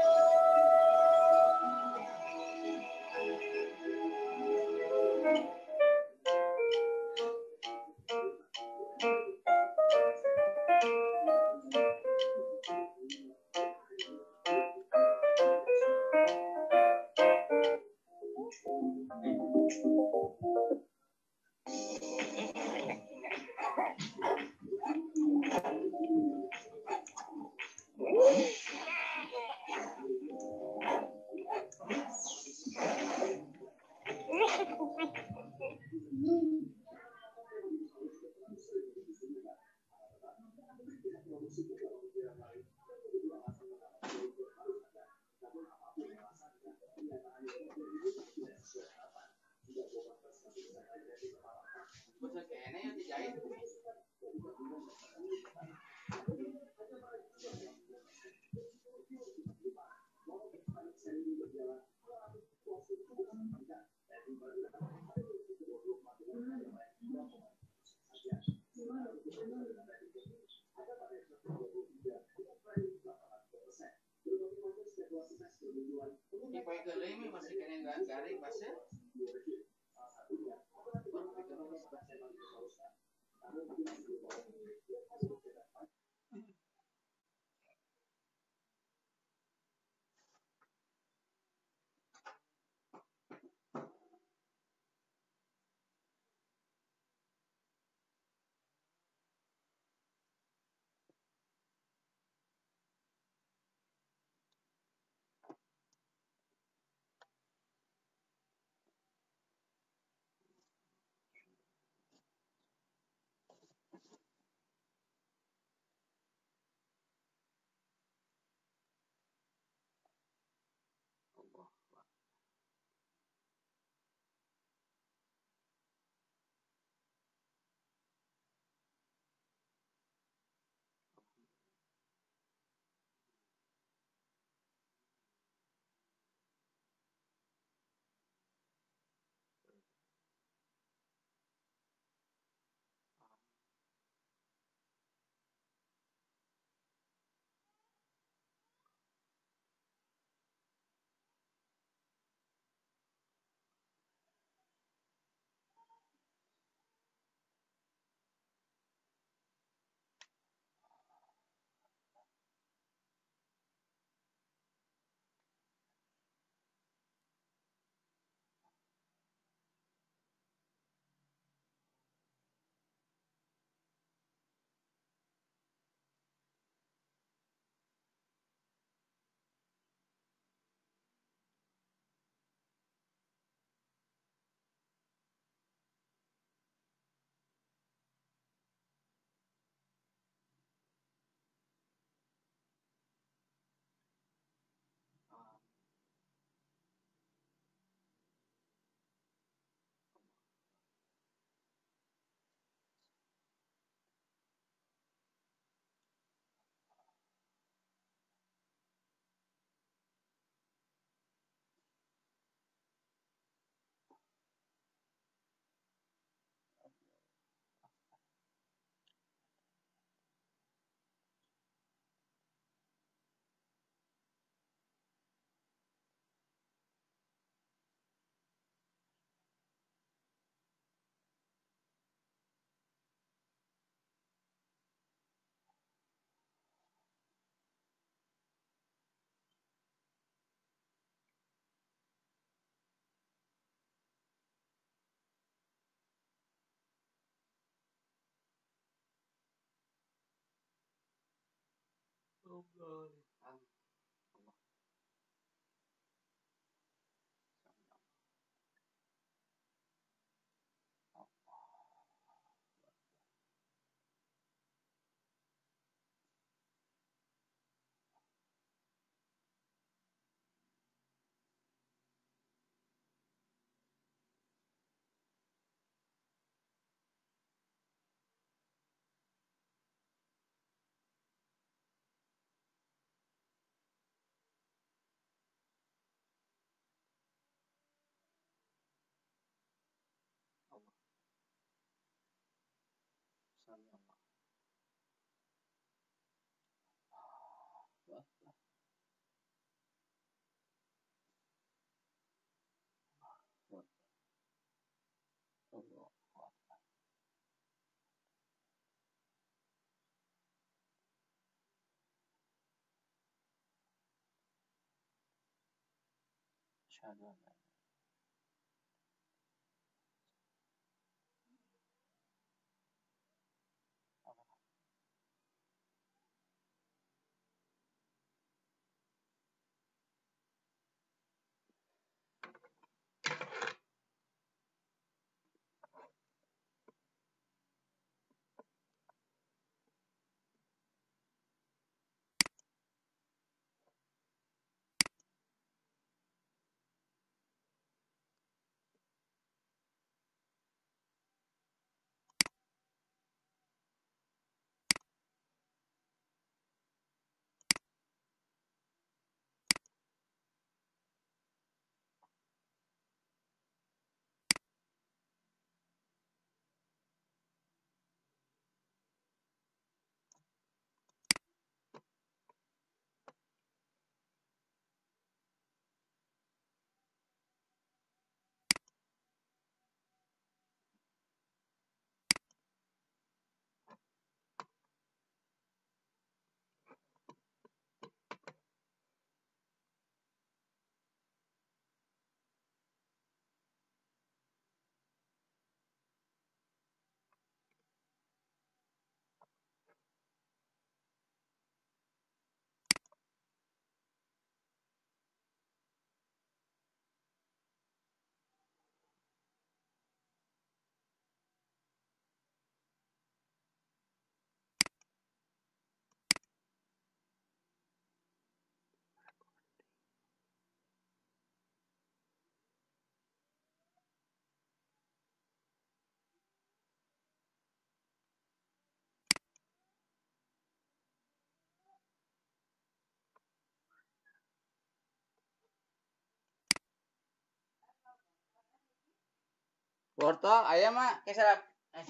Wortel ayam mah keserap.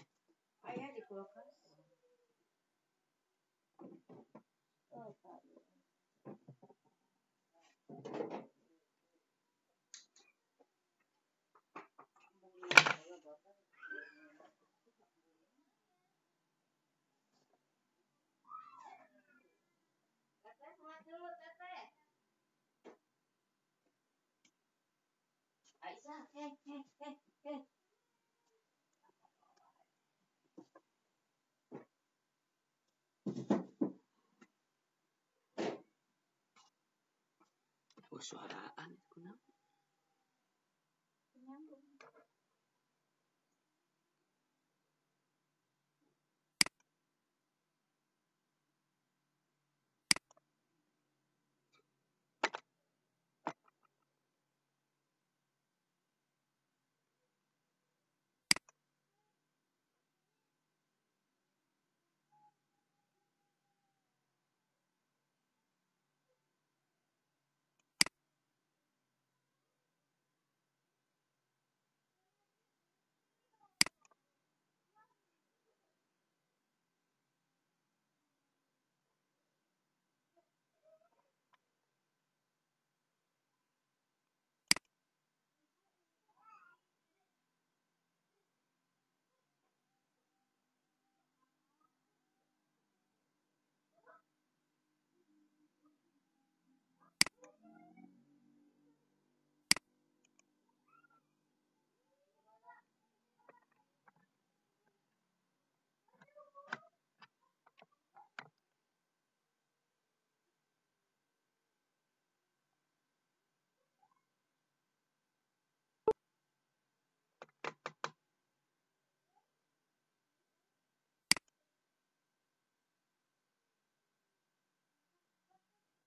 Ayah di kulkas. Teteh, semat dulu, teteh. Aisyah, heh. Suaraan kenapa? Penyambung.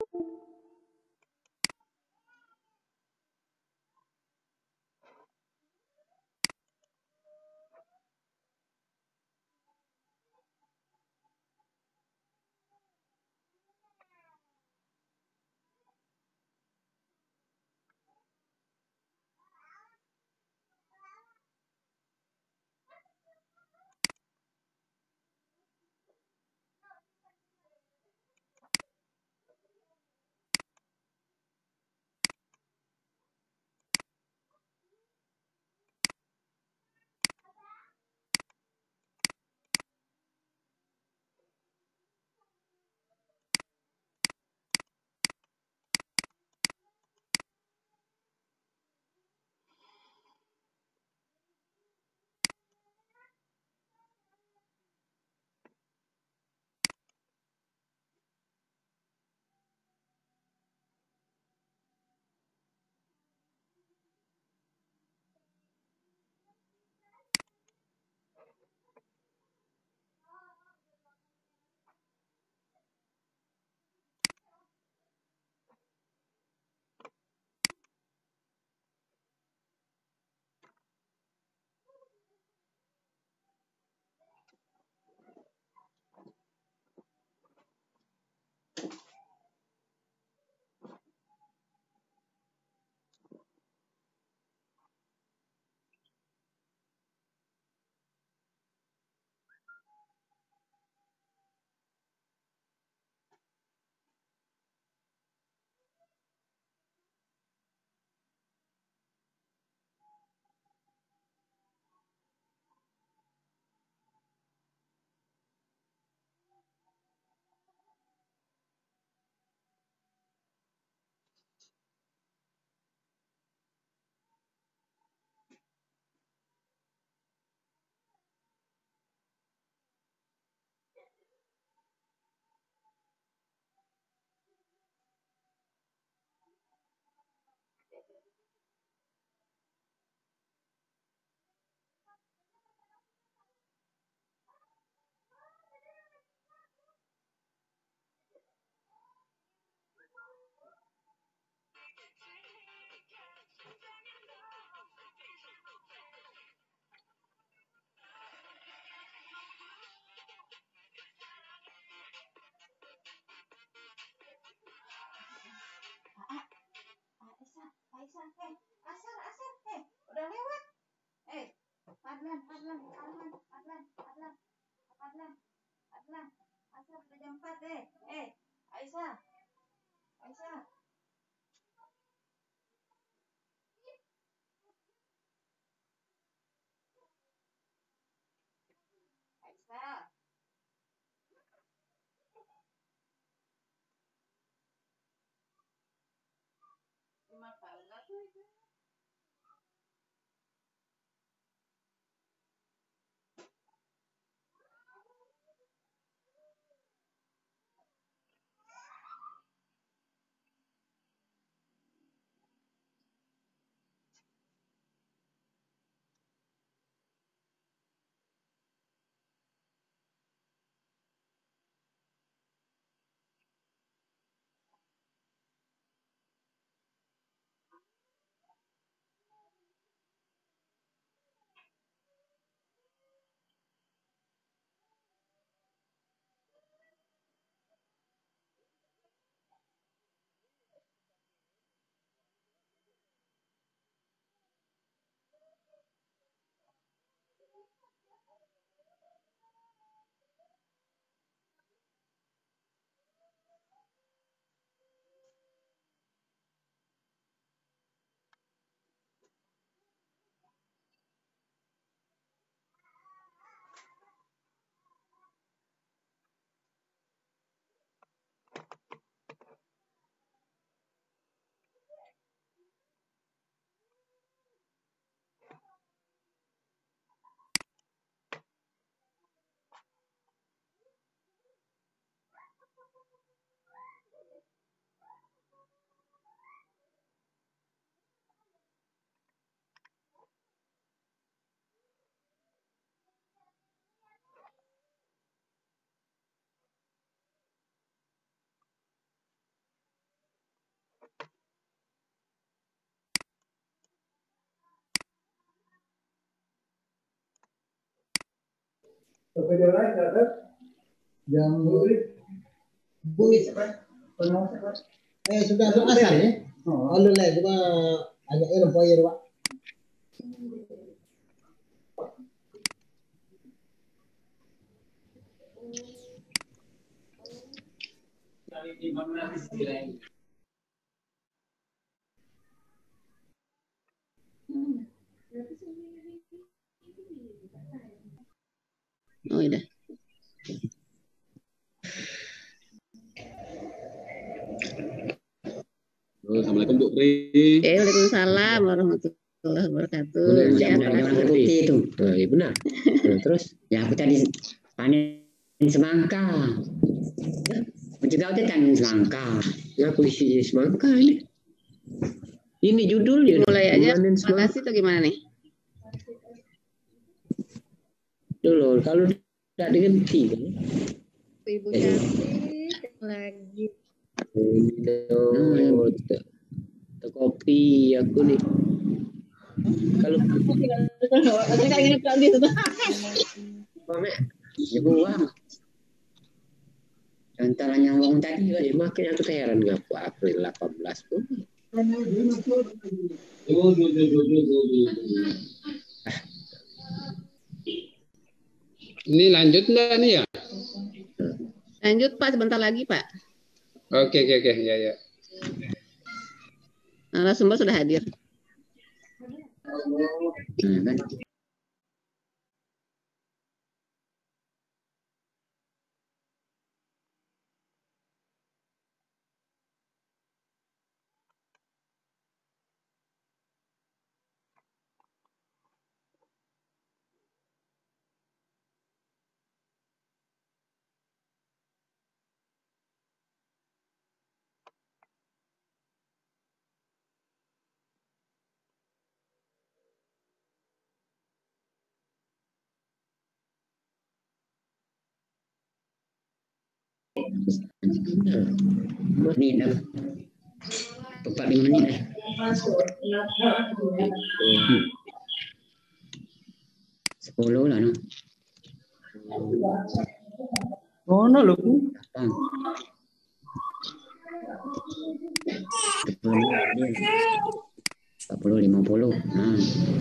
Aisyah, udah lewat. Padlan, Padlan, Padlan, Padlan, Padlan, Padlan, Padlan. Asar udah jam 4 Aisyah, Aisyah, Aisyah. Dimakan nggak tuh itu? Sudah asal ya. Kalau lah cuma agak lempoi Pak. Oh, udah. Assalamualaikum Bu Pri. Waalaikumsalam warahmatullahi wabarakatuh. Siapa putih itu? Oh, ya benar. Terus ya aku tadi panen semangka. Juga aku panen semangka. Ngaku isi semangka ini. Ini judulnya. Mulai aja. Makasih atau gimana nih? Dulu kalau tidak diganti kan? Ibu cantik lagi. Kopi aku nih. Kalau ya buang. Antaranya ngomong tadi ya makin aku heran ngapa April 18 pun. Ini lanjut enggak nih ya? Lanjut Pak, sebentar lagi Pak. Oke, ya. Narasumber sudah hadir. Kan? Menit dah. 45 menit dah. Sepuluh lah no. Oh, no loh. 40, 50. Nah.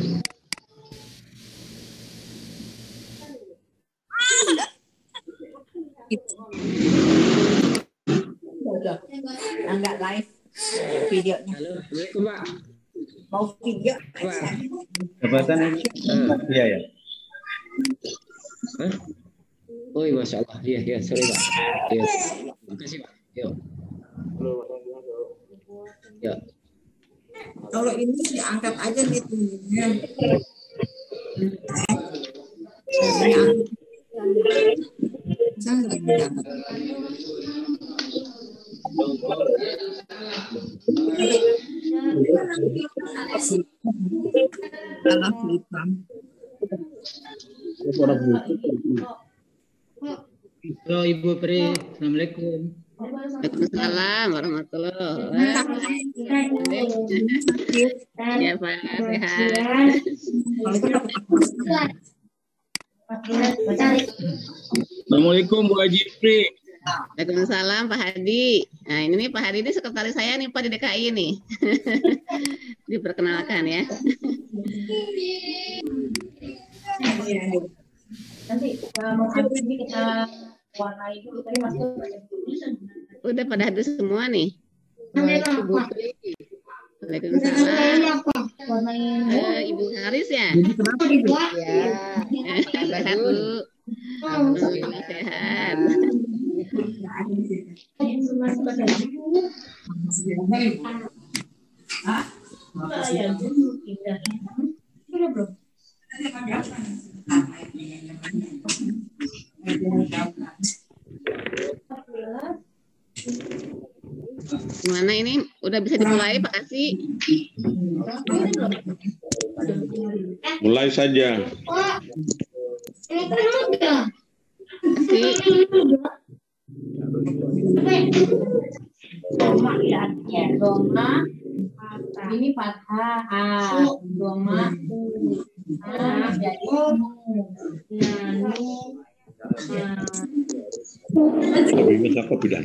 Enggak live videonya. Halo, Assalamualaikum Pak. Mau video? Jabatan ini? Iya ya. Hah? Oh, masya Allah. Iya, sorry Pak. Iya. Terima kasih Pak. Yuk. Ya. Kalau ini diangkat aja meetingnya. Halo Ibu Pri, Assalamualaikum. Waalaikumsalam warahmatullahi wabarakatuh. Ya Pak, sehat. Assalamualaikum Bu Haji Pri. Waalaikumsalam Pak Hadi. Nah ini nih Pak Hadi ini sekretaris saya nih Pak di DKI nih. Diperkenalkan ya. Nanti mau ini kita warnai dulu tadi masuk. Udah pada hadir semua nih. Waalaikumsalam. Ibu Haris ya? Ya. Sehat Bu. Alhamdulillah sehat. Gimana ini? Udah bisa dimulai Pak Asi? Mulai saja. Doma ini fathah doma jadi nanu Bisa kok bilang.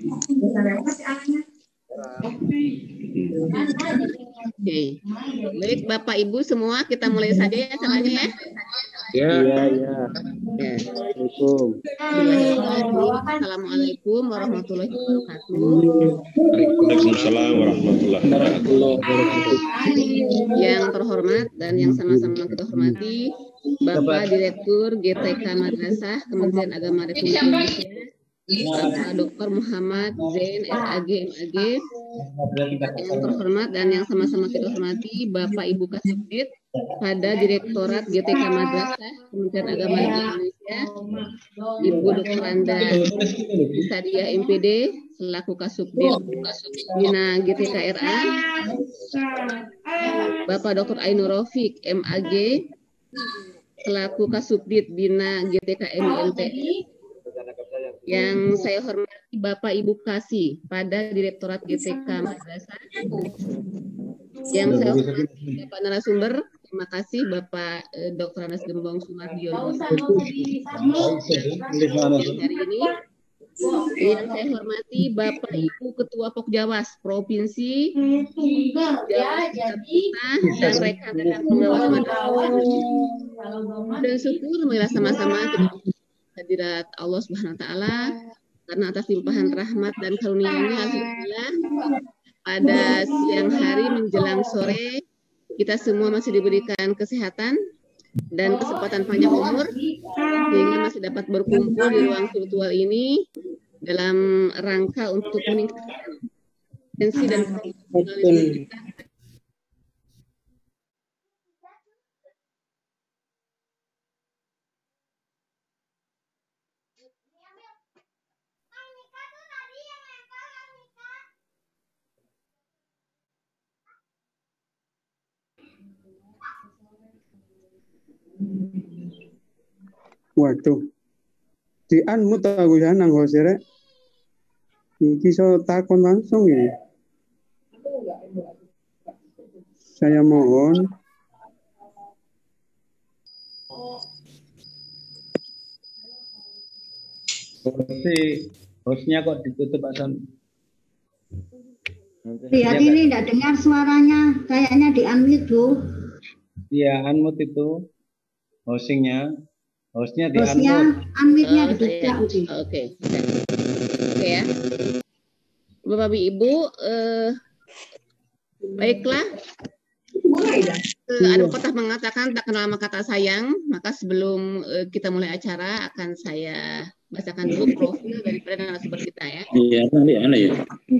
Oke. Baik, Bapak Ibu semua, kita mulai saja ya acaranya ya. Ya. Ya. Assalamualaikum. Assalamualaikum warahmatullahi wabarakatuh. Waalaikumsalam warahmatullahi wabarakatuh. Yang terhormat dan yang sama-sama kita hormati, Bapak Direktur GTK Madrasah Kementerian Agama Republik Indonesia, Bapak Dr. Muhammad Zain SAG MAG. Yang terhormat dan yang sama-sama kita hormati, Bapak Ibu Kasubdit pada Direktorat GTK Madrasah Kementerian Agama Republik Indonesia, Ibu Dr. Anda Sadiah MPD selaku Kasubdit Bina GTK RA, Bapak Dr. Ainur Rafiq MAG selaku Kasubdit Bina GTK MIMTI. Yang saya hormati Bapak Ibu Kasih pada Direktorat GTK Madrasah. Yang saya hormati Bapak narasumber, terima kasih Bapak Dr. Anas Gembong Sumardiono hari ini. Yang saya hormati Bapak Ibu Ketua Pokjawas Provinsi Jawa dan rekan-rekan pengawas madrasah. Dan syukur marilah sama-sama kita hadirat Allah Subhanahu wa taala karena atas limpahan rahmat dan karunia-Nya alhamdulillah pada siang hari menjelang sore kita semua masih diberikan kesehatan dan kesempatan panjang umur sehingga masih dapat berkumpul di ruang virtual ini dalam rangka untuk meningkatkan potensi dan profesionalitas kita. Waduh, di unmute aku ya nang hosere. Iki so takon langsung ya. Saya mohon. Hostnya kok ditutup Hasan? Lihat ini tidak dengar suaranya, kayaknya di unmute Bu. Iya, unmute itu hostnya di unmute-nya dibuka. Oke ya. Bapak Ibu, baiklah. Ada pepatah mengatakan tak kenal maka kata sayang, maka sebelum kita mulai acara akan saya bacakan dulu profil dari narasumber kita ya. Iya, ya.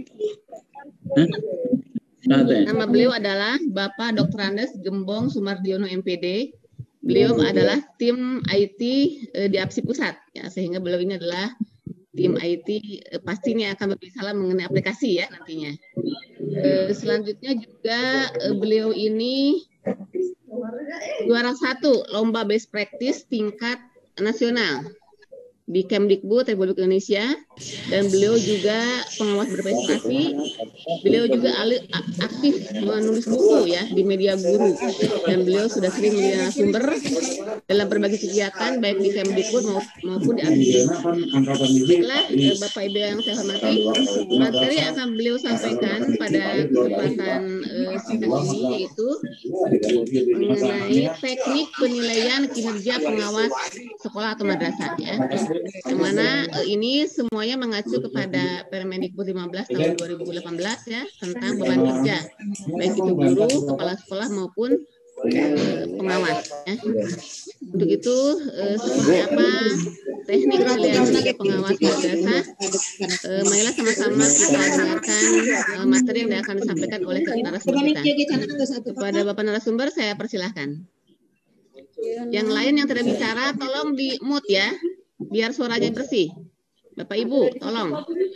Nama beliau adalah Bapak Dr. Andes Gembong Sumardiono MPD. Beliau adalah tim IT di APSI Pusat, ya, sehingga beliau ini adalah tim IT pastinya akan berbicara mengenai aplikasi ya nantinya. Selanjutnya juga beliau ini juara 1 lomba best practice tingkat nasional di Kemdikbud Republik Indonesia, dan beliau juga pengawas berprestasi. Beliau juga aktif menulis buku ya di media guru, dan beliau sudah sering menjadi narasumber dalam berbagai kegiatan baik di Kemdikbud maupun di APSI. Baiklah Bapak Ibu yang saya hormati, materi yang akan beliau sampaikan pada kesempatan sidang ini yaitu mengenai teknik penilaian kinerja pengawas sekolah atau madrasah ya. Yang mana ini semuanya mengacu kepada Permendikbud 15 tahun 2018 ya tentang beban kerja baik itu guru, kepala sekolah maupun pengawas ya. Untuk itu seperti apa teknik penilaian kinerja pengawas madrasah, marilah sama-sama kita dengarkan materi yang akan disampaikan oleh narasumber kita. Kepada Bapak narasumber saya persilahkan. Yang lain yang tidak bicara tolong di mute ya, biar suaranya bersih. Bapak Ibu, tolong.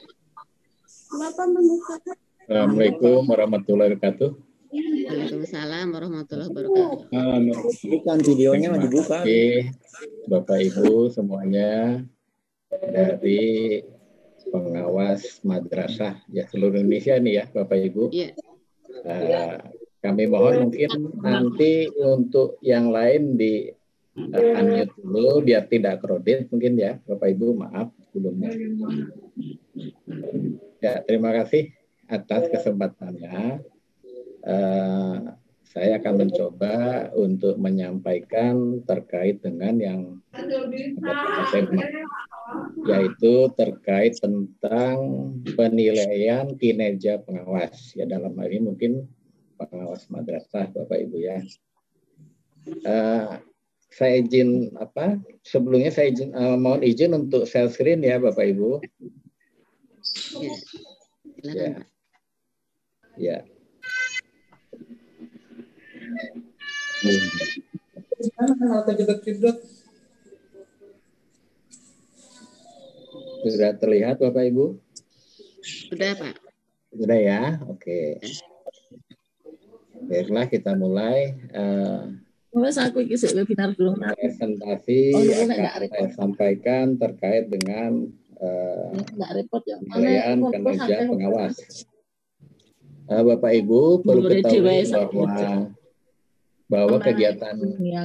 Assalamualaikum warahmatullahi wabarakatuh. Waalaikumsalam warahmatullahi wabarakatuh. Bukan videonya dibuka. Oke, Bapak Ibu semuanya dari pengawas madrasah ya seluruh Indonesia nih ya Bapak Ibu. Iya. Kami mohon mungkin nanti untuk yang lain unmute dulu biar tidak kredit mungkin ya, Bapak Ibu, maaf sebelumnya. Ya, terima kasih atas kesempatannya. Saya akan mencoba untuk menyampaikan terkait dengan yang tema, yaitu terkait tentang penilaian kinerja pengawas. Ya, dalam hal ini mungkin pengawas madrasah, Bapak Ibu ya. Saya izin sebelumnya saya mohon izin untuk share screen ya Bapak Ibu. Ya. Ya. Sudah terlihat Bapak Ibu? Sudah Pak. Sudah ya, oke. Baiklah kita mulai. Presentasi akan saya sampaikan terkait dengan penilaian kinerja pengawas. Bapak Ibu perlu ketahui bahwa kegiatan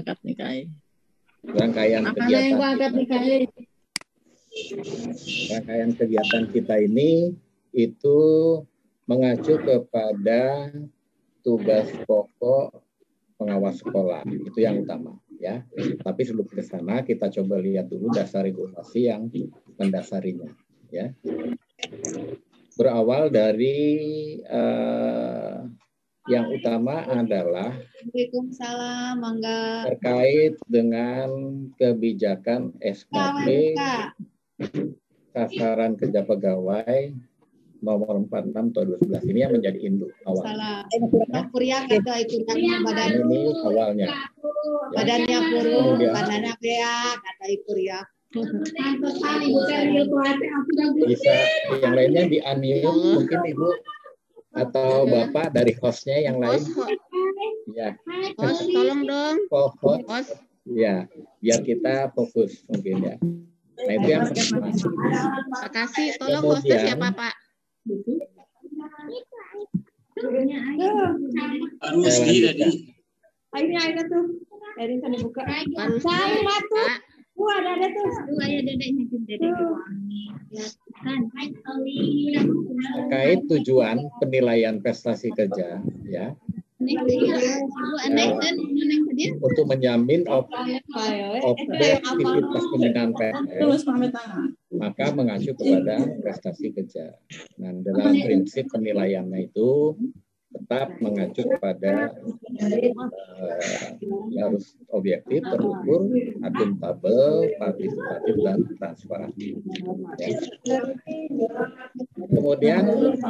rangkaian kegiatan kita ini itu mengacu kepada tugas pokok pengawas sekolah, itu yang utama ya. Tapi sebelum ke sana kita coba lihat dulu dasar regulasi yang mendasarinya ya. Berawal dari yang utama adalah terkait dengan kebijakan SKP sasaran kerja pegawai nomor 46 tahun 2011 ini yang menjadi induk awal. Ini awalnya. Badannya buruk, badannya beak, kata Ibu Ria. Bisa yang lainnya di unmute mungkin Ibu atau Bapak dari hostnya yang lain. Ya. Host, tolong dong. Host. Ya, biar kita fokus mungkin ya. Nah itu yang pertama. Terima kasih. Tolong hostnya siapa Pak? Akhirnya tuh. Erin sana buka. Ada tuh. Ya dedeknya terkait tujuan penilaian prestasi kerja ya. Untuk menjamin objektivitas pembinaan PNS, maka mengacu kepada prestasi kerja. Nah, dalam prinsip penilaiannya itu tetap mengacu kepada harus objektif, terukur, akuntabel, partisipatif, dan transparan. Ya. Kemudian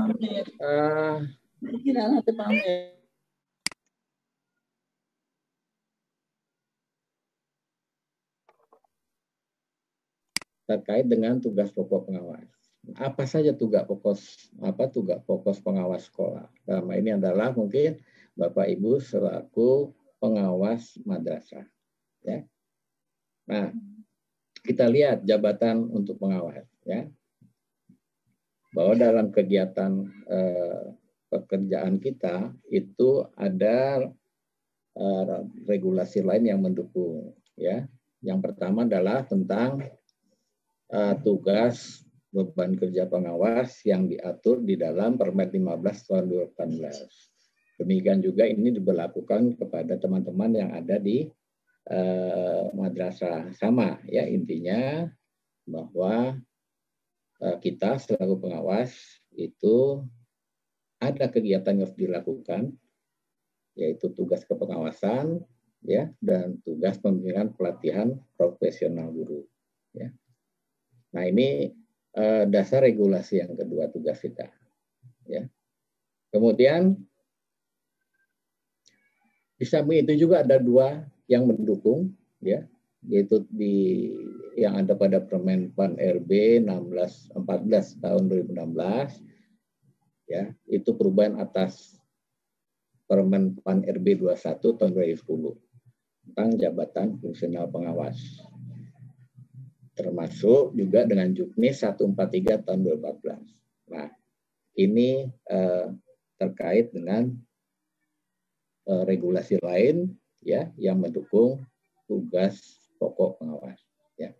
terkait dengan tugas pokok pengawas. Apa saja tugas pokok pengawas sekolah? Dalam ini adalah mungkin Bapak Ibu selaku pengawas madrasah. Ya. Nah, kita lihat jabatan untuk pengawas. Ya. Bahwa dalam kegiatan pekerjaan kita itu ada regulasi lain yang mendukung. Ya. Yang pertama adalah tentang tugas beban kerja pengawas yang diatur di dalam Permen 15 tahun 2018. Demikian juga ini diberlakukan kepada teman-teman yang ada di madrasah sama ya, intinya bahwa kita selaku pengawas itu ada kegiatan yang harus dilakukan, yaitu tugas kepengawasan ya dan tugas pembinaan pelatihan profesional guru ya. Nah ini dasar regulasi yang kedua tugas kita. Ya. Kemudian di samping itu juga ada dua yang mendukung, ya, yaitu yang ada pada Permen PAN RB 1614 tahun 2016, ya, itu perubahan atas Permen PAN RB 21 tahun 2010 tentang jabatan fungsional pengawas. Termasuk juga dengan Juknis 143 tahun 2014. Nah, ini terkait dengan regulasi lain ya yang mendukung tugas pokok pengawas. Ya.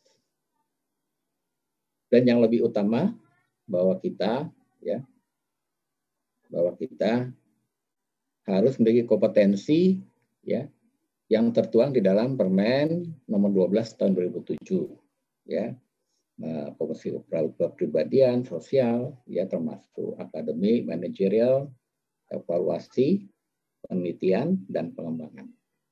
Dan yang lebih utama bahwa kita harus memiliki kompetensi ya yang tertuang di dalam Permen nomor 12 tahun 2007 ya. Kompetensi kepribadian, sosial ya, termasuk akademik, manajerial, evaluasi, penelitian dan pengembangan.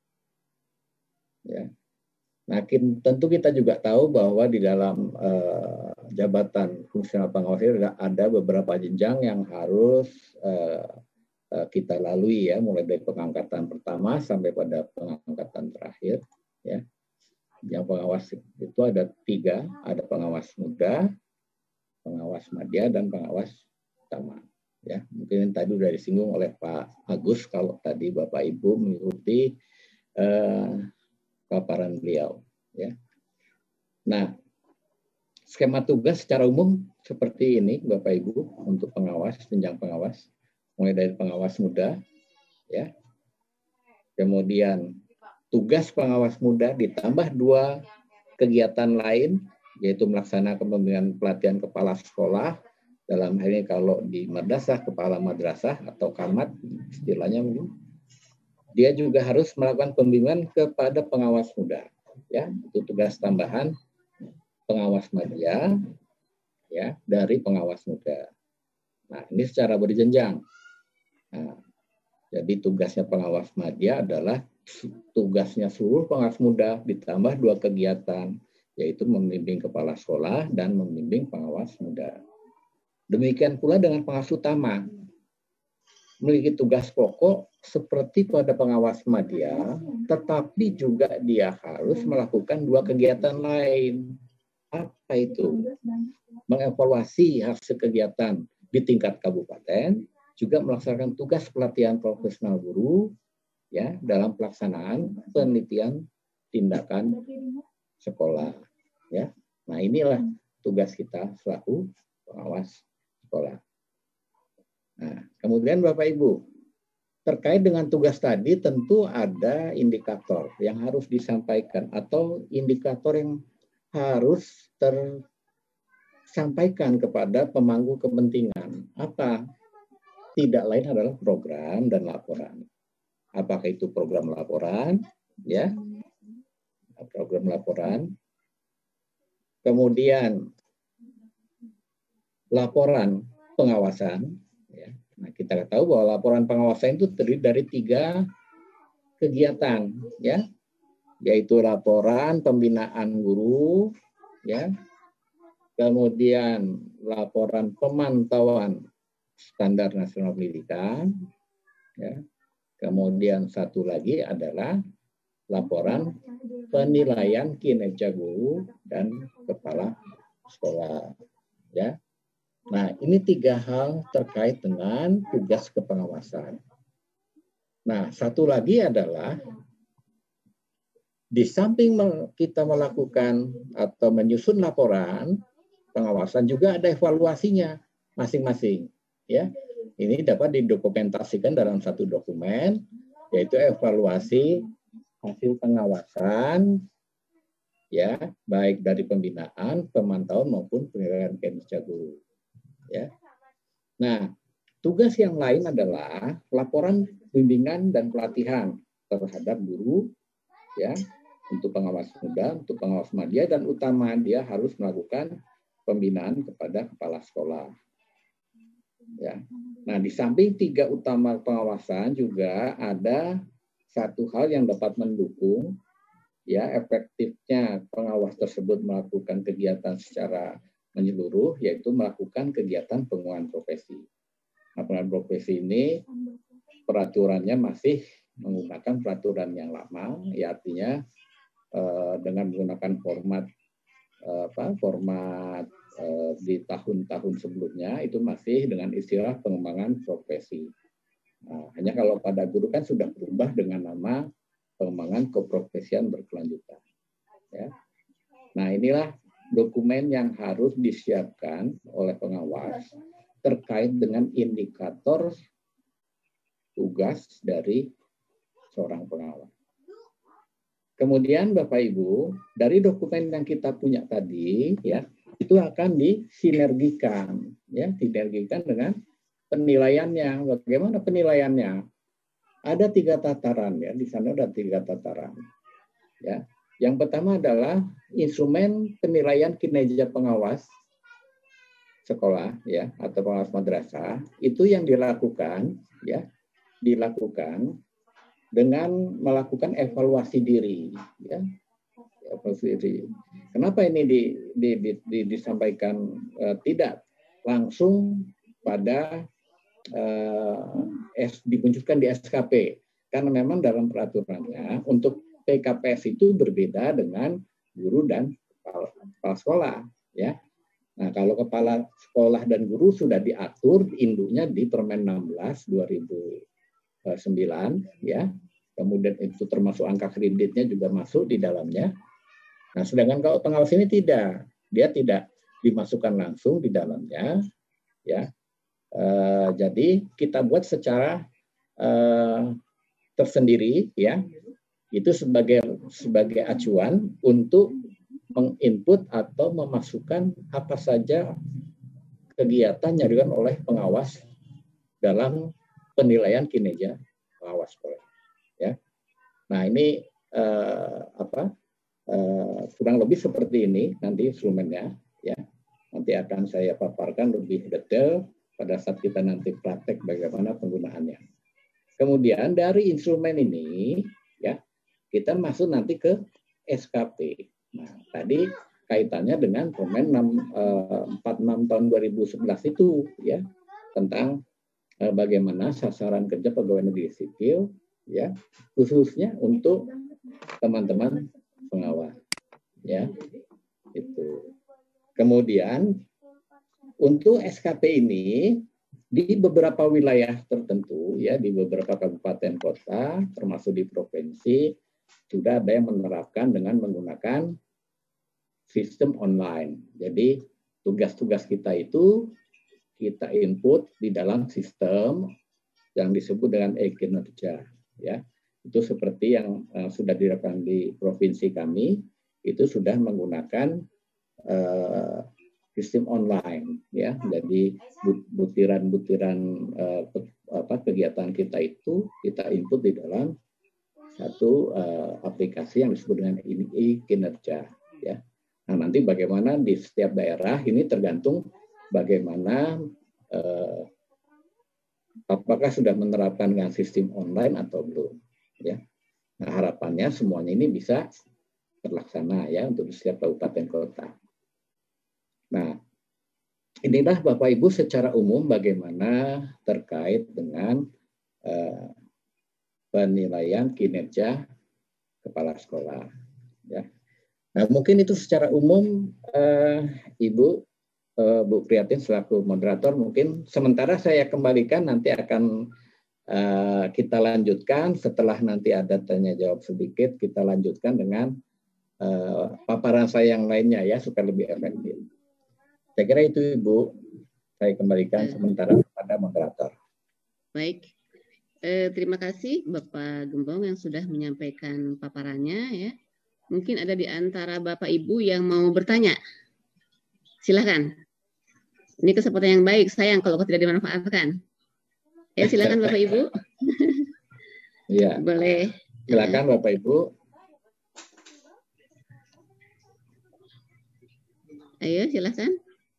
Ya. Nah, tentu kita juga tahu bahwa di dalam jabatan fungsional pengawas ada beberapa jenjang yang harus kita lalui ya, mulai dari pengangkatan pertama sampai pada pengangkatan terakhir ya. Yang pengawas itu ada 3, ada pengawas muda, pengawas madya dan pengawas utama ya. Mungkin tadi sudah disinggung oleh Pak Agus kalau tadi Bapak Ibu mengikuti paparan beliau ya. Nah, skema tugas secara umum seperti ini Bapak Ibu untuk pengawas, jenjang pengawas, mulai dari pengawas muda ya. Kemudian tugas pengawas muda ditambah 2 kegiatan lain, yaitu melaksanakan pembinaan pelatihan kepala sekolah, dalam hal ini kalau di madrasah, kepala madrasah atau kamat istilahnya mungkin. Dia juga harus melakukan pembimbingan kepada pengawas muda. Ya, itu tugas tambahan pengawas madya ya dari pengawas muda. Nah, ini secara berjenjang. Nah, jadi tugasnya pengawas madya adalah tugasnya seluruh pengawas muda ditambah 2 kegiatan, yaitu membimbing kepala sekolah dan membimbing pengawas muda. Demikian pula dengan pengawas utama. Memiliki tugas pokok seperti pada pengawas madya, tetapi juga dia harus melakukan 2 kegiatan lain. Apa itu? Mengevaluasi hasil kegiatan di tingkat kabupaten, juga melaksanakan tugas pelatihan profesional guru ya dalam pelaksanaan penelitian tindakan sekolah ya. Nah, inilah tugas kita selaku pengawas sekolah. Nah, kemudian Bapak Ibu, terkait dengan tugas tadi tentu ada indikator yang harus disampaikan atau indikator yang harus tersampaikan kepada pemangku kepentingan. Apa? Tidak lain adalah program dan laporan. Apakah itu program laporan, ya, program laporan, kemudian laporan pengawasan. Ya. Nah, kita tahu bahwa laporan pengawasan itu terdiri dari 3 kegiatan, ya, yaitu laporan pembinaan guru, ya, kemudian laporan pemantauan standar nasional pendidikan, ya. Kemudian satu lagi adalah laporan penilaian kinerja guru dan kepala sekolah. Ya. Nah, ini 3 hal terkait dengan tugas kepengawasan. Nah, satu lagi adalah di samping kita melakukan atau menyusun laporan pengawasan juga ada evaluasinya masing-masing. Ya. Ini dapat didokumentasikan dalam satu dokumen, yaitu evaluasi hasil pengawasan, ya, baik dari pembinaan, pemantauan maupun penilaian kinerja guru. Ya. Nah, tugas yang lain adalah laporan bimbingan dan pelatihan terhadap guru, ya, untuk pengawas muda, untuk pengawas madya, dan utama dia harus melakukan pembinaan kepada kepala sekolah. Ya. Nah, di samping 3 utama pengawasan juga ada satu hal yang dapat mendukung ya efektifnya pengawas tersebut melakukan kegiatan secara menyeluruh, yaitu melakukan kegiatan penguatan profesi. Nah, penguatan profesi ini peraturannya masih menggunakan peraturan yang lama, ya artinya dengan menggunakan format di tahun-tahun sebelumnya itu masih dengan istilah pengembangan profesi. Nah, hanya kalau pada guru kan sudah berubah dengan nama pengembangan keprofesian berkelanjutan. Ya. Nah, inilah dokumen yang harus disiapkan oleh pengawas terkait dengan indikator tugas dari seorang pengawas. kemudian Bapak Ibu, dari dokumen yang kita punya tadi, ya, itu akan disinergikan, ya, sinergikan dengan penilaiannya. Bagaimana penilaiannya? Ada 3 tataran, ya, di sana ada 3 tataran, ya. Yang pertama adalah instrumen penilaian kinerja pengawas sekolah, ya, atau pengawas madrasah. Itu yang dilakukan, ya, dengan melakukan evaluasi diri, ya, evaluasi diri. Kenapa ini disampaikan tidak langsung pada dimunculkan di SKP? Karena memang dalam peraturannya untuk PKPS itu berbeda dengan guru dan kepala sekolah, ya. Nah, kalau kepala sekolah dan guru sudah diatur induknya di Permen 16 2009, ya. Kemudian itu termasuk angka kreditnya juga masuk di dalamnya. Nah, sedangkan kalau pengawas ini tidak, dia tidak dimasukkan langsung di dalamnya, ya. Jadi kita buat secara tersendiri, ya. Itu sebagai acuan untuk menginput atau memasukkan apa saja kegiatan yang dilakukan oleh pengawas dalam penilaian kinerja pengawas sekolah, ya. Nah, ini kurang lebih seperti ini nanti instrumennya, ya. Nanti akan saya paparkan lebih detail pada saat kita nanti praktek bagaimana penggunaannya. Kemudian dari instrumen ini, ya, kita masuk nanti ke SKP. Nah, tadi kaitannya dengan Permen 46 tahun 2011 itu, ya, tentang bagaimana sasaran kerja pegawai negeri sipil, ya, khususnya untuk teman-teman pengawas, ya, itu. Kemudian untuk SKP ini di beberapa wilayah tertentu, ya, di beberapa kabupaten kota, termasuk di provinsi, sudah ada yang menerapkan dengan menggunakan sistem online. Jadi tugas-tugas kita itu kita input di dalam sistem yang disebut dengan e-kinerja, ya. Itu seperti yang sudah dilakukan di provinsi kami, itu sudah menggunakan sistem online, ya. Jadi butiran-butiran kegiatan kita itu kita input di dalam satu aplikasi yang disebut dengan e-kinerja, ya. Nah, nanti bagaimana di setiap daerah ini tergantung bagaimana apakah sudah menerapkan dengan sistem online atau belum, ya. Nah, harapannya semuanya ini bisa terlaksana, ya, untuk di setiap kabupaten kota. Nah, inilah Bapak Ibu secara umum bagaimana terkait dengan penilaian kinerja kepala sekolah, ya. Nah, mungkin itu secara umum, Ibu, Bu Priyatin selaku moderator, mungkin sementara saya kembalikan, nanti akan kita lanjutkan setelah nanti ada tanya jawab sedikit, kita lanjutkan dengan paparan saya yang lainnya, ya, supaya lebih efektif. Saya kira itu, Ibu, saya kembalikan sementara kepada moderator. Baik. Terima kasih Bapak Gembong yang sudah menyampaikan paparannya, ya. Mungkin ada di antara Bapak Ibu yang mau bertanya. Silakan. Ini kesempatan yang baik, sayang kalau tidak dimanfaatkan. Ya, silakan Bapak Ibu. Iya. Boleh. Silakan Bapak Ibu. Ayo, silakan.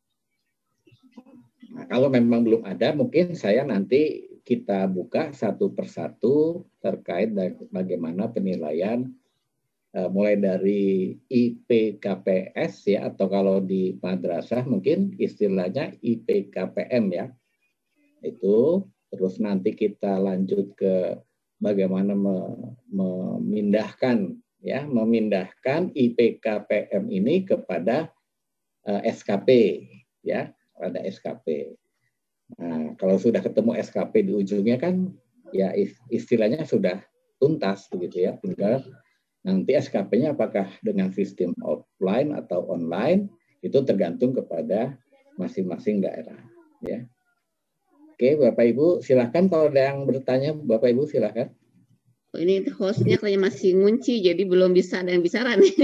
Nah, kalau memang belum ada, mungkin saya nanti kita buka satu persatu terkait bagaimana penilaian mulai dari IPKPS, ya, atau kalau di madrasah mungkin istilahnya IPKPM, ya. Itu terus nanti kita lanjut ke bagaimana memindahkan IPKPM ini kepada SKP, ya, pada SKP. Nah, kalau sudah ketemu SKP di ujungnya kan, ya, istilahnya sudah tuntas begitu, ya. Tinggal nanti SKP-nya apakah dengan sistem offline atau online, itu tergantung kepada masing-masing daerah, ya. Oke, Bapak Ibu, silakan kalau ada yang bertanya, Bapak Ibu silakan. Oh, ini hostnya kayaknya masih ngunci, jadi belum bisa ada yang bicara nih.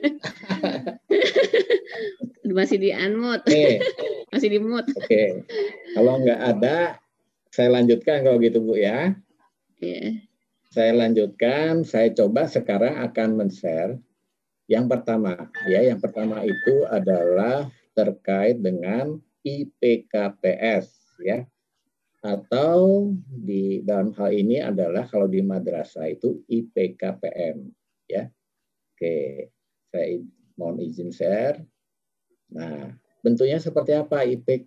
Masih di unmute. Masih di mute. Oke. Kalau nggak ada, saya lanjutkan kalau gitu Bu ya. Iya. Saya lanjutkan, saya coba sekarang akan men-share. Yang pertama, ya, yang pertama itu adalah terkait dengan IPKPS, ya. Atau di dalam hal ini adalah kalau di madrasah itu IPKPM, ya. Oke, saya mohon izin share. Nah, bentuknya seperti apa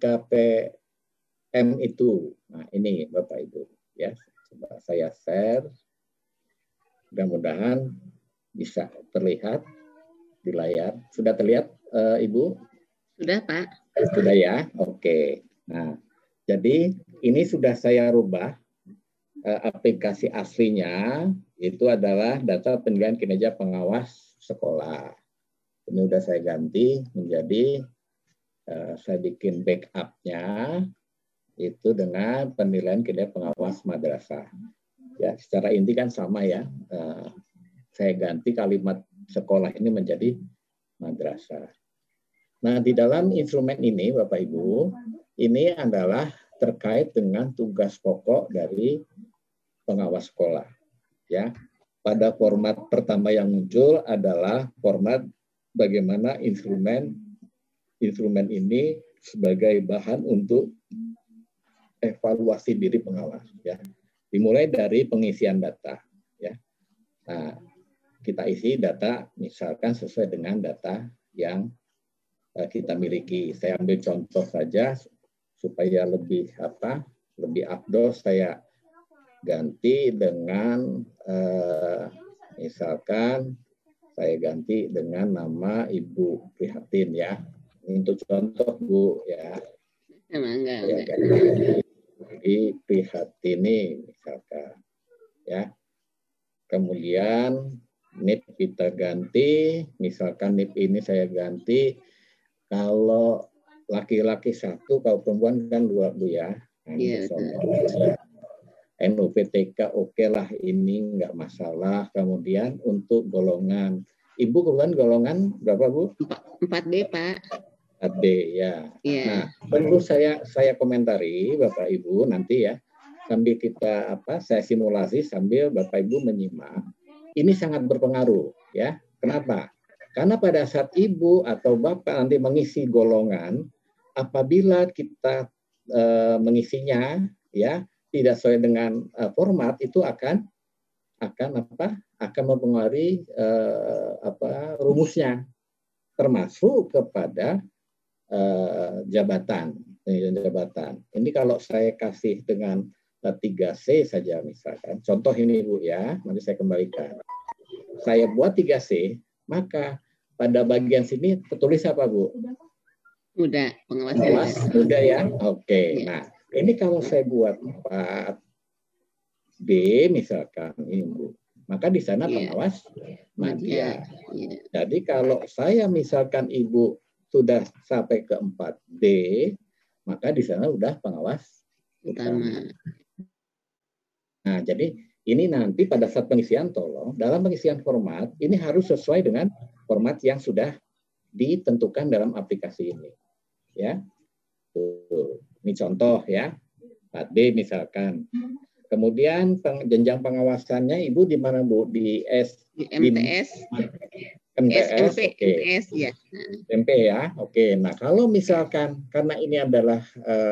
IPKPM itu? Nah, ini Bapak Ibu, ya. Coba saya share. Mudah-mudahan bisa terlihat di layar. Sudah terlihat, Ibu? Sudah, Pak. Sudah ya? Oke. Nah, jadi ini sudah saya rubah aplikasi aslinya, itu adalah data penilaian kinerja pengawas sekolah. Ini sudah saya ganti menjadi, saya bikin backup-nya, itu dengan penilaian kinerja pengawas madrasah. Ya, secara inti kan sama ya. Saya ganti kalimat sekolah ini menjadi madrasah. Nah, di dalam instrumen ini, Bapak Ibu, ini adalah terkait dengan tugas pokok dari pengawas sekolah. Ya, pada format pertama yang muncul adalah format bagaimana instrumen ini sebagai bahan untuk evaluasi diri pengawas. Ya, dimulai dari pengisian data. Ya, nah, kita isi data misalkan sesuai dengan data yang kita miliki. Saya ambil contoh saja supaya lebih afdol, saya ganti dengan misalkan saya ganti dengan nama Ibu Prihatin ya. Untuk contoh Bu ya. Saya ganti di Prihatini misalkan ya. Kemudian NIP kita ganti, misalkan NIP ini saya ganti. Kalau laki-laki 1, kalau perempuan kan 2 Bu ya. Iya. NUPTK oke lah, ini nggak masalah. Kemudian untuk golongan, Ibu kemudian golongan berapa Bu? 4D Pak. 4D ya. Yeah. Nah perlu saya komentari Bapak Ibu nanti ya, sambil kita saya simulasi sambil Bapak Ibu menyimak. Ini sangat berpengaruh ya. Kenapa? Karena pada saat Ibu atau Bapak nanti mengisi golongan, apabila kita mengisinya ya tidak sesuai dengan format, itu akan mempengaruhi rumusnya, termasuk kepada jabatan. Ini kalau saya kasih dengan 3C saja misalkan. Contoh ini Bu ya, nanti saya kembalikan. Saya buat 3C, maka pada bagian sini tertulis apa Bu? Muda, pengawas muda ya. Oke. Nah, ini kalau saya buat 4B misalkan ini Bu, maka di sana pengawas madya. Jadi kalau saya misalkan Ibu sudah sampai ke 4D, maka di sana udah pengawas utama. Nah, jadi ini nanti pada saat pengisian tolong dalam pengisian format ini harus sesuai dengan format yang sudah ditentukan dalam aplikasi ini. Ya. Tuh. Ini contoh ya. 4D misalkan. Kemudian jenjang pengawasannya Ibu di mana Bu? Di MTS. MTS. SMP, okay. MTS ya. SMP ya. Oke. Nah, kalau misalkan karena ini adalah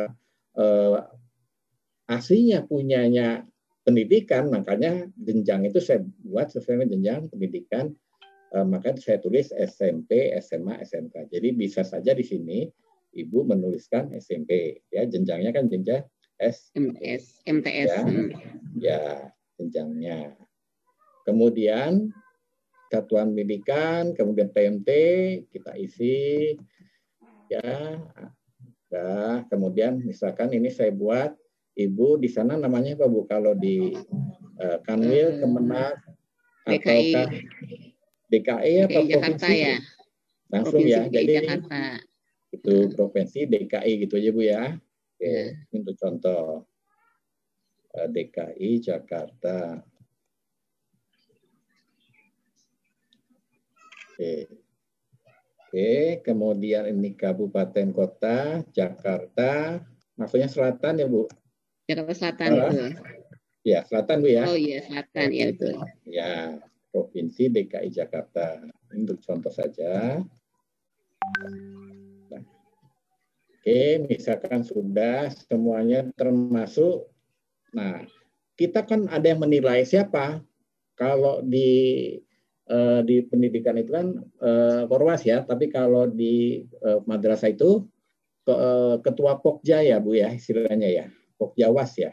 aslinya punyanya pendidikan, makanya jenjang itu saya buat sesuai dengan jenjang pendidikan, maka saya tulis SMP, SMA, SMK. Jadi bisa saja di sini Ibu menuliskan SMP, ya jenjangnya kan jenjang MTS. Ya, jenjangnya. Kemudian satuan pendidikan, kemudian PMT kita isi, ya. Nah, kemudian misalkan ini saya buat Ibu di sana namanya apa Bu? Kalau di Kanwil, Kemenak, ataukah DKI atau Jakarta provinsi? Ya. Langsung provinsi ya. Jadi Jakarta. Itu provinsi DKI gitu aja Bu ya. Oke, untuk contoh DKI Jakarta. Oke, kemudian ini kabupaten kota, Jakarta, maksudnya selatan ya Bu? Jakarta Selatan itu. Ya, selatan Bu ya. Oh iya, selatan ya betul. Ya, Provinsi DKI Jakarta. Untuk contoh saja. Nah, oke, misalkan sudah semuanya termasuk. Nah, kita kan ada yang menilai siapa. Kalau di pendidikan itu kan korwas ya, tapi kalau di madrasah itu ketua Pokja ya Bu ya, istilahnya ya, Pokjawas ya.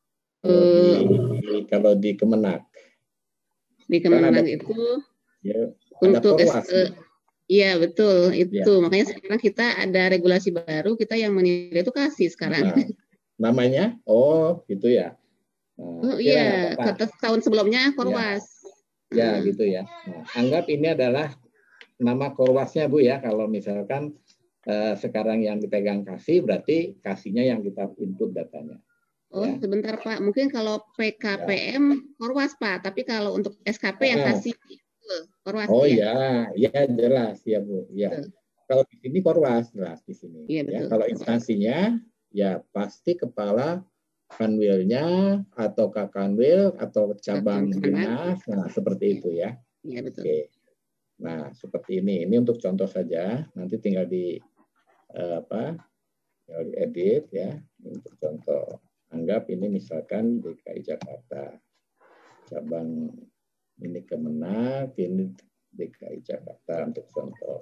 Kalau di Kemenak. Di Kemenak itu ya, untuk korwas. Iya betul itu. Ya. Makanya sekarang kita ada regulasi baru, kita yang menilai itu kasih sekarang. Nah, namanya? Oh, gitu ya. Oh iya, tahun sebelumnya korwas. Ya, gitu ya. Nah, anggap ini adalah nama korwasnya Bu ya. Kalau misalkan sekarang yang dipegang kasih, berarti kasihnya yang kita input datanya. Oh, ya. Sebentar Pak. Mungkin kalau PKPM korwas Pak, tapi kalau untuk SKP yang kasih korwas. Oh ya, ya jelas ya Bu. Ya. Kalau di sini korwas jelas di sini. Ya, ya. Kalau instansinya ya pasti kepala kanwilnya atau kakanwil atau cabang dinas, nah seperti itu ya. Iya betul. Oke. Nah seperti ini untuk contoh saja. Nanti tinggal di tinggal diedit ya untuk contoh. Anggap ini misalkan DKI Jakarta, cabang ini Kemenak, ini DKI Jakarta untuk contoh.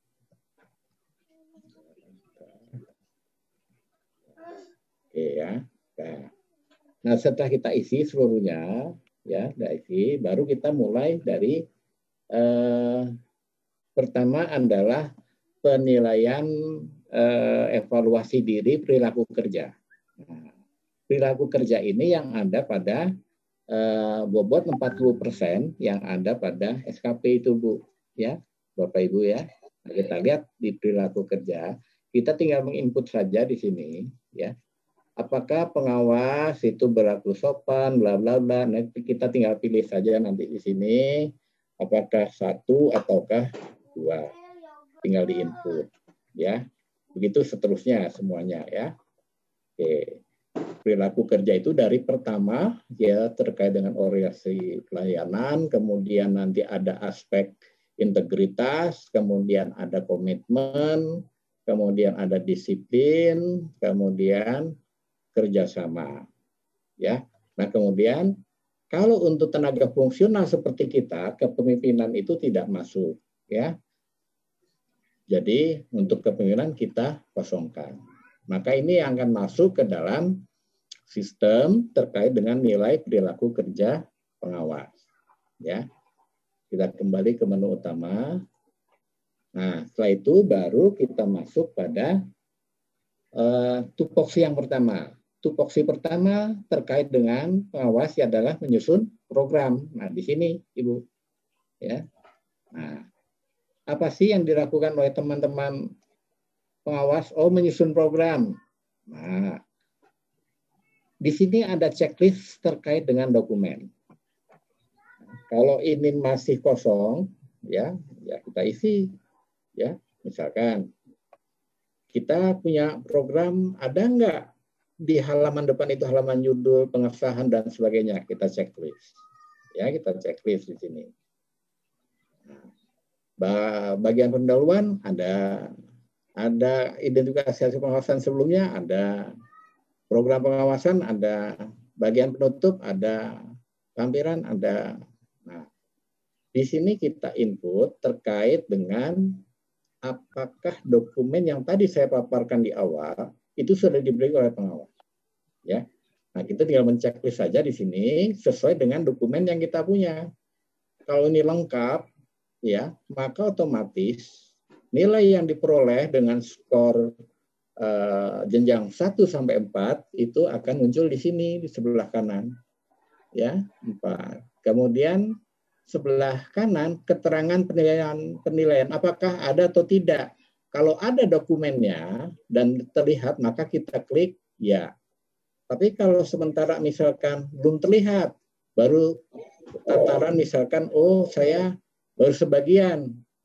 Oke ya. Nah, setelah kita isi seluruhnya, ya, baru kita mulai dari pertama adalah penilaian evaluasi diri perilaku kerja. Nah, perilaku kerja ini yang ada pada bobot 40% yang ada pada SKP itu Bu, ya, Bapak Ibu ya. Nah, kita lihat di perilaku kerja, kita tinggal menginput saja di sini, ya. Apakah pengawas itu berlaku sopan, bla bla bla. Nanti kita tinggal pilih saja nanti di sini apakah 1 ataukah 2. Tinggal diinput, ya. Begitu seterusnya semuanya ya. Oke. Perilaku kerja itu dari pertama ya terkait dengan orientasi pelayanan, kemudian nanti ada aspek integritas, kemudian ada komitmen, kemudian ada disiplin, kemudian kerjasama, ya. Nah kemudian kalau untuk tenaga fungsional seperti kita, kepemimpinan itu tidak masuk, ya. Jadi untuk kepemimpinan kita kosongkan. Maka ini yang akan masuk ke dalam sistem terkait dengan nilai perilaku kerja pengawas, ya. Kita kembali ke menu utama. Nah setelah itu baru kita masuk pada tupoksi yang pertama. Tupoksi pertama terkait dengan pengawas adalah menyusun program. Nah, di sini, Ibu. Ya. Nah, apa sih yang dilakukan oleh teman-teman pengawas? Oh, menyusun program. Nah, di sini ada checklist terkait dengan dokumen. Kalau ini masih kosong, ya kita isi. Ya, misalkan kita punya program, ada nggak di halaman depan itu halaman judul, pengesahan dan sebagainya, kita checklist. Ya, kita checklist di sini. Nah, bagian pendahuluan ada identifikasi pengawasan sebelumnya, ada program pengawasan, ada bagian penutup, ada lampiran, ada. Nah, di sini kita input terkait dengan apakah dokumen yang tadi saya paparkan di awal itu sudah diberi oleh pengawas. Ya, nah kita tinggal menceklis saja di sini sesuai dengan dokumen yang kita punya. Kalau ini lengkap, ya, maka otomatis nilai yang diperoleh dengan skor jenjang 1 sampai 4 itu akan muncul di sini di sebelah kanan, ya 4. Kemudian sebelah kanan keterangan penilaian apakah ada atau tidak. Kalau ada dokumennya dan terlihat maka kita klik ya. Tapi kalau sementara misalkan belum terlihat, baru tataran misalkan, oh saya baru sebagian,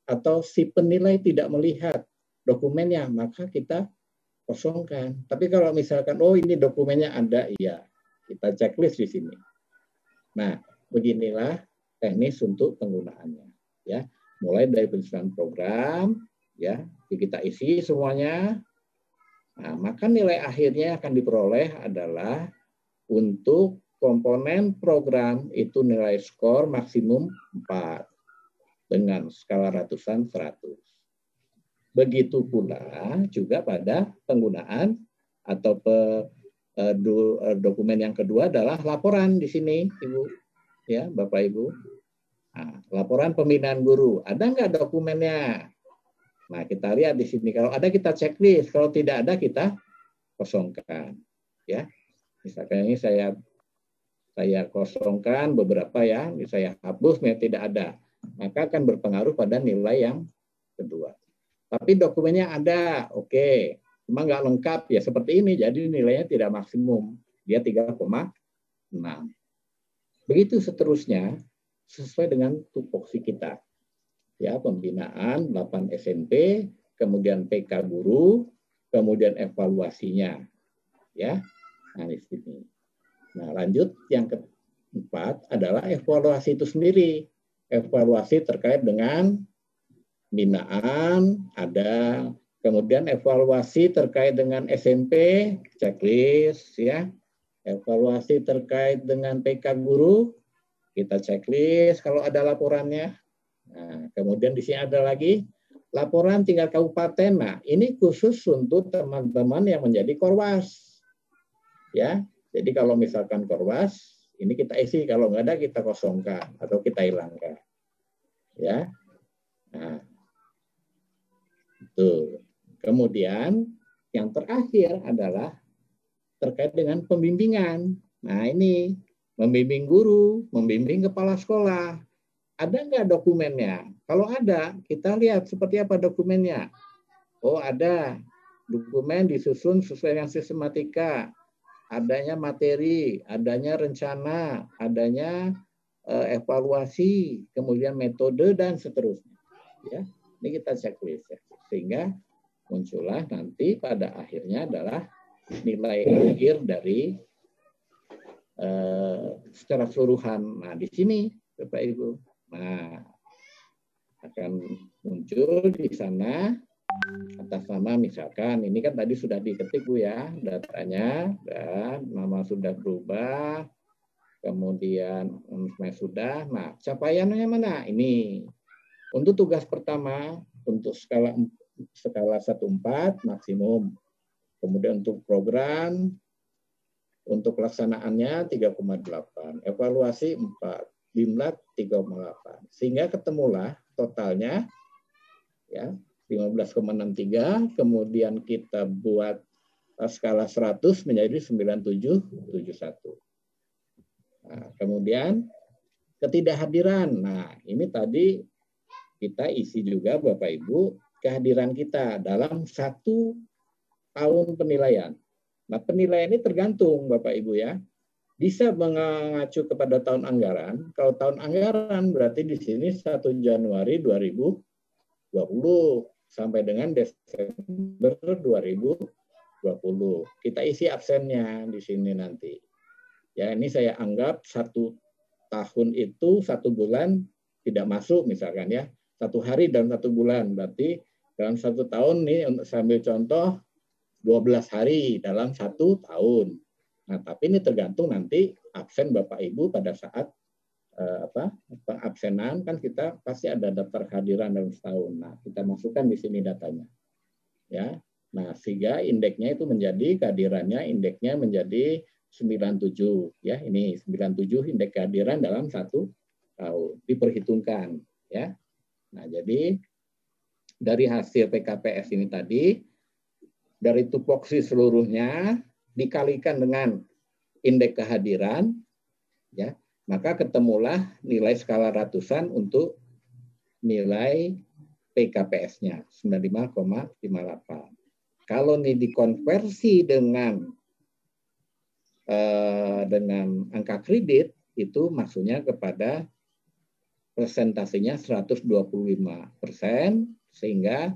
atau si penilai tidak melihat dokumennya, maka kita kosongkan. Tapi kalau misalkan, oh ini dokumennya ada, iya, kita checklist di sini. Nah, beginilah teknis untuk penggunaannya. Ya, mulai dari penyusunan program, ya, kita isi semuanya. Nah, maka nilai akhirnya akan diperoleh adalah untuk komponen program itu nilai skor maksimum 4 dengan skala ratusan 100. Begitu pula juga pada penggunaan atau dokumen yang kedua adalah laporan di sini, Ibu, ya, Bapak Ibu. Nah, laporan pembinaan guru, ada nggak dokumennya? Nah, kita lihat di sini. Kalau ada kita checklist, kalau tidak ada kita kosongkan, ya. Misalkan ini saya kosongkan beberapa ya, saya hapus, tidak ada, maka akan berpengaruh pada nilai yang kedua. Tapi dokumennya ada, oke, cuma nggak lengkap ya seperti ini, jadi nilainya tidak maksimum, dia 3,6. Begitu seterusnya sesuai dengan tupoksi kita. Ya, pembinaan 8 SMP, kemudian PK guru, kemudian evaluasinya. Ya. Nah, di sini. Nah, lanjut yang keempat adalah evaluasi itu sendiri. Evaluasi terkait dengan binaan ada, kemudian evaluasi terkait dengan SMP, checklist ya. Evaluasi terkait dengan PK guru, kita checklist kalau ada laporannya. Nah, kemudian di sini ada lagi laporan tingkat kabupaten. Nah, ini khusus untuk teman-teman yang menjadi korwas. Ya, jadi kalau misalkan korwas, ini kita isi, kalau nggak ada kita kosongkan atau kita hilangkan. Ya, nah, itu. Kemudian yang terakhir adalah terkait dengan pembimbingan. Nah, ini membimbing guru, membimbing kepala sekolah. Ada nggak dokumennya? Kalau ada, kita lihat seperti apa dokumennya. Oh, ada dokumen disusun sesuai dengan sistematika, adanya materi, adanya rencana, adanya evaluasi, kemudian metode dan seterusnya. Ya, ini kita checklist ya. Sehingga muncullah nanti pada akhirnya adalah nilai akhir dari secara keseluruhan. Nah, di sini Bapak Ibu. Nah, akan muncul di sana atas nama misalkan ini kan tadi sudah diketik Bu ya datanya dan nama sudah berubah, kemudian sudah. Nah, capaiannya mana? Ini untuk tugas pertama untuk skala 1/4 maksimum. Kemudian untuk program untuk pelaksanaannya 3,8, evaluasi 4, Bimlat 3,8. Sehingga ketemulah totalnya ya 15,63, kemudian kita buat skala 100 menjadi 9771. Nah, kemudian ketidakhadiran. Nah, ini tadi kita isi juga Bapak Ibu kehadiran kita dalam 1 tahun penilaian. Nah, penilaian ini tergantung Bapak Ibu ya. Bisa mengacu kepada tahun anggaran. Kalau tahun anggaran berarti di sini 1 Januari 2020 sampai dengan Desember 2020. Kita isi absennya di sini nanti. Ya, ini saya anggap 1 tahun itu 1 bulan tidak masuk misalkan ya. 1 hari dalam 1 bulan. Berarti dalam 1 tahun nih untuk sambil contoh 12 hari dalam 1 tahun. Nah, tapi ini tergantung nanti absen Bapak Ibu pada saat pengabsenan kan kita pasti ada daftar kehadiran dalam setahun. Nah, kita masukkan di sini datanya. Ya. Nah, sehingga indeksnya itu menjadi kehadirannya indeksnya menjadi 97 ya. Ini 97 indeks kehadiran dalam 1 tahun diperhitungkan ya. Nah, jadi dari hasil PKPS ini tadi dari tupoksi seluruhnya dikalikan dengan indeks kehadiran, ya, maka ketemulah nilai skala ratusan untuk nilai PKPS-nya 95,58. Kalau ini dikonversi dengan angka kredit, itu maksudnya kepada presentasinya 125%, sehingga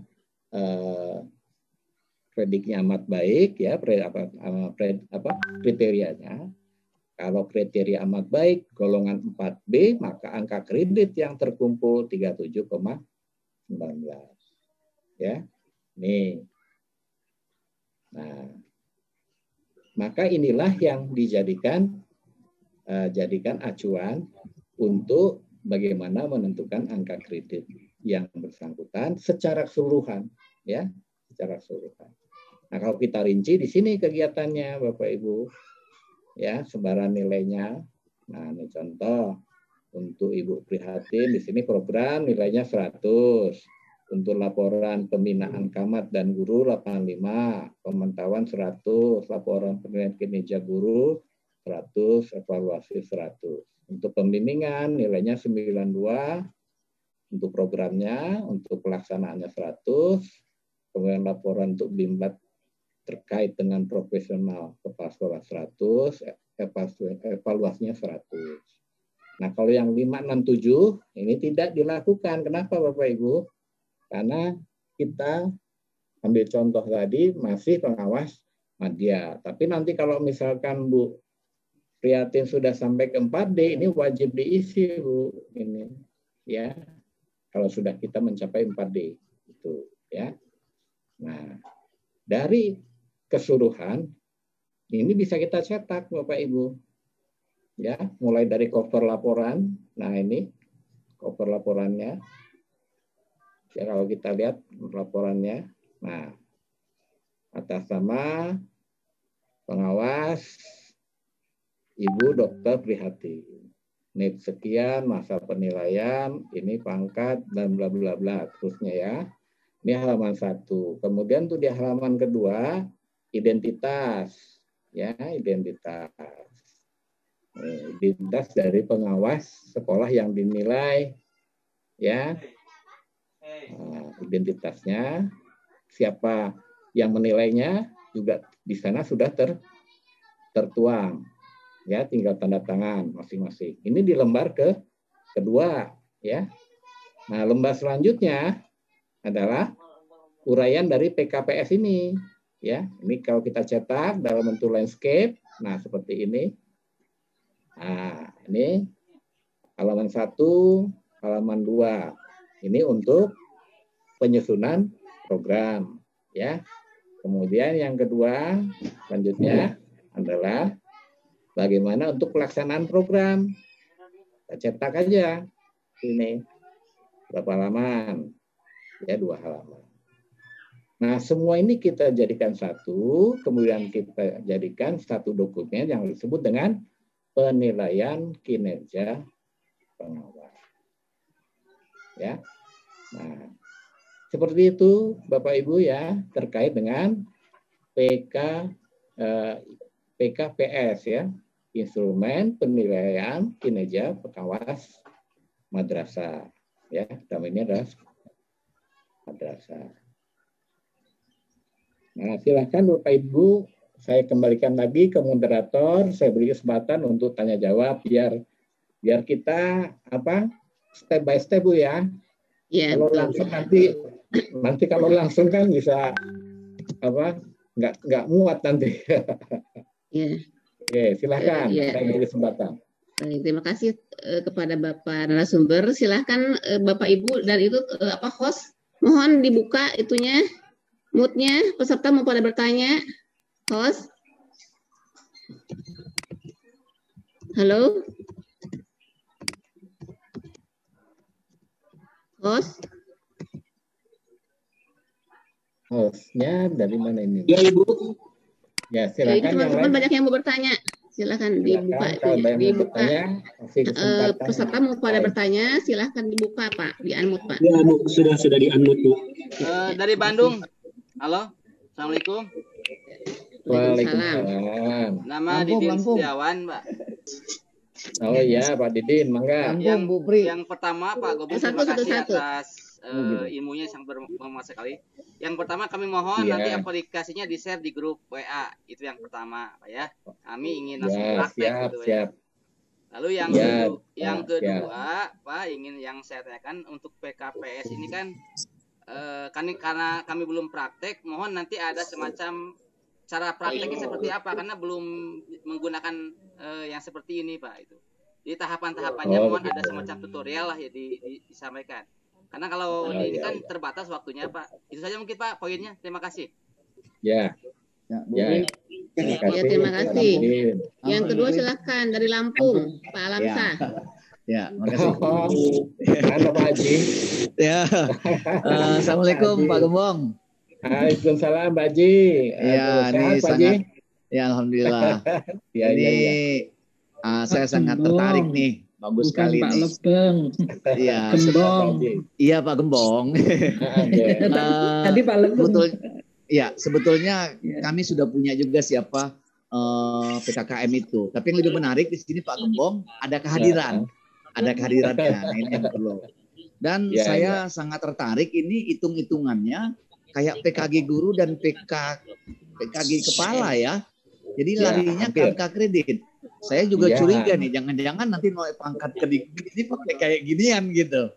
prediknya amat baik ya, kriterianya. Kalau kriteria amat baik golongan 4B, maka angka kredit yang terkumpul 37,19 ya. Nih. Nah, maka inilah yang dijadikan acuan untuk bagaimana menentukan angka kredit yang bersangkutan secara keseluruhan, ya, secara keseluruhan. Nah, kalau kita rinci di sini kegiatannya, Bapak Ibu, ya, sebaran nilainya. Nah, ini contoh untuk Ibu Prihatin di sini program nilainya 100. Untuk laporan pembinaan camat dan guru 85, pemantauan 100, laporan penilaian kinerja guru 100, evaluasi 100. Untuk pembimbingan nilainya 92, untuk programnya, untuk pelaksanaannya 100, kemudian laporan untuk bimbab terkait dengan profesional kepala sekolah 100, evaluasinya 100. Nah, kalau yang 567 ini tidak dilakukan. Kenapa Bapak Ibu? Karena kita ambil contoh tadi masih pengawas madya. Tapi nanti kalau misalkan Bu Prihatin sudah sampai ke 4D, ini wajib diisi Bu. Ini ya, kalau sudah kita mencapai 4D itu ya. Nah, dari keseluruhan ini bisa kita cetak Bapak Ibu. Ya, mulai dari cover laporan. Nah, ini cover laporannya. Ya, kalau kita lihat laporannya, nah, atas nama pengawas Ibu Dr. Prihatin. NIP sekian, masa penilaian, ini pangkat, dan bla bla bla, terusnya ya. Ini halaman 1. Kemudian tuh di halaman kedua, identitas. Ya, identitas. Identitas dari pengawas sekolah yang dinilai, ya. Nah, identitasnya, siapa yang menilainya juga di sana sudah tertuang, ya, tinggal tanda tangan masing-masing. Ini di lembar kedua, ya. Nah, lembar selanjutnya adalah uraian dari PKPS ini, ya. Ini kalau kita cetak dalam bentuk landscape, nah seperti ini. Nah, ini halaman 1, halaman 2. Ini untuk penyusunan program, ya. Kemudian yang kedua, selanjutnya adalah bagaimana untuk pelaksanaan program. Kita cetak aja ini berapa halaman, ya, 2 halaman. Nah, semua ini kita jadikan satu, kemudian kita jadikan satu dokumen yang disebut dengan penilaian kinerja pengawas. Ya. Nah, seperti itu Bapak Ibu ya, terkait dengan PKPS ya, instrumen penilaian kinerja pengawas madrasah ya. Dalam ini adalah madrasah. Nah, silakan Bapak Ibu, saya kembalikan lagi ke moderator, saya beri kesempatan untuk tanya jawab biar kita step by step Bu ya. Ya, kalau langsung nanti kalau langsung kan bisa nggak muat nanti. Ya. Oke, silakan saya beri kesempatan. Baik, terima kasih kepada Bapak narasumber. Silakan Bapak Ibu dan itu host, mohon dibuka itunya, mute-nya, peserta mau pada bertanya. Host. Halo. Host. Hostnya dari mana ini? Ya Ibu. Ya silakan. Ini teman-teman banyak yang mau bertanya. Silakan dibuka. Dibuka. Peserta mau pada bertanya, silakan dibuka Pak, di unmute Pak. Ya Bu, sudah di unmute Bu. Dari Bandung. Halo, assalamualaikum. Waalaikumsalam. Nama Didin Setiawan, Mbak. Oh iya, Pak Didin, mangga. Yang pertama Pak Gobus, terima kasih atas ilmunya yang bermanfaat sekali. Yang pertama kami mohon nanti aplikasinya di-share di grup WA. Itu yang pertama, Pak ya. Kami ingin langsung praktek gitu ya. Lalu yang kedua, Pak, yang saya tanyakan untuk PKPS ini kan karena kami belum praktek, mohon nanti ada semacam cara prakteknya seperti apa, karena belum menggunakan yang seperti ini, Pak. Itu. Jadi tahapan-tahapannya mohon ada semacam tutorial lah ya disampaikan. Karena kalau ini kan terbatas waktunya, Pak. Itu saja mungkin, Pak, poinnya. Terima kasih. Ya. Terima kasih. Yang kedua silahkan dari Lampung, Pak Alamsah. Ya, makasih. Halo Pak Haji. Ya. Assalamualaikum Pak Gembong. Waalaikumsalam Pak Haji. Ya, ini sangat. Ya, alhamdulillah. Ini saya sangat tertarik nih. Bagus sekali Pak nih. Lebeng. Iya, Gembong. Iya Pak Gembong. Tadi Pak Lebeng. Sebetulnya kami sudah punya juga siapa PKKM itu. Tapi yang lebih menarik di sini Pak Gembong ada kehadirannya. Nah, ini yang perlu. Dan saya sangat tertarik ini hitung-hitungannya kayak PKG guru dan PKG kepala ya. Jadi larinya ke angka kredit. Saya juga curiga nih, jangan-jangan nanti mau pangkat kredit ini pakai kayak ginian gitu.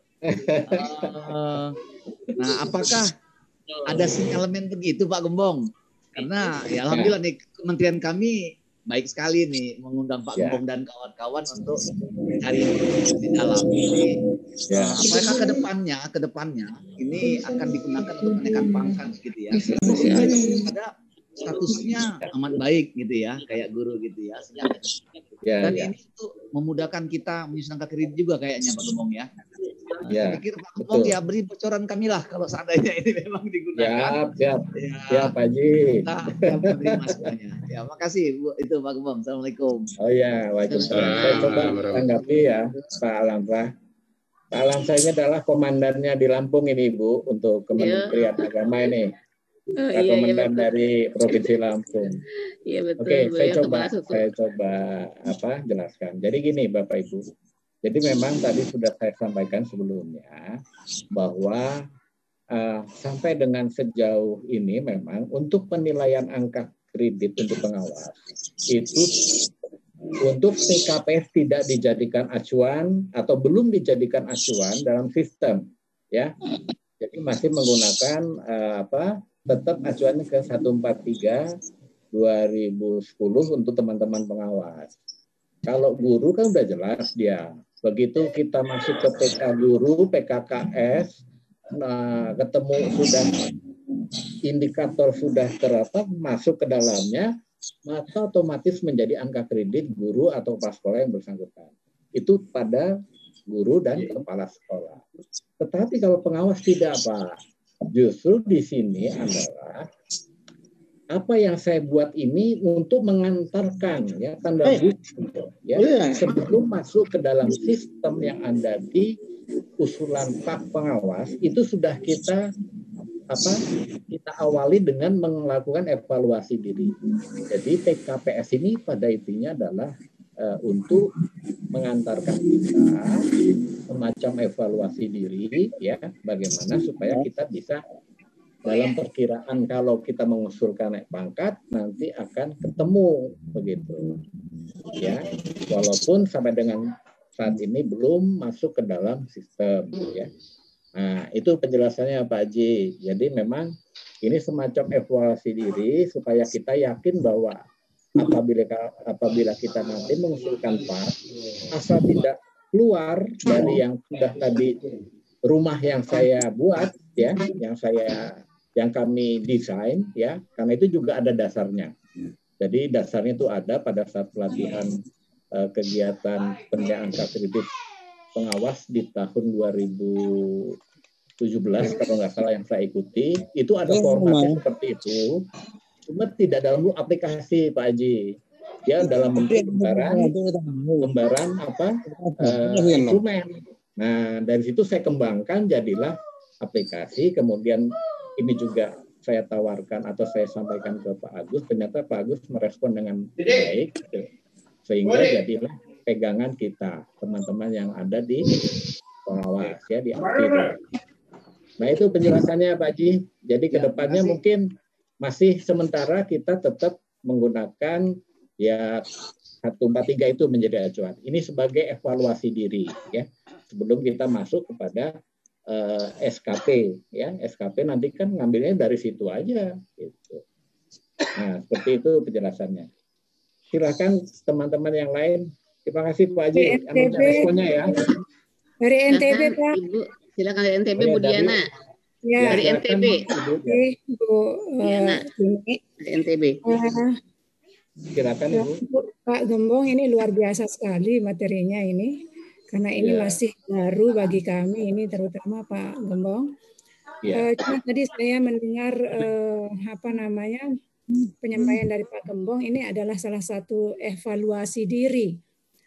Nah, apakah ada sinyalemen begitu Pak Gembong? Karena ya alhamdulillah nih kementerian kami baik sekali nih mengundang Pak Gembong dan kawan-kawan untuk mencari di dalam ini. Apakah kedepannya ini akan digunakan untuk menaikkan pangkat gitu ya? Ada statusnya amat baik gitu ya, kayak guru gitu ya. Dan ini untuk memudahkan kita menyusun angka kredit juga kayaknya Pak Gembong ya. Saya pikir Pak Gembong ya beri bocoran kami lah kalau seandainya ini memang digunakan. Siap Pak Haji. Ya, makasih Bu. Itu Pak Gembong. Assalamualaikum. Oh ya, waalaikumsalam. Saya coba tanggapi ya Pak Alamsah. Pak Alamsah ini adalah komandannya di Lampung ini Ibu untuk Kementerian Agama ini. Komandan dari Provinsi Lampung. Iya betul. Oke, saya coba jelaskan. Jadi gini Bapak Ibu. Jadi memang tadi sudah saya sampaikan sebelumnya bahwa sampai dengan sejauh ini memang untuk penilaian angka kredit untuk pengawas itu untuk PKPS tidak dijadikan acuan atau belum dijadikan acuan dalam sistem ya. Jadi masih menggunakan tetap acuannya ke 143 2010 untuk teman-teman pengawas. Kalau guru kan udah jelas dia. Begitu kita masuk ke PK guru, PKKS, ketemu sudah indikator sudah masuk ke dalamnya, maka otomatis menjadi angka kredit guru atau kepala sekolah yang bersangkutan. Itu pada guru dan kepala sekolah. Tetapi kalau pengawas tidak Pak. Justru di sini adalah apa yang saya buat ini untuk mengantarkan ya tanda bukti ya sebelum masuk ke dalam sistem yang ada di usulan Pak Pengawas itu sudah kita awali dengan melakukan evaluasi diri. Jadi PKPS ini pada intinya adalah untuk mengantarkan kita semacam evaluasi diri ya bagaimana supaya kita bisa dalam perkiraan kalau kita mengusulkan naik pangkat nanti akan ketemu begitu ya walaupun sampai dengan saat ini belum masuk ke dalam sistem ya. Nah itu penjelasannya Pak Haji. Jadi memang ini semacam evaluasi diri supaya kita yakin bahwa apabila kita nanti mengusulkan PAR asal tidak keluar dari yang sudah tadi rumah yang saya buat ya yang kami desain ya karena itu juga ada dasarnya. Jadi dasarnya itu ada pada saat pelatihan kegiatan penilaian angka kredit pengawas di tahun 2017 kalau nggak salah yang saya ikuti itu ada formatnya seperti itu. Cuma tidak dalam aplikasi Pak Haji. Dia dalam bentuk lembaran dokumen. Nah, dari situ saya kembangkan jadilah aplikasi. Kemudian ini juga saya tawarkan atau saya sampaikan ke Pak Agus. Ternyata Pak Agus merespon dengan baik. Sehingga jadilah pegangan kita, teman-teman yang ada di pengawas ya di aktif. Nah, itu penjelasannya Pak Haji. Jadi kedepannya mungkin masih sementara kita tetap menggunakan ya 143 itu menjadi acuan. Ini sebagai evaluasi diri ya. Sebelum kita masuk kepada SKP ya. SKP nanti kan ngambilnya dari situ aja gitu. Nah, seperti itu penjelasannya. Silakan teman-teman yang lain. Terima kasih Pak Haji. Responnya ya. Dari NTB Pak. Ibu, silakan dari NTB Bu Diana. Ya, dari NTB. Bu Diana. Dari NTB. Silakan Ibu. Pak Gembong, ini luar biasa sekali materinya ini. Karena ini masih baru bagi kami ini, terutama Pak Gembong. Cuma tadi saya mendengar penyampaian dari Pak Gembong, ini adalah salah satu evaluasi diri.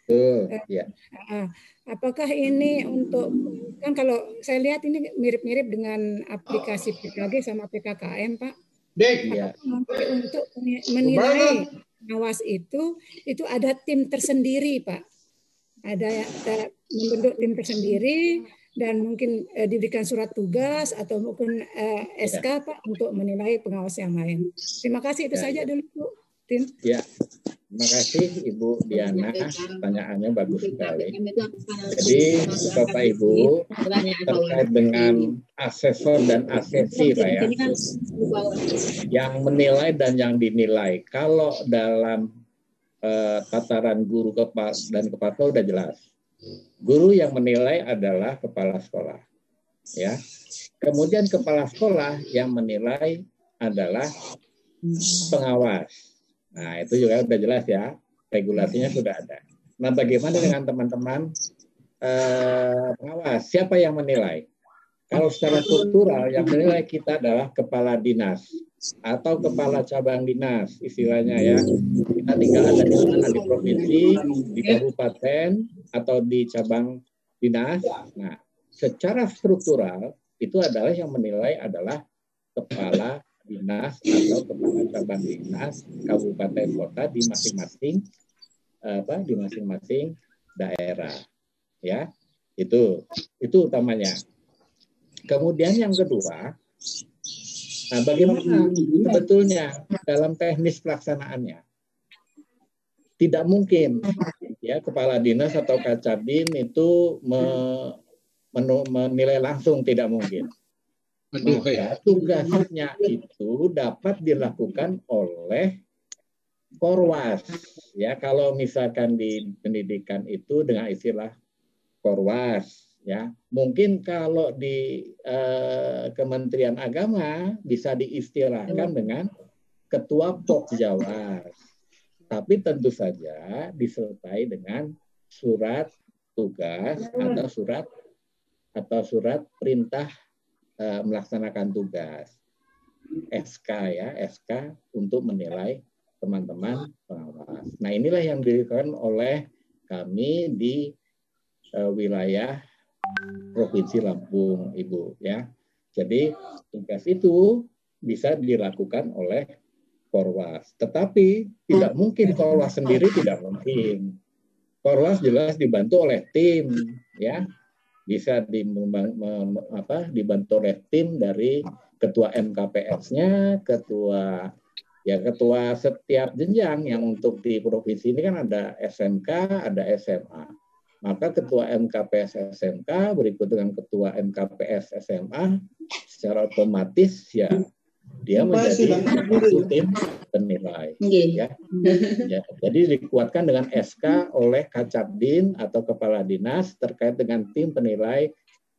Apakah ini untuk, kan kalau saya lihat ini mirip-mirip dengan aplikasi PKG sama PKKM Pak. Untuk menilai pengawas itu ada tim tersendiri Pak. Ada membentuk tim tersendiri dan mungkin diberikan surat tugas atau mungkin SK Pak untuk menilai pengawas yang lain. Terima kasih, itu saja dulu Bu. Tim. Ya, terima kasih Ibu Diana, pertanyaannya bagus sekali. Jadi Bapak Ibu terkait dengan asesor dan asesi Pak ya, yang menilai dan yang dinilai. Kalau dalam tataran guru dan kepala sekolah udah jelas. Guru yang menilai adalah kepala sekolah, ya. Kemudian kepala sekolah yang menilai adalah pengawas. Nah, itu juga udah jelas ya, regulasinya sudah ada. Nah, bagaimana dengan teman-teman pengawas? Siapa yang menilai? Kalau secara struktural yang menilai kita adalah kepala dinas atau kepala cabang dinas, istilahnya ya. Kita tinggal ada di mana, di provinsi, di kabupaten, atau di cabang dinas. Nah, secara struktural itu adalah yang menilai adalah kepala dinas atau kepala cabang dinas kabupaten kota di masing-masing daerah ya. Itu utamanya. Kemudian yang kedua, nah bagaimana sebetulnya dalam teknis pelaksanaannya? Tidak mungkin ya kepala dinas atau Kacabin itu menilai langsung, tidak mungkin. Maka tugasnya itu dapat dilakukan oleh Korwas. Ya, kalau misalkan di pendidikan itu dengan istilah Korwas, ya. Mungkin kalau di Kementerian Agama bisa diistilahkan dengan Ketua Pokjawas. Tapi tentu saja disertai dengan surat tugas atau surat perintah melaksanakan tugas, SK ya, SK untuk menilai teman-teman pengawas. Nah, inilah yang dilakukan oleh kami di wilayah Provinsi Lampung, Ibu ya. Jadi tugas itu bisa dilakukan oleh Korwas. Tetapi tidak mungkin Korwas sendiri, tidak mungkin. Korwas jelas dibantu oleh tim ya. Bisa dibantu oleh tim dari ketua MKPS-nya, ketua setiap jenjang yang untuk di provinsi ini kan ada SMK, ada SMA. Maka ketua MKPS SMK berikut dengan ketua MKPS SMA secara otomatis ya dia menjadi satu tim penilai. Ya. Jadi dikuatkan dengan SK oleh Kacabdin atau kepala dinas terkait dengan tim penilai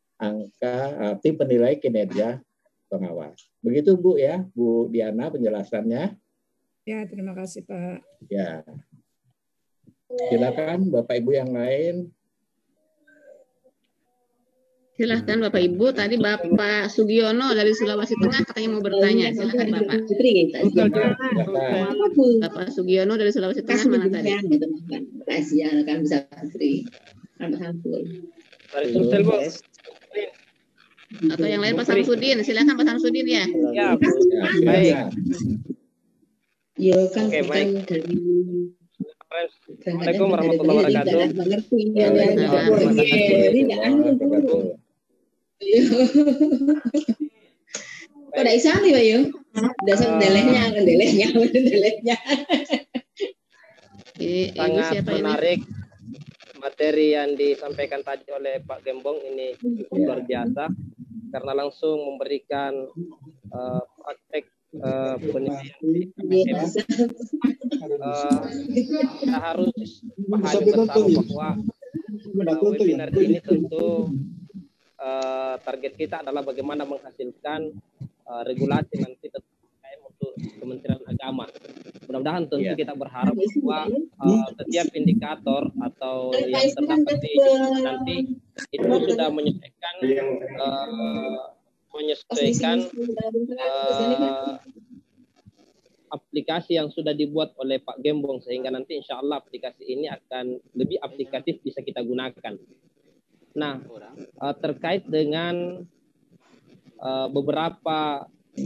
tim penilai kinerja pengawas. Begitu Bu ya, Bu Diana penjelasannya. Ya, terima kasih Pak. Ya. Silakan Bapak Ibu yang lain. Silahkan Bapak Ibu. Tadi Bapak Sugiono dari Sulawesi Tengah katanya mau bertanya. Silahkan Bapak. Bapak Sugiono dari Sulawesi Tengah mana tadi? Kasih kan bisa Putri. Atau yang lain Pak Samsudin. Silahkan Pak Samsudin ya. Ya, baik. Yo kan dari Assalamualaikum warahmatullahi wabarakatuh. Kok ada isali Pak yo? Dasar delehnya. Ibu Sangat siapa ini? menarik materi yang disampaikan tadi oleh Pak Gembong ini cukup luar biasa karena langsung memberikan praktek penelitian di KPM. Kita harus pahami bersama bahwa webinar ini tentu target kita adalah bagaimana menghasilkan regulasi nanti untuk Kementerian Agama. Mudah-mudahan tentu kita berharap bahwa setiap indikator atau yang terdapat di nanti itu sudah menyesuaikan aplikasi yang sudah dibuat oleh Pak Gembong sehingga nanti insya Allah aplikasi ini akan lebih aplikatif bisa kita gunakan. Nah, terkait dengan beberapa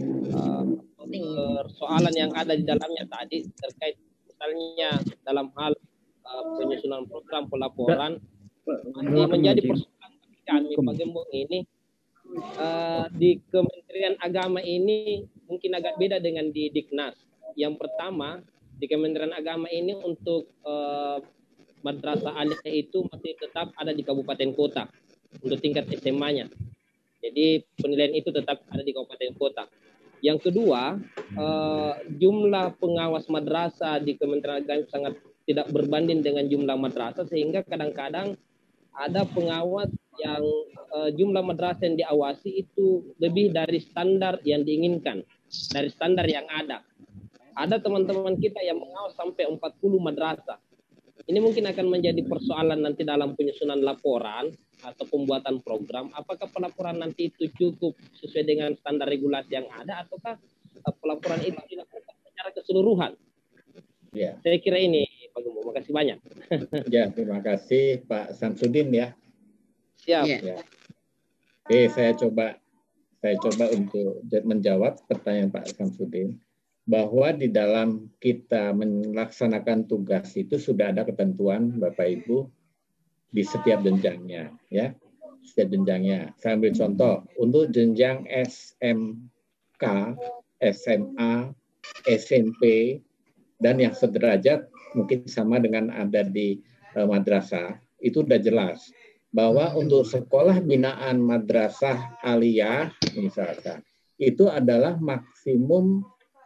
persoalan yang ada di dalamnya tadi terkait misalnya dalam hal penyusunan program pelaporan masih menjadi persoalan kami Pak Gembong ini di Kementerian Agama ini mungkin agak beda dengan di Diknas. Yang pertama di Kementerian Agama ini untuk madrasah aliyah itu masih tetap ada di kabupaten kota untuk tingkat SMA-nya. Jadi penilaian itu tetap ada di kabupaten kota. Yang kedua, jumlah pengawas madrasah di Kementerian Agama sangat tidak berbanding dengan jumlah madrasah sehingga kadang-kadang ada pengawas yang jumlah madrasah yang diawasi itu lebih dari standar yang diinginkan, dari standar yang ada. Ada teman-teman kita yang mengawas sampai 40 madrasah. Ini mungkin akan menjadi persoalan nanti dalam penyusunan laporan atau pembuatan program. Apakah pelaporan nanti itu cukup sesuai dengan standar regulasi yang ada ataukah pelaporan itu dilakukan secara keseluruhan? Ya. Saya kira ini Pak Gembong. Makasih banyak. Ya, terima kasih Pak Samsudin ya. Siap. Ya. Oke, saya coba untuk menjawab pertanyaan Pak Samsudin. Bahwa di dalam kita melaksanakan tugas itu sudah ada ketentuan Bapak Ibu di setiap jenjangnya, ya, setiap jenjangnya. Saya ambil contoh untuk jenjang SMK, SMA, SMP, dan yang sederajat mungkin sama dengan ada di madrasah itu udah jelas bahwa untuk sekolah binaan madrasah aliyah misalkan itu adalah maksimum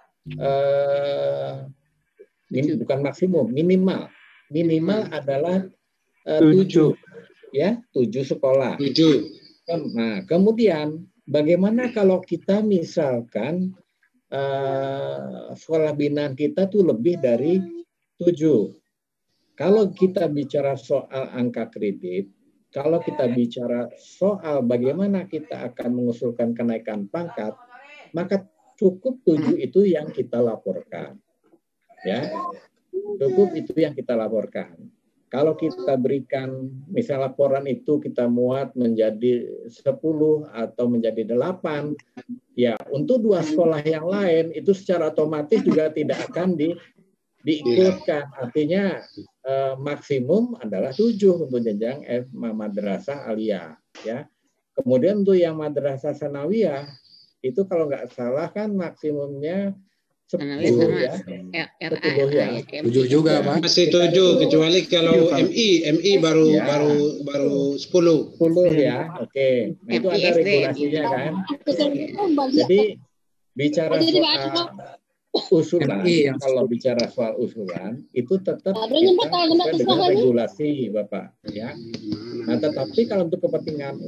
bukan maksimum, minimal adalah 7 ya, 7 sekolah. 7. Nah, kemudian bagaimana kalau kita misalkan sekolah binaan kita tuh lebih dari 7. Kalau kita bicara soal angka kredit, kalau kita bicara soal bagaimana kita akan mengusulkan kenaikan pangkat, maka cukup 7 itu yang kita laporkan. Ya. Cukup itu yang kita laporkan. Kalau kita berikan misal laporan itu kita muat menjadi 10 atau menjadi 8, ya untuk 2 sekolah yang lain itu secara otomatis juga tidak akan diikutkan. Artinya maksimum adalah 7 untuk jenjang madrasah aliyah. Ya. Kemudian untuk yang madrasah sanawiyah itu kalau nggak salah kan maksimumnya 10 ya. 10 ya. 7 juga, Pak. Masih 7 kecuali kalau MI baru 10. 10 ya. Oke. Nah, itu ada regulasinya kan. Jadi bicara soal usulan, kalau bicara soal usulan itu tetap kita dengan regulasi Bapak ya. Nah, tetapi kalau untuk kepentingan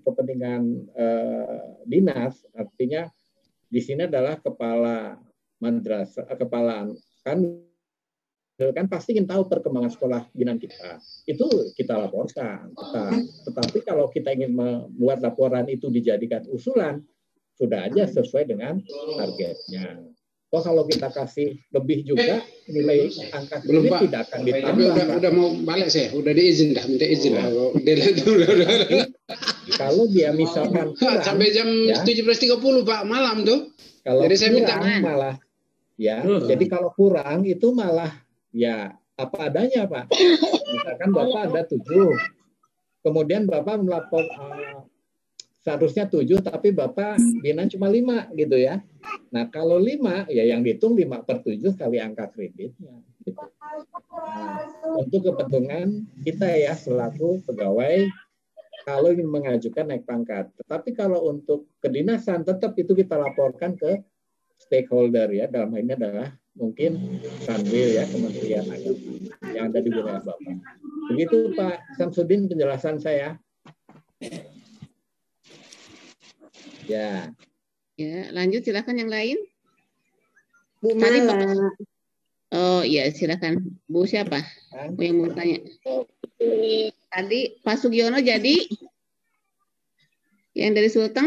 dinas, artinya di sini adalah kepala madrasah, kan pasti ingin tahu perkembangan sekolah binaan kita. Itu kita laporkan. Tetapi kalau kita ingin membuat laporan itu dijadikan usulan, sudah aja sesuai dengan targetnya. Oh, kalau kita kasih lebih juga nilai angka belum, Pak. Tidak akan ditambah. Udah mau balik saya, udah diizin dah, minta izin lah. Kalau dia misalkan kurang, sampai jam 17.30 Pak malam tuh. Kalau jadi saya minta malah ya. Jadi kalau kurang itu malah ya apa adanya Pak. Misalkan Bapak ada 7, kemudian Bapak melapor seharusnya 7 tapi Bapak bina cuma 5 gitu ya. Nah, kalau 5 ya yang dihitung 5/7 kali angka kreditnya gitu. Nah, untuk kepentingan kita ya selaku pegawai kalau ingin mengajukan naik pangkat. Tetapi kalau untuk kedinasan tetap itu kita laporkan ke stakeholder ya. Dalam hal ini adalah mungkin Kanwil ya, Kementerian Agama yang ada di wilayah Bapak. Begitu Pak Samsudin penjelasan saya. Ya. Ya, lanjut silakan yang lain. Bu Tadi Mala. Bapak. Oh iya, silakan. Bu siapa? Bu yang mau tanya. Tadi Pak Sugiono jadi yang dari Sulteng.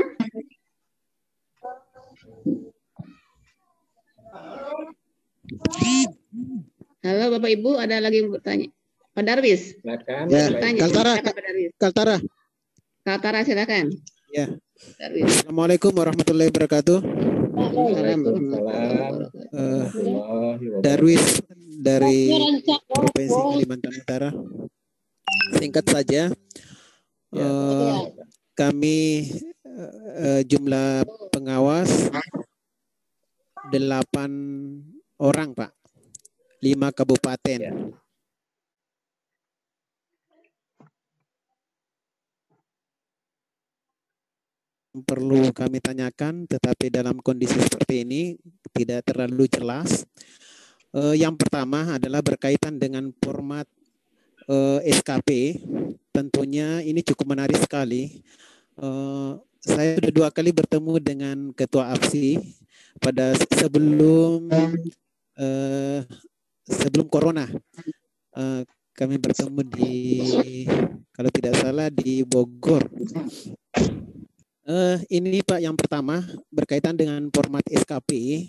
Halo Bapak Ibu, ada lagi yang bertanya? Pak Darwis. Silakan. Ya, Bertanya. Kaltara. Silakan, Pak Darwis. Kaltara. Kaltara silakan. Ya. Darwis. Assalamualaikum warahmatullahi wabarakatuh. Waalaikumsalam. Darwis dari Provinsi Kalimantan Utara. Singkat saja, kami jumlah pengawas 8 orang, Pak. 5 kabupaten. Perlu kami tanyakan, tetapi dalam kondisi seperti ini tidak terlalu jelas. Yang pertama adalah berkaitan dengan format SKP. Tentunya ini cukup menarik sekali. Saya sudah 2 kali bertemu dengan Ketua APSI pada sebelum Corona. Kami bertemu di, kalau tidak salah, di Bogor. Ini Pak yang pertama berkaitan dengan format SKP.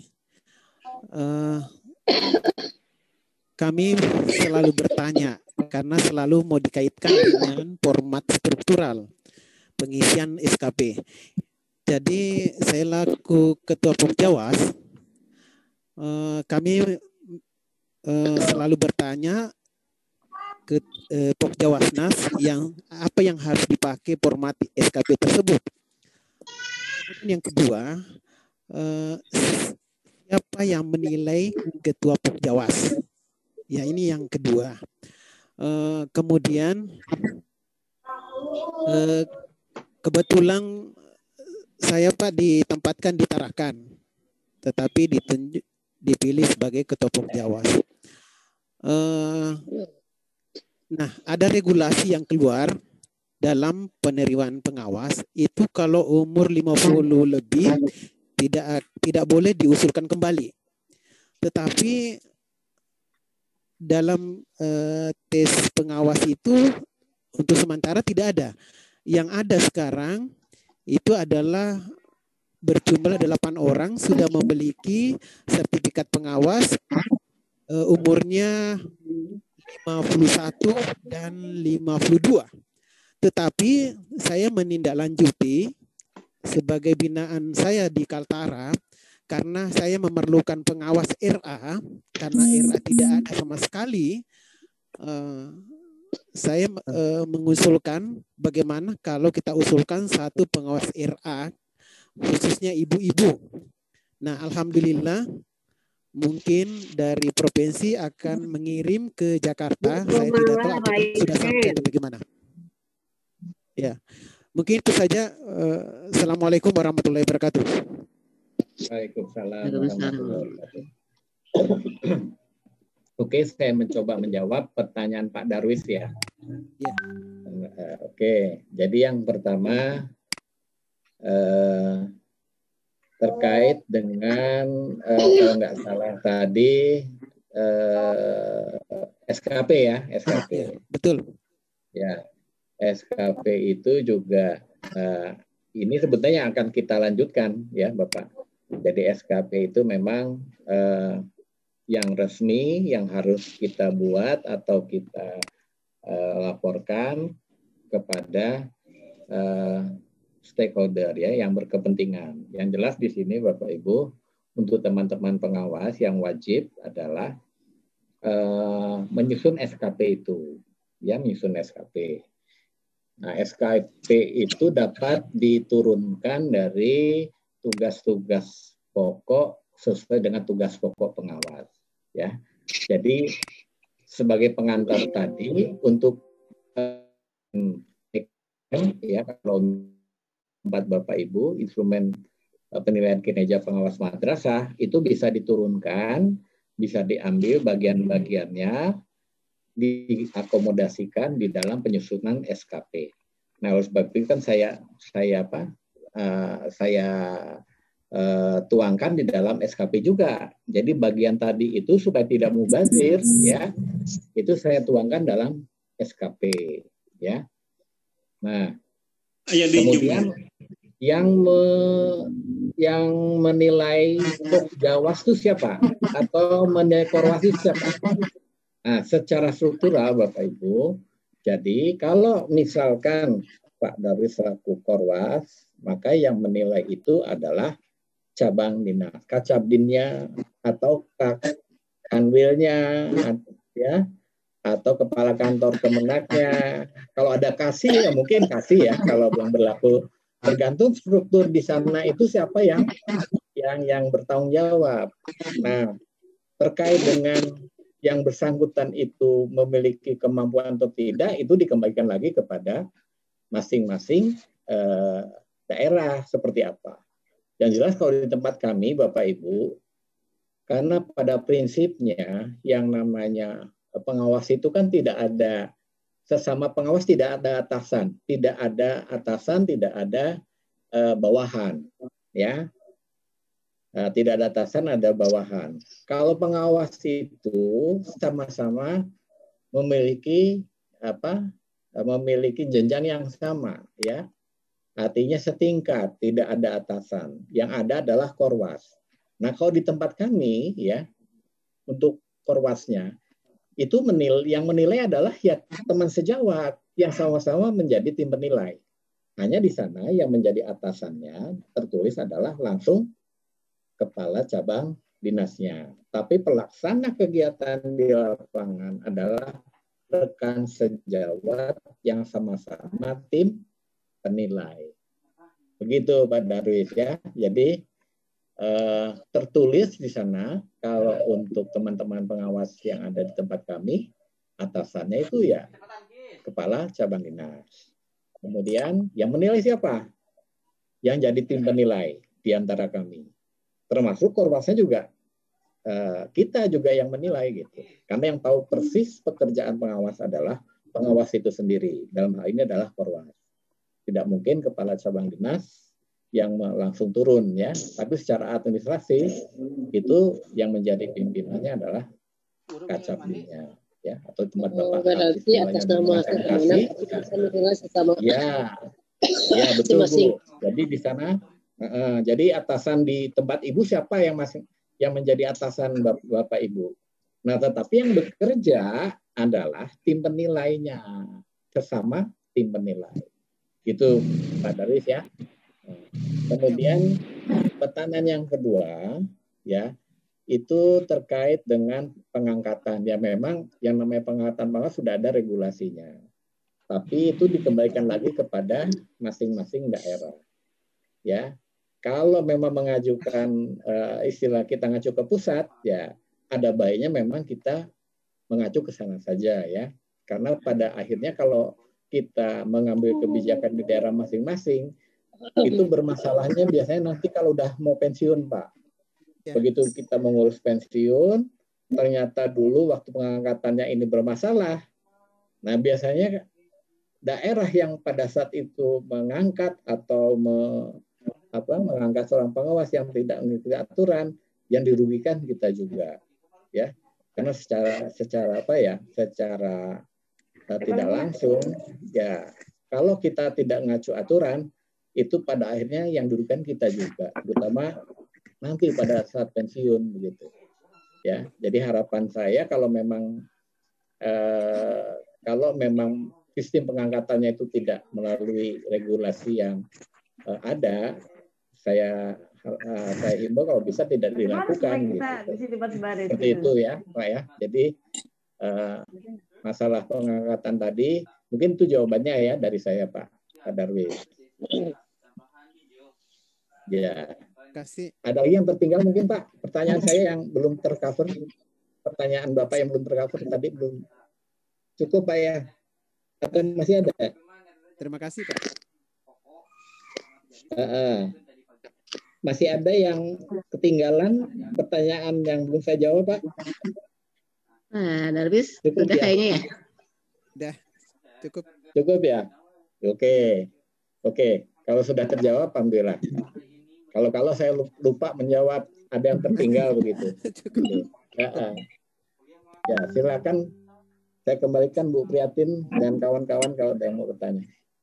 Kami selalu bertanya karena selalu mau dikaitkan dengan format struktural pengisian SKP. Jadi saya laku Ketua Pokjawas, kami selalu bertanya ke Pokjawasnas apa yang harus dipakai format SKP tersebut. Yang kedua, siapa yang menilai Ketua Pokjawas? Ya, ini yang kedua. Kemudian kebetulan saya Pak ditempatkan di Tarakan, tetapi dipilih sebagai Ketua Pokjawas. Nah, ada regulasi yang keluar dalam penerimaan pengawas itu kalau umur 50 lebih tidak boleh diusulkan kembali. Tetapi dalam tes pengawas itu untuk sementara tidak ada. Yang ada sekarang itu adalah berjumlah 8 orang sudah memiliki sertifikat pengawas, umurnya 51 dan 52. Tetapi saya menindaklanjuti sebagai binaan saya di Kaltara karena saya memerlukan pengawas RA, karena RA tidak ada sama sekali. Saya mengusulkan bagaimana kalau kita usulkan satu pengawas RA khususnya ibu-ibu. Nah, alhamdulillah mungkin dari provinsi akan mengirim ke Jakarta. Saya tidak tahu apakah sudah sampai atau bagaimana. Ya, mungkin itu saja. Assalamualaikum warahmatullahi wabarakatuh. Waalaikumsalam warahmatullahi wabarakatuh. Oke, saya mencoba menjawab pertanyaan Pak Darwis ya. Ya. Oke, jadi yang pertama terkait dengan kalau nggak salah tadi SKP ya, SKP. Betul. Ya. SKP itu juga ini sebetulnya akan kita lanjutkan ya Bapak. Jadi SKP itu memang yang resmi yang harus kita buat atau kita laporkan kepada stakeholder ya yang berkepentingan. Yang jelas di sini Bapak Ibu untuk teman-teman pengawas yang wajib adalah menyusun SKP itu ya, menyusun SKP. Nah, SKP itu dapat diturunkan dari tugas-tugas pokok sesuai dengan tugas pokok pengawas. Ya, jadi sebagai pengantar tadi untuk ya kalau tempat Bapak Ibu instrumen penilaian kinerja pengawas madrasah itu bisa diturunkan, bisa diambil bagian-bagiannya, diakomodasikan di dalam penyusunan SKP. Nah, oleh sebab itu kan saya tuangkan di dalam SKP juga. Jadi bagian tadi itu supaya tidak mubazir, ya, itu saya tuangkan dalam SKP, ya. Nah, kemudian yang menilai Jawas itu siapa? Atau menilai Korwas itu siapa? Nah, secara struktural Bapak Ibu, jadi kalau misalkan Pak Darwis selaku Korwas, maka yang menilai itu adalah cabang dinas, Kacabdinnya atau Kanwilnya, ya, atau kepala kantor Kemenaknya. Kalau ada kasih ya mungkin kasih ya, kalau belum berlaku. Tergantung struktur di sana itu siapa yang bertanggung jawab. Nah, terkait dengan yang bersangkutan itu memiliki kemampuan atau tidak, itu dikembalikan lagi kepada masing-masing daerah seperti apa. Yang jelas kalau di tempat kami, Bapak Ibu, karena pada prinsipnya yang namanya pengawas itu kan tidak ada, sesama pengawas tidak ada atasan, tidak ada bawahan, ya. Tidak ada atasan, ada bawahan. Kalau pengawas itu sama-sama memiliki memiliki jenjang yang sama, ya. Artinya setingkat, tidak ada atasan. Yang ada adalah Korwas. Nah, kalau di tempat kami, ya, untuk Korwasnya itu yang menilai adalah ya teman sejawat yang sama-sama menjadi tim penilai. Hanya di sana yang menjadi atasannya tertulis adalah langsung kepala cabang dinasnya. Tapi pelaksana kegiatan di lapangan adalah rekan sejawat yang sama-sama tim penilai. Begitu Pak Darwis, ya. Jadi tertulis di sana kalau untuk teman-teman pengawas yang ada di tempat kami, atasannya itu ya kepala cabang dinas. Kemudian yang menilai siapa? Yang jadi tim penilai di antara kami. Termasuk Korwasnya juga. Kita juga yang menilai gitu. Karena yang tahu persis pekerjaan pengawas adalah pengawas itu sendiri. Dalam hal ini adalah Korwas. Tidak mungkin kepala cabang dinas yang langsung turun, ya, tapi secara administrasi itu yang menjadi pimpinannya adalah Kacabdinnya, ya, atau tempat Bapak. Berarti atas nama ya, ya betul Bu. Jadi di sana, jadi atasan di tempat Ibu siapa yang menjadi atasan Bapak Ibu. Nah, tetapi yang bekerja adalah tim penilainya, sesama tim penilai. Itu Pak Darwis, ya. Kemudian pertanyaan yang kedua, ya, itu terkait dengan pengangkatan. Ya memang yang namanya pengangkatan pengawas sudah ada regulasinya. Tapi itu dikembalikan lagi kepada masing-masing daerah. Ya, kalau memang mengajukan istilah kita ngacu ke pusat, ya ada baiknya memang kita mengacu ke sana saja, ya. Karena pada akhirnya kalau kita mengambil kebijakan di daerah masing-masing, itu bermasalahnya biasanya nanti kalau udah mau pensiun, Pak. Begitu kita mengurus pensiun, ternyata dulu waktu pengangkatannya ini bermasalah. Nah, biasanya daerah yang pada saat itu mengangkat atau mengangkat seorang pengawas yang tidak mengikuti aturan, yang dirugikan kita juga, ya. Karena secara tidak langsung, ya kalau kita tidak ngacu aturan, itu pada akhirnya yang dirugikan kita juga, terutama nanti pada saat pensiun begitu. Ya, jadi harapan saya kalau memang sistem pengangkatannya itu tidak melalui regulasi yang ada, saya himbau kalau bisa tidak dilakukan. Gitu. Seperti itu ya, Pak ya. Jadi masalah pengangkatan tadi Mungkin itu jawabannya ya dari saya, Pak Darwis. Ya. Kasih. Ada lagi yang tertinggal mungkin, Pak? Pertanyaan saya yang belum tercover. Pertanyaan Bapak yang belum tercover tadi belum cukup, Pak ya? Atau masih ada? Terima kasih, Pak. Masih ada yang ketinggalan pertanyaan yang belum saya jawab, Pak? Nah, Darwis, cukup udah ya? kayaknya ya? Udah, cukup. Cukup ya? Oke. Kalau sudah terjawab, alhamdulillah. Kalau saya lupa menjawab, ada yang tertinggal begitu. Ya, silakan saya kembalikan Bu Priatin dan kawan-kawan kalau ada yang mau bertanya.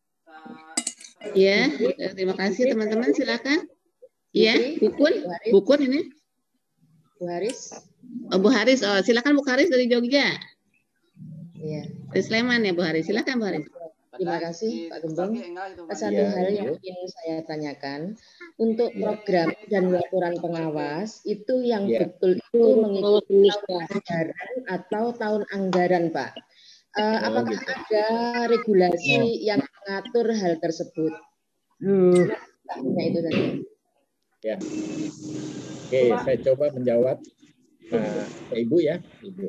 Ya, terima kasih teman-teman. Silakan. Iya, Bukun ini. Bu Haris. Oh, Bu Haris. Oh, silakan Bu Haris dari Jogja. Iya. Dari Sleman ya Bu Haris. Silakan Bu Haris. Terima kasih Pak Gembong. Satu hal yang ingin saya tanyakan, untuk program dan laporan pengawas itu yang betul itu mengikuti tahun anggaran atau tahun anggaran, Pak. Apakah ada regulasi yang mengatur hal tersebut? Nah, itu saja. Ya. Oke, saya coba menjawab Ibu ya. Ibu.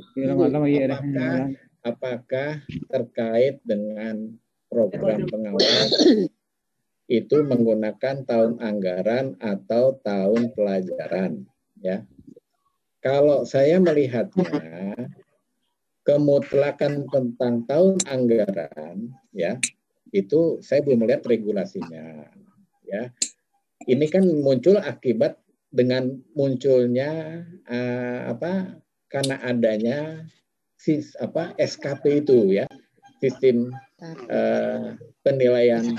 Apakah terkait dengan program pengawas itu menggunakan tahun anggaran atau tahun pelajaran? Ya. Kalau saya melihatnya kemutlakan tentang tahun anggaran, ya, itu saya belum melihat regulasinya. Ya. Ini kan muncul akibat dengan munculnya karena adanya SKP itu ya, sistem penilaian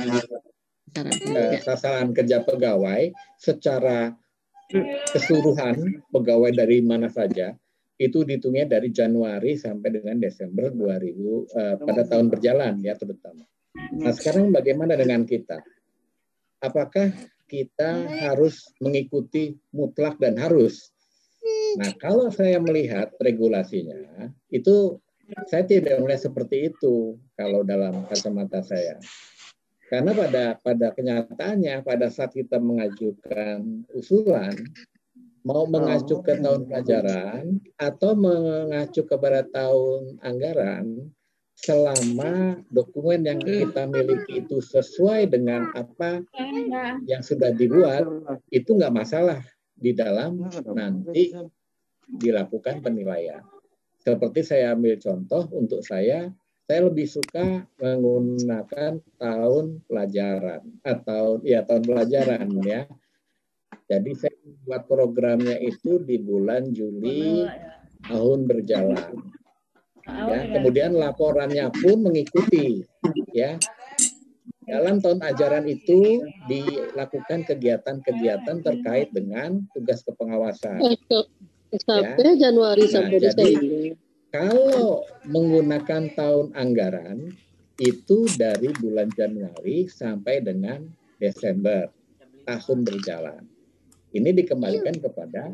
sasaran kerja pegawai secara keseluruhan pegawai dari mana saja itu dihitungnya dari Januari sampai dengan Desember 2000 pada tahun berjalan ya terutama. Nah sekarang bagaimana dengan kita? Apakah kita harus mengikuti mutlak dan harus? Nah, kalau saya melihat regulasinya, itu saya tidak melihat seperti itu kalau dalam kacamata saya. Karena pada kenyataannya, pada saat kita mengajukan usulan, mau mengacu ke tahun pelajaran atau mengacu kepada tahun anggaran, selama dokumen yang kita miliki itu sesuai dengan apa yang sudah dibuat, itu nggak masalah di dalam nanti dilakukan penilaian. Seperti saya ambil contoh untuk saya lebih suka menggunakan tahun pelajaran atau ya tahun pelajaran ya. Jadi saya buat programnya itu di bulan Juli tahun berjalan. Ya, kemudian laporannya pun mengikuti ya. Dalam tahun ajaran itu dilakukan kegiatan-kegiatan terkait dengan tugas kepengawasan. Sampai Januari sampai Desember. Kalau menggunakan tahun anggaran itu dari bulan Januari sampai dengan Desember tahun berjalan. Ini dikembalikan kepada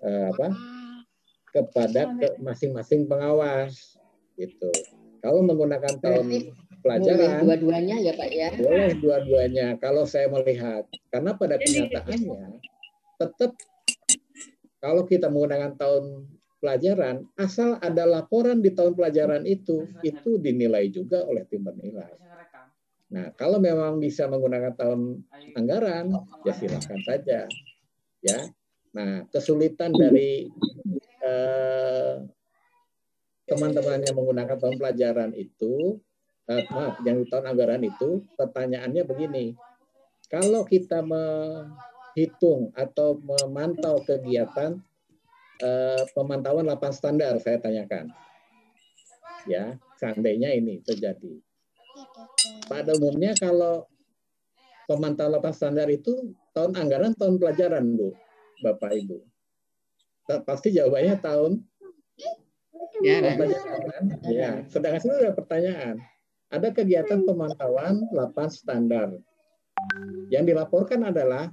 masing-masing pengawas gitu. Kalau menggunakan tahun pelajaran, dua-duanya ya Pak ya. Boleh dua-duanya. Kalau saya melihat, karena pada kenyataannya tetap kalau kita menggunakan tahun pelajaran, asal ada laporan di tahun pelajaran itu dinilai juga oleh tim penilai. Nah, kalau memang bisa menggunakan tahun anggaran, ya silakan saja. Ya. Nah, kesulitan dari teman-teman yang menggunakan tahun pelajaran itu, yang di tahun anggaran itu, pertanyaannya begini, kalau kita menghitung atau memantau kegiatan pemantauan 8 standar, saya tanyakan, ya, seandainya ini terjadi. Pada umumnya kalau pemantauan 8 standar itu tahun anggaran, tahun pelajaran, Bu, Bapak Ibu. Pasti jawabannya tahun pelajaran. Ya, sedangkan itu ada pertanyaan. Ada kegiatan pemantauan 8 standar. Yang dilaporkan adalah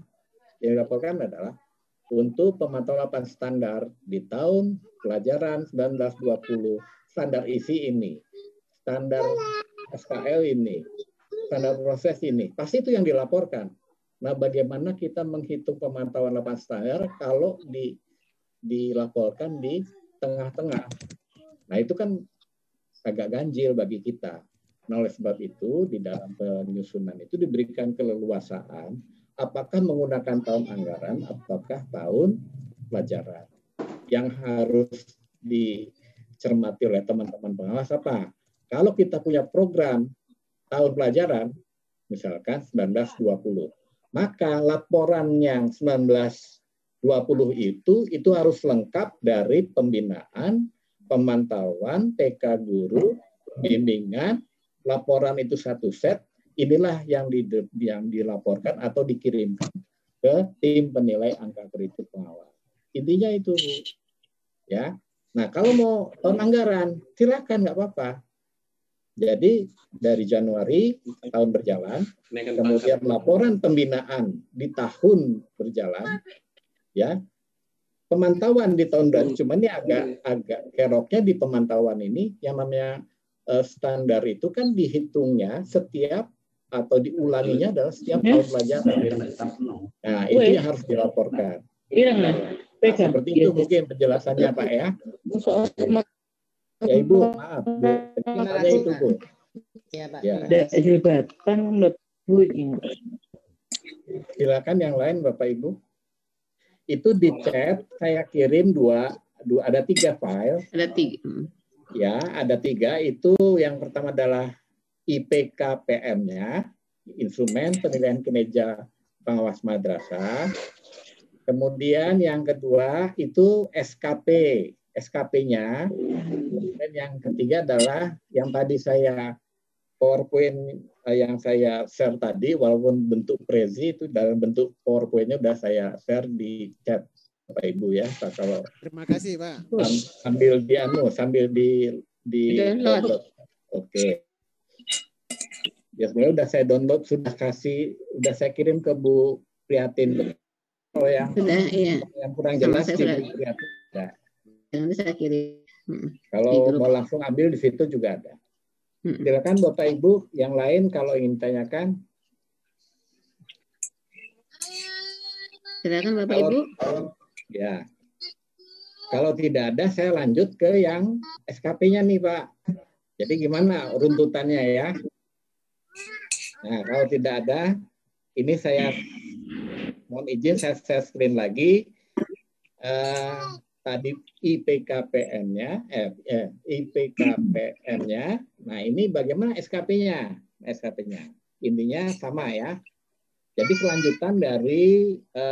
untuk pemantauan 8 standar di tahun pelajaran 1920, standar isi ini. Standar SKL ini, standar proses ini, pasti itu yang dilaporkan. Nah, bagaimana kita menghitung pemantauan lapangan standar kalau dilaporkan di tengah-tengah? Nah, itu kan agak ganjil bagi kita. Nah, oleh sebab itu, di dalam penyusunan itu diberikan keleluasaan apakah menggunakan tahun anggaran, apakah tahun pelajaran. Yang harus dicermati oleh teman-teman pengawas apa? Kalau kita punya program tahun pelajaran, misalkan 1920, maka laporan yang 1920 itu harus lengkap dari pembinaan, pemantauan, TK guru, bimbingan, laporan itu satu set. Inilah yang dilaporkan atau dikirimkan ke tim penilai angka kredit pengawas. Intinya itu, Bu. Ya. Nah, kalau mau tahun anggaran, silakan, nggak apa-apa. Jadi dari Januari tahun berjalan, kemudian laporan pembinaan di tahun berjalan, ya. Pemantauan di tahun berjalan, cuma ini agak keroknya di pemantauan ini yang namanya standar itu kan dihitungnya setiap atau diulanginya adalah setiap tahun pelajaran. Nah, itu yang harus dilaporkan. Nah, seperti itu mungkin penjelasannya, Pak ya. Ya, Ibu, maaf. Hanya itu, Bu. Ya, Pak. Ya. Silakan yang lain, Bapak Ibu. Itu di chat saya kirim ada 3 file. Ada 3. Ya, ada 3. Itu yang pertama adalah IPK PM-nya, instrumen penilaian kinerja pengawas madrasah. Kemudian yang kedua itu SKP-nya. Dan yang ketiga adalah yang tadi saya PowerPoint yang saya share tadi, walaupun bentuk prezi itu dalam bentuk PowerPoint-nya sudah saya share di chat, Bapak Ibu ya. Kalau terima kasih, Pak. Sambil di download. Oke. Ya, sebenarnya sudah saya download, sudah saya kirim ke Bu Prihatin. Kalau yang kurang jelas di Bu Prihatin. Ya. Nanti saya kirim. Kalau mau langsung ambil di situ juga ada. Silakan Bapak Ibu yang lain kalau ingin tanyakan. Silakan Bapak Ibu. Ya. Kalau tidak ada saya lanjut ke yang SKP-nya nih, Pak. Jadi gimana runtutannya ya? Nah, kalau tidak ada, ini saya mohon izin saya screen lagi. Tadi IPKPM-nya, IPKPM-nya. Nah, ini bagaimana SKP-nya? SKP-nya. Intinya sama ya. Jadi kelanjutan dari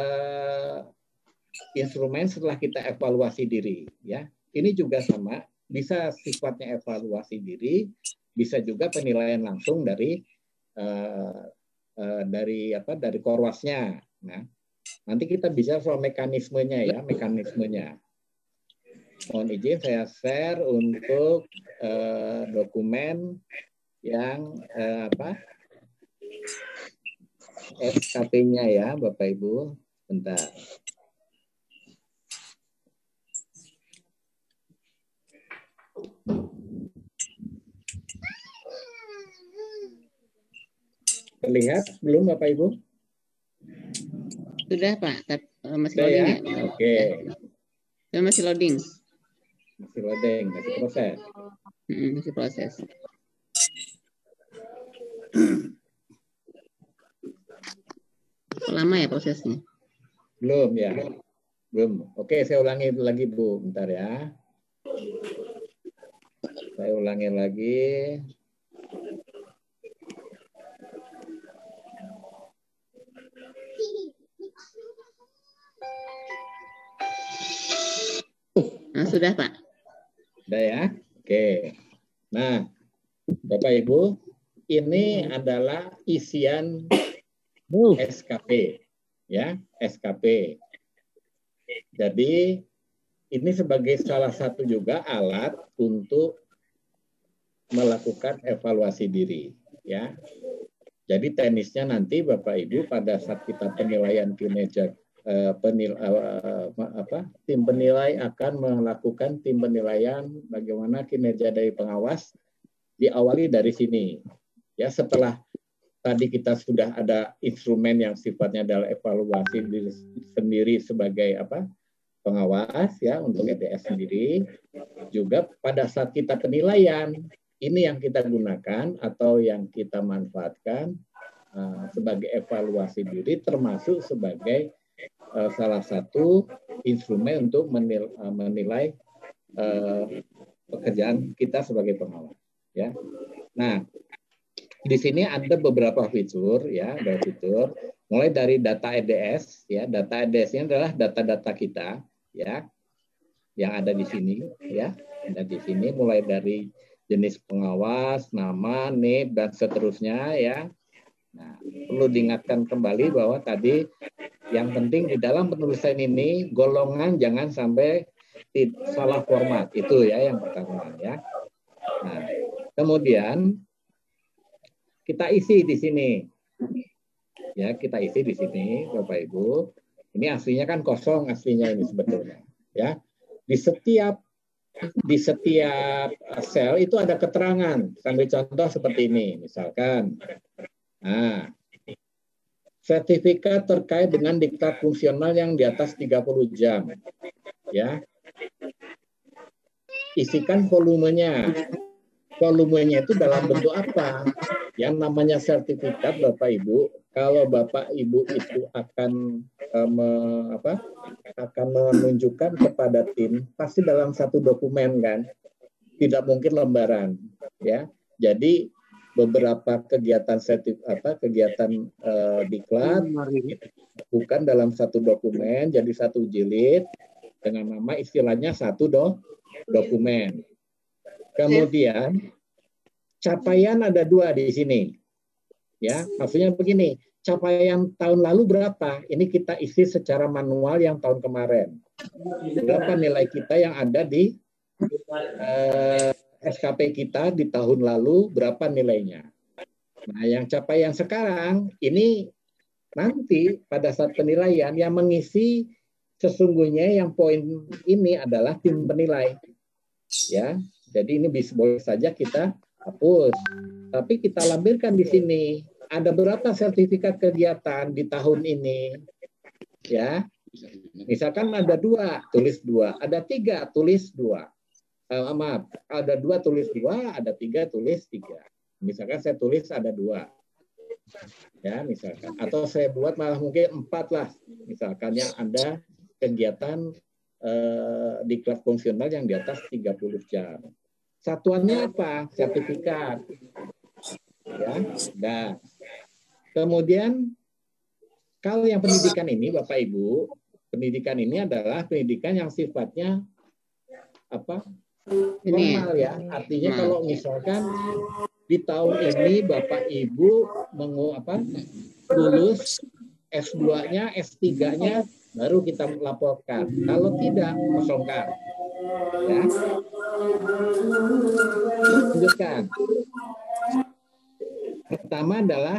instrumen setelah kita evaluasi diri ya. Ini juga sama, bisa sifatnya evaluasi diri, bisa juga penilaian langsung dari Korwasnya. Nah, nanti kita bisa soal mekanismenya ya, mekanismenya. Mohon izin saya share untuk dokumen yang SKP-nya ya, Bapak Ibu. Bentar. Terlihat belum Bapak Ibu? Sudah Pak, masih loading ya? Oke. Masih loading. Masih loading, masih proses. Masih proses. Lama ya prosesnya? Belum ya? Belum. Oke, saya ulangi lagi Bu, bentar ya. Saya ulangi lagi. Nah, sudah Pak. Sudah ya? Oke. Nah, Bapak Ibu, ini adalah isian SKP. Ya, SKP. Jadi, ini sebagai salah satu juga alat untuk melakukan evaluasi diri. Ya. Jadi teknisnya nanti Bapak Ibu pada saat kita penilaian kinerja tim penilai akan melakukan tim penilaian bagaimana kinerja dari pengawas diawali dari sini. Ya, setelah tadi kita sudah ada instrumen yang sifatnya adalah evaluasi diri sendiri sebagai pengawas ya untuk ETS sendiri. Juga pada saat kita penilaian, ini yang kita gunakan atau yang kita manfaatkan sebagai evaluasi diri, termasuk sebagai salah satu instrumen untuk menilai pekerjaan kita sebagai pengawas. Ya, nah di sini ada beberapa fitur ya, ada fitur mulai dari data EDS ya, data EDS ini adalah data-data kita ya, yang ada di sini ya, ada di sini mulai dari jenis pengawas, nama, NIP dan seterusnya ya. Nah, perlu diingatkan kembali bahwa tadi yang penting di dalam penulisan ini golongan jangan sampai salah format, itu ya yang pertama ya. Nah, kemudian kita isi di sini. Ya, kita isi di sini Bapak Ibu. Ini aslinya kan kosong aslinya ini sebetulnya ya. Di setiap sel itu ada keterangan. Sambil contoh seperti ini misalkan. Nah, sertifikat terkait dengan diklat fungsional yang di atas 30 jam. Ya. Isikan volumenya. Volumenya itu dalam bentuk apa? Yang namanya sertifikat Bapak Ibu, kalau Bapak Ibu itu akan akan menunjukkan kepada tim, pasti dalam satu dokumen kan. Tidak mungkin lembaran, ya. Jadi beberapa kegiatan kegiatan diklat bukan dalam satu dokumen, jadi satu jilid dengan nama istilahnya satu dokumen. Kemudian capaian ada 2 di sini, ya maksudnya begini, capaian tahun lalu berapa? Ini kita isi secara manual yang tahun kemarin. Berapa nilai kita yang ada di SKP kita di tahun lalu, berapa nilainya. Nah, yang capaian sekarang, ini nanti pada saat penilaian yang mengisi sesungguhnya yang poin ini adalah tim penilai. Ya, jadi ini boleh saja kita hapus. Tapi kita lampirkan di sini, ada berapa sertifikat kegiatan di tahun ini. Ya, misalkan ada 2, tulis 2. Ada 3, tulis 2. Maaf, ada 2 tulis 2, ada 3 tulis 3. Misalkan saya tulis ada 2. Ya, misalkan. Atau saya buat malah mungkin 4 lah. Misalkan yang ada kegiatan diklat fungsional yang di atas 30 jam. Satuannya apa? Sertifikat. Ya, nah. Kemudian kalau yang pendidikan ini Bapak Ibu, pendidikan ini adalah pendidikan yang sifatnya formal ya. Artinya kalau misalkan di tahun ini Bapak Ibu lulus S2-nya, S3-nya baru kita laporkan. Kalau tidak, kosongkan. Ya. Lanjutkan. Pertama adalah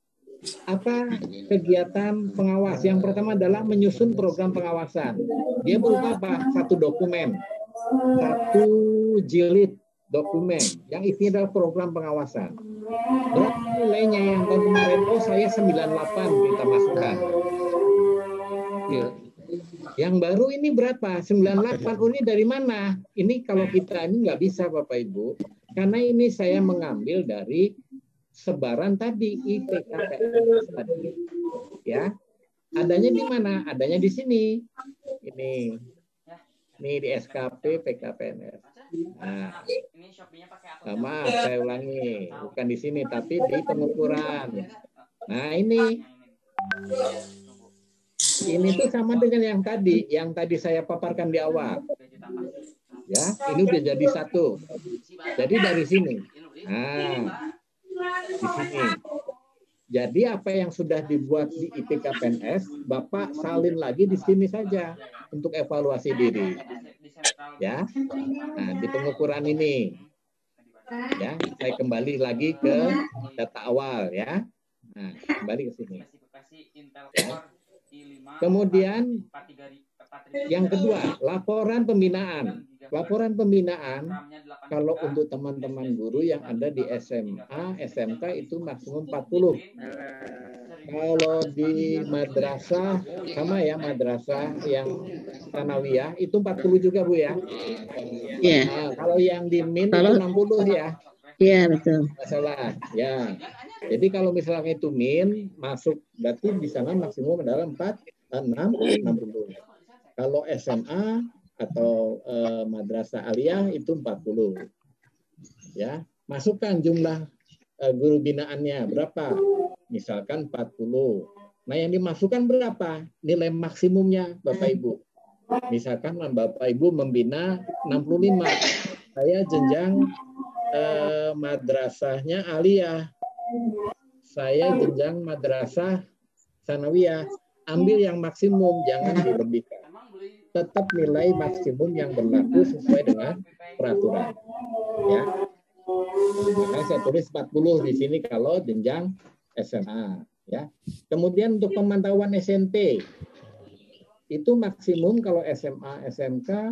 kegiatan pengawas. Yang pertama adalah menyusun program pengawasan. Dia berupa apa? Satu dokumen. Satu jilid dokumen yang isinya adalah program pengawasan. Berapa nilainya yang tahun kemarin? Oh, saya 98 kita masukkan. Ya. Yang baru ini berapa? 98. Oh, ini dari mana? Ini kalau kita ini nggak bisa Bapak Ibu, karena ini saya mengambil dari sebaran tadi IPKPNS tadi. Ya. Adanya di mana? Adanya di sini. Ini di SKP PKPNS. Nah, maaf saya ulangi, bukan di sini tapi di pengukuran. Nah, ini tuh sama dengan yang tadi saya paparkan di awal. Ya, ini udah jadi satu. Jadi dari sini. Nah, di sini. Jadi apa yang sudah dibuat di IPKPNS, Bapak salin lagi di sini saja untuk evaluasi diri. Ya. Nah, di pengukuran ini. Ya, saya kembali lagi ke data awal ya. Nah, kembali ke sini. Ya. Kemudian yang kedua, laporan pembinaan. laporan pembinaan kalau untuk teman-teman guru yang ada di SMA, SMK itu maksimum 40. Kalau di madrasah sama ya, madrasah yang sanawiyah itu 40 juga Bu ya. Iya. Nah, kalau yang di MIN Kalau- itu 60 ya. Iya, betul. Masalah ya. Jadi kalau misalnya itu MIN masuk, berarti di sana maksimum adalah 60. Kalau SMA atau madrasah aliyah itu 40. Ya, masukkan jumlah guru binaannya berapa? Misalkan 40. Nah, yang dimasukkan berapa? Nilai maksimumnya Bapak Ibu. Misalkan Bapak Ibu membina 65. Saya jenjang madrasahnya aliyah. Saya jenjang madrasah sanawiyah. Ambil yang maksimum, jangan dilebihkan. Tetap nilai maksimum yang berlaku sesuai dengan peraturan. Ya. Maka saya tulis 40 di sini kalau jenjang SMA. Ya. Kemudian untuk pemantauan SMP, itu maksimum kalau SMA, SMK,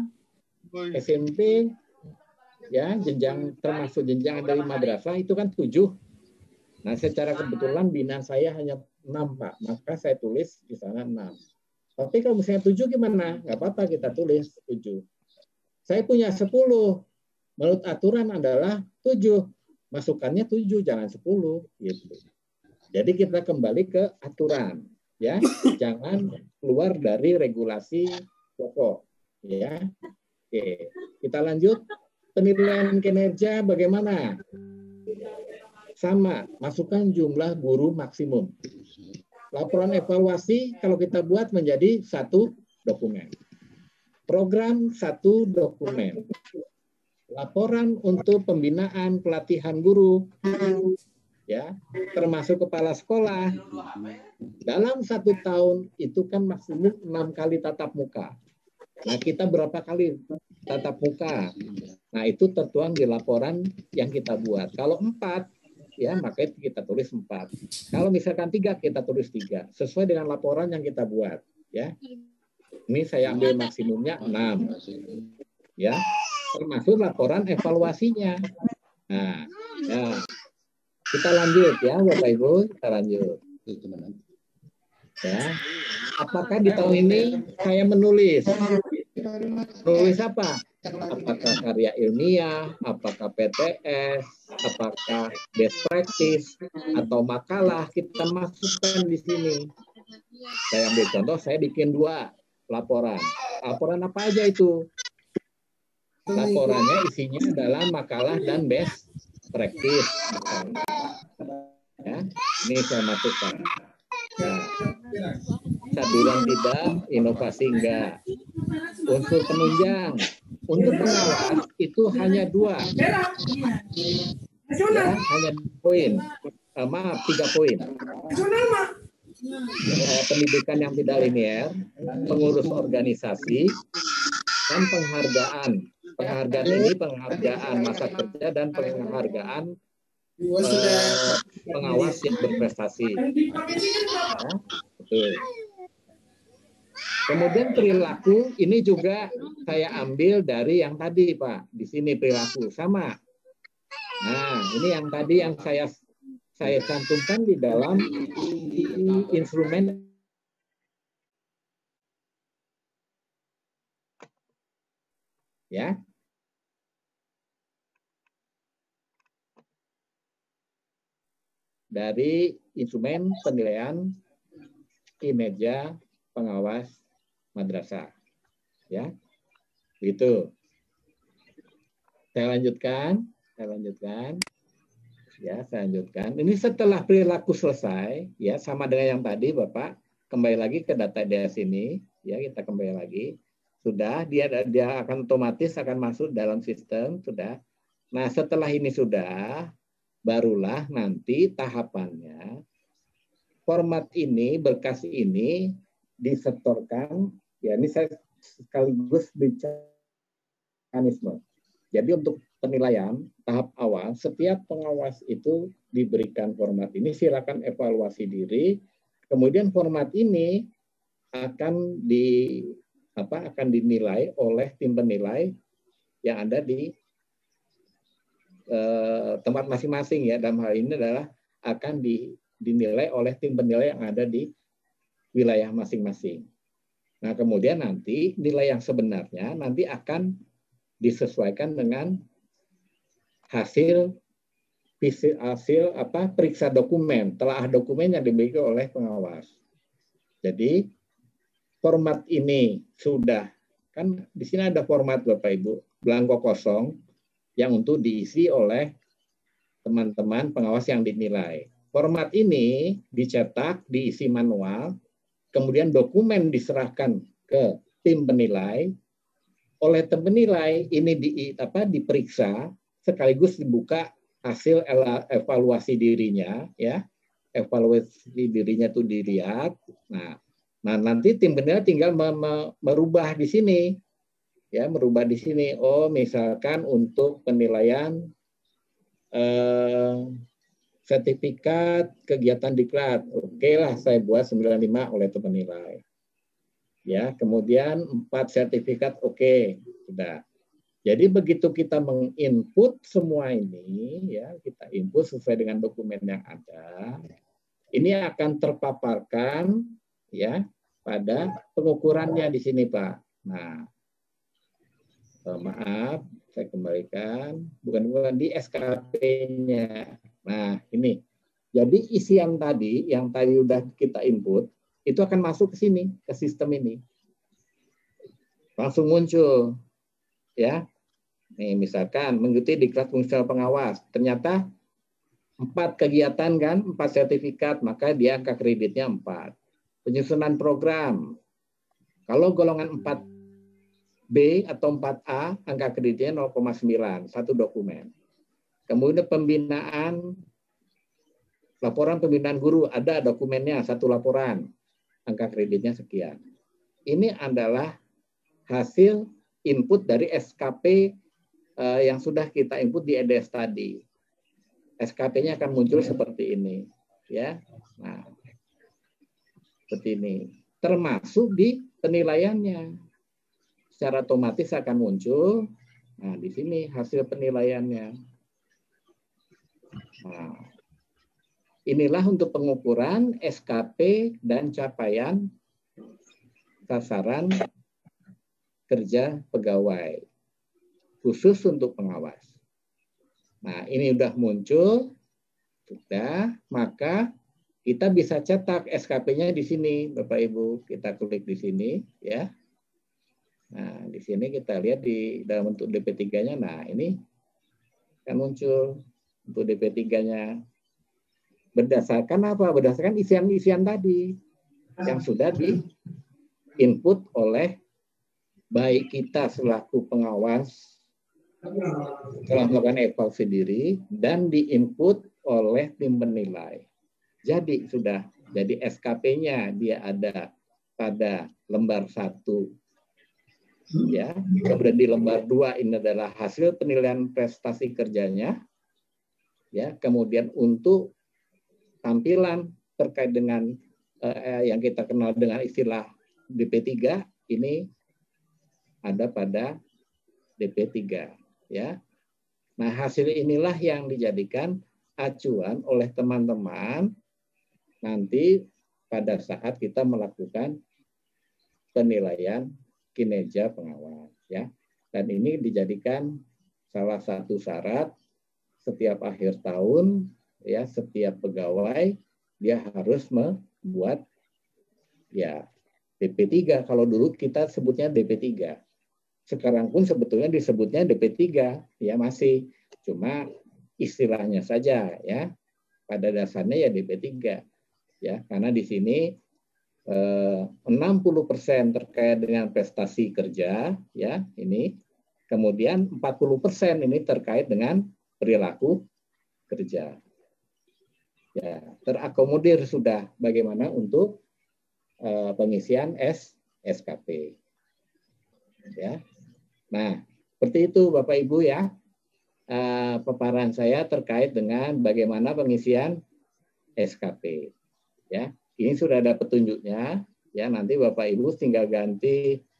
SMP, ya jenjang termasuk jenjang dari madrasah itu kan 7. Nah, secara kebetulan binaan saya hanya 6, Pak. Maka saya tulis di sana 6. Tapi kalau misalnya 7 gimana? Nggak apa-apa kita tulis 7. Saya punya 10. Menurut aturan adalah 7. Masukannya 7, jangan 10. Gitu. Jadi kita kembali ke aturan. Ya, jangan keluar dari regulasi pokok. Ya, oke. Kita lanjut. Penilaian kinerja bagaimana? Sama, masukkan jumlah guru maksimum. Laporan evaluasi kalau kita buat menjadi 1 dokumen. Program 1 dokumen. Laporan untuk pembinaan pelatihan guru, ya, termasuk kepala sekolah. Dalam 1 tahun itu kan maksimum 6 kali tatap muka. Nah, kita berapa kali tatap muka? Nah, itu tertuang di laporan yang kita buat. Kalau 4, ya maka kita tulis 4. Kalau misalkan 3, kita tulis 3. Sesuai dengan laporan yang kita buat. Ya, ini saya ambil maksimumnya 6. Ya, termasuk laporan evaluasinya. Nah, ya. Kita lanjut ya, Bapak Ibu, kita lanjut. Ya, apakah di tahun ini saya menulis? Menulis apa? Apakah karya ilmiah, apakah PTS, apakah best practice, atau makalah, kita masukkan di sini. Saya ambil contoh, saya bikin 2 laporan. Laporan apa aja itu? Laporannya isinya adalah makalah dan best practice. Ya, ini saya masukkan. Nah, caduran tidak, inovasi enggak. Unsur penunjang. Untuk pengawas itu hanya 2. Ya, hanya 2 poin. Maaf, 3 poin. Pendidikan yang tidak linear, pengurus organisasi, dan penghargaan. Penghargaan ini penghargaan masa kerja dan penghargaan pengawas yang berprestasi. Ya, betul. Kemudian perilaku ini juga saya ambil dari yang tadi, Pak. Di sini perilaku sama. Nah, ini yang tadi yang saya cantumkan di dalam instrumen. Ya. Dari instrumen penilaian kinerja pengawas madrasah. Ya. Gitu. Saya lanjutkan. Ya, saya lanjutkan. Ini setelah perilaku selesai, ya sama dengan yang tadi, Bapak. Kembali lagi ke data di sini, ya kita kembali lagi. Sudah, dia akan otomatis akan masuk dalam sistem, sudah. Nah, setelah ini sudah, barulah nanti tahapannya format ini, berkas ini disetorkan, ya ini saya sekaligus bicara mekanisme. Jadi untuk penilaian tahap awal, setiap pengawas itu diberikan format ini, silakan evaluasi diri. Kemudian format ini akan dinilai oleh tim penilai yang ada di tempat masing-masing ya. Dalam hal ini adalah akan dinilai oleh tim penilai yang ada di wilayah masing-masing. Nah, kemudian nanti nilai yang sebenarnya nanti akan disesuaikan dengan hasil periksa dokumen, telaah dokumen yang dimiliki oleh pengawas. Jadi format ini sudah, kan di sini ada format Bapak Ibu, belangko kosong yang untuk diisi oleh teman-teman pengawas yang dinilai. Format ini dicetak, diisi manual, kemudian dokumen diserahkan ke tim penilai. Oleh tim penilai ini diperiksa, sekaligus dibuka hasil evaluasi dirinya, ya. Evaluasi dirinya itu dilihat. Nah, nanti tim penilai tinggal merubah di sini. Ya, merubah di sini. Oh, misalkan untuk penilaian sertifikat kegiatan diklat. Oke lah, saya buat 95 oleh tim penilai. Ya, kemudian 4 sertifikat oke, sudah. Jadi begitu kita menginput semua ini, ya, kita input sesuai dengan dokumen yang ada, ini akan terpaparkan, ya, pada pengukurannya di sini, Pak. Nah, maaf, saya kembalikan, bukan di SKP-nya. Nah, ini. Jadi isian tadi, yang tadi udah kita input, itu akan masuk ke sini, ke sistem ini. Langsung muncul. Ya. Nih, misalkan mengikuti diklat fungsional pengawas. Ternyata 4 kegiatan kan, 4 sertifikat, maka dia angka kreditnya 4. Penyusunan program. Kalau golongan 4B atau 4A, angka kreditnya 0,9, satu dokumen. Kemudian pembinaan, laporan pembinaan guru, ada dokumennya, satu laporan. Angka kreditnya sekian. Ini adalah hasil input dari SKP yang sudah kita input di EDS tadi. SKP-nya akan muncul seperti ini, ya. Nah, seperti ini. Termasuk di penilaiannya. Secara otomatis akan muncul. Nah, di sini hasil penilaiannya. Nah, inilah untuk pengukuran SKP dan capaian sasaran kerja pegawai khusus untuk pengawas. Nah, ini udah muncul, sudah, maka kita bisa cetak SKP-nya di sini, Bapak Ibu. Kita klik di sini, ya. Nah, di sini kita lihat di dalam bentuk DP3-nya. Nah, ini kan muncul untuk DP3-nya. Berdasarkan apa? Berdasarkan isian-isian tadi yang sudah di-input oleh baik kita selaku pengawas telah melakukan evaluasi diri dan di-input oleh tim penilai. Jadi sudah, jadi SKP-nya dia ada pada lembar 1. Ya, kemudian di lembar 2 ini adalah hasil penilaian prestasi kerjanya. Ya, kemudian untuk tampilan terkait dengan yang kita kenal dengan istilah DP3 ini ada pada DP3, ya. Nah, hasil inilah yang dijadikan acuan oleh teman-teman nanti pada saat kita melakukan penilaian kinerja pengawas, ya. Dan ini dijadikan salah satu syarat setiap akhir tahun, ya, setiap pegawai dia harus membuat, ya, DP3. Kalau dulu kita sebutnya DP3. Sekarang pun sebetulnya disebutnya DP3, ya, masih. Cuma istilahnya saja, ya. Pada dasarnya ya DP3. Ya, karena di sini 60% terkait dengan prestasi kerja, ya, ini. Kemudian 40% ini terkait dengan perilaku kerja. Ya, terakomodir sudah bagaimana untuk pengisian SKP. Ya. Nah, seperti itu Bapak Ibu, ya. Paparan saya terkait dengan bagaimana pengisian SKP. Ya, ini sudah ada petunjuknya. Ya, nanti Bapak Ibu tinggal ganti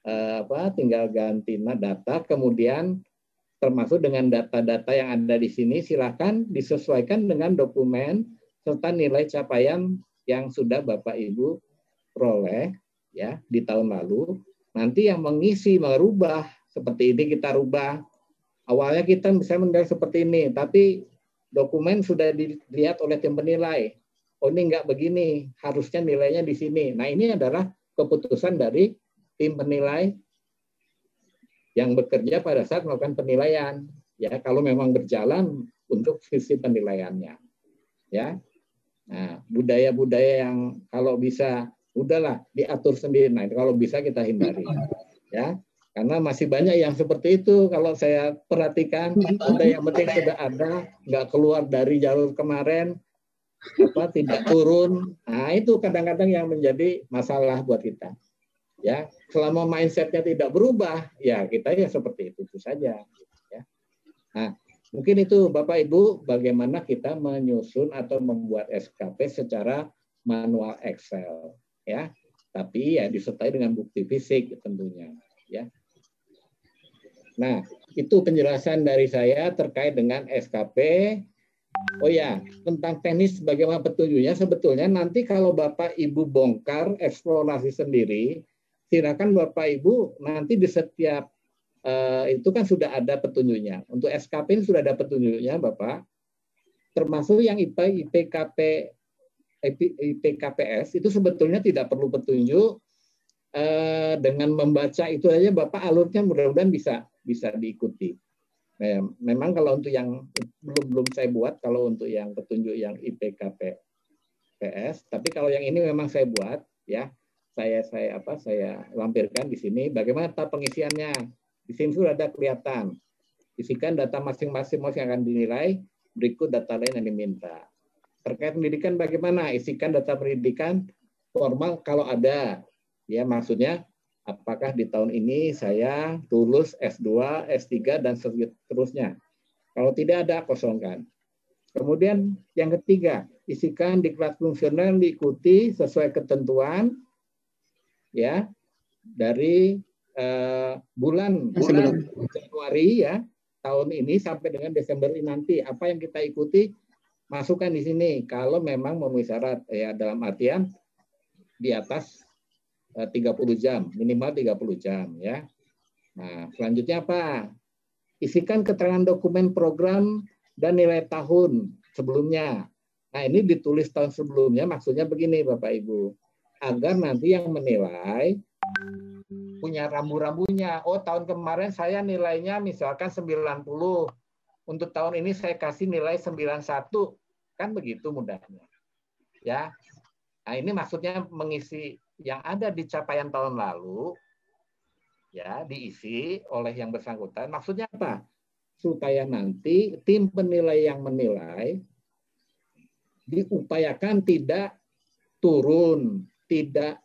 tinggal ganti data, kemudian termasuk dengan data-data yang ada di sini, silakan disesuaikan dengan dokumen serta nilai capaian yang sudah Bapak Ibu peroleh ya di tahun lalu. Nanti yang mengisi merubah seperti ini kita rubah. Awalnya kita bisa menilai seperti ini, tapi dokumen sudah dilihat oleh tim penilai. Oh ini enggak begini, harusnya nilainya di sini. Nah ini adalah keputusan dari tim penilai yang bekerja pada saat melakukan penilaian, ya kalau memang berjalan untuk sisi penilaiannya, ya. Nah, budaya-budaya yang kalau bisa udahlah diatur sendiri, nah kalau bisa kita hindari, ya. Karena masih banyak yang seperti itu kalau saya perhatikan, udah yang penting sudah ada, nggak keluar dari jalur kemarin, tidak turun, nah itu kadang-kadang yang menjadi masalah buat kita. Ya, selama mindsetnya tidak berubah, ya kita ya seperti itu saja. Ya. Nah, mungkin itu Bapak Ibu, bagaimana kita menyusun atau membuat SKP secara manual Excel, ya. Tapi ya disertai dengan bukti fisik tentunya, ya. Nah, itu penjelasan dari saya terkait dengan SKP. Oh ya, tentang teknis bagaimana petunjuknya, sebetulnya nanti kalau Bapak Ibu bongkar eksplorasi sendiri, silakan Bapak Ibu nanti di setiap itu kan sudah ada petunjuknya. Untuk SKP ini sudah ada petunjuknya Bapak. Termasuk yang IPKPS itu sebetulnya tidak perlu petunjuk. Dengan membaca itu aja Bapak alurnya mudah-mudahan bisa diikuti. Nah, memang kalau untuk yang belum saya buat, kalau untuk yang petunjuk yang IPKPS, tapi kalau yang ini memang saya buat ya. Saya lampirkan di sini bagaimana tahap pengisiannya. Di sini sudah ada kelihatan. Isikan data masing-masing yang akan dinilai, berikut data lain yang diminta. Terkait pendidikan bagaimana? Isikan data pendidikan formal kalau ada. Ya, maksudnya apakah di tahun ini saya lulus S2, S3 dan seterusnya. Kalau tidak ada, kosongkan. Kemudian yang ketiga, isikan diklat fungsional diikuti sesuai ketentuan ya dari bulan Januari ya tahun ini sampai dengan Desember ini nanti apa yang kita ikuti masukkan di sini kalau memang memenuhi syarat ya dalam artian di atas 30 jam minimal 30 jam ya. Nah selanjutnya apa? Isikan keterangan dokumen program dan nilai tahun sebelumnya. Nah ini ditulis tahun sebelumnya maksudnya begini Bapak Ibu. Agar nanti yang menilai punya rambu-rambunya. Oh, tahun kemarin saya nilainya misalkan 90. Untuk tahun ini saya kasih nilai 91. Kan begitu mudahnya. Ya. Nah, ini maksudnya mengisi yang ada di capaian tahun lalu ya, diisi oleh yang bersangkutan. Maksudnya apa? Supaya nanti tim penilai yang menilai diupayakan tidak turun, tidak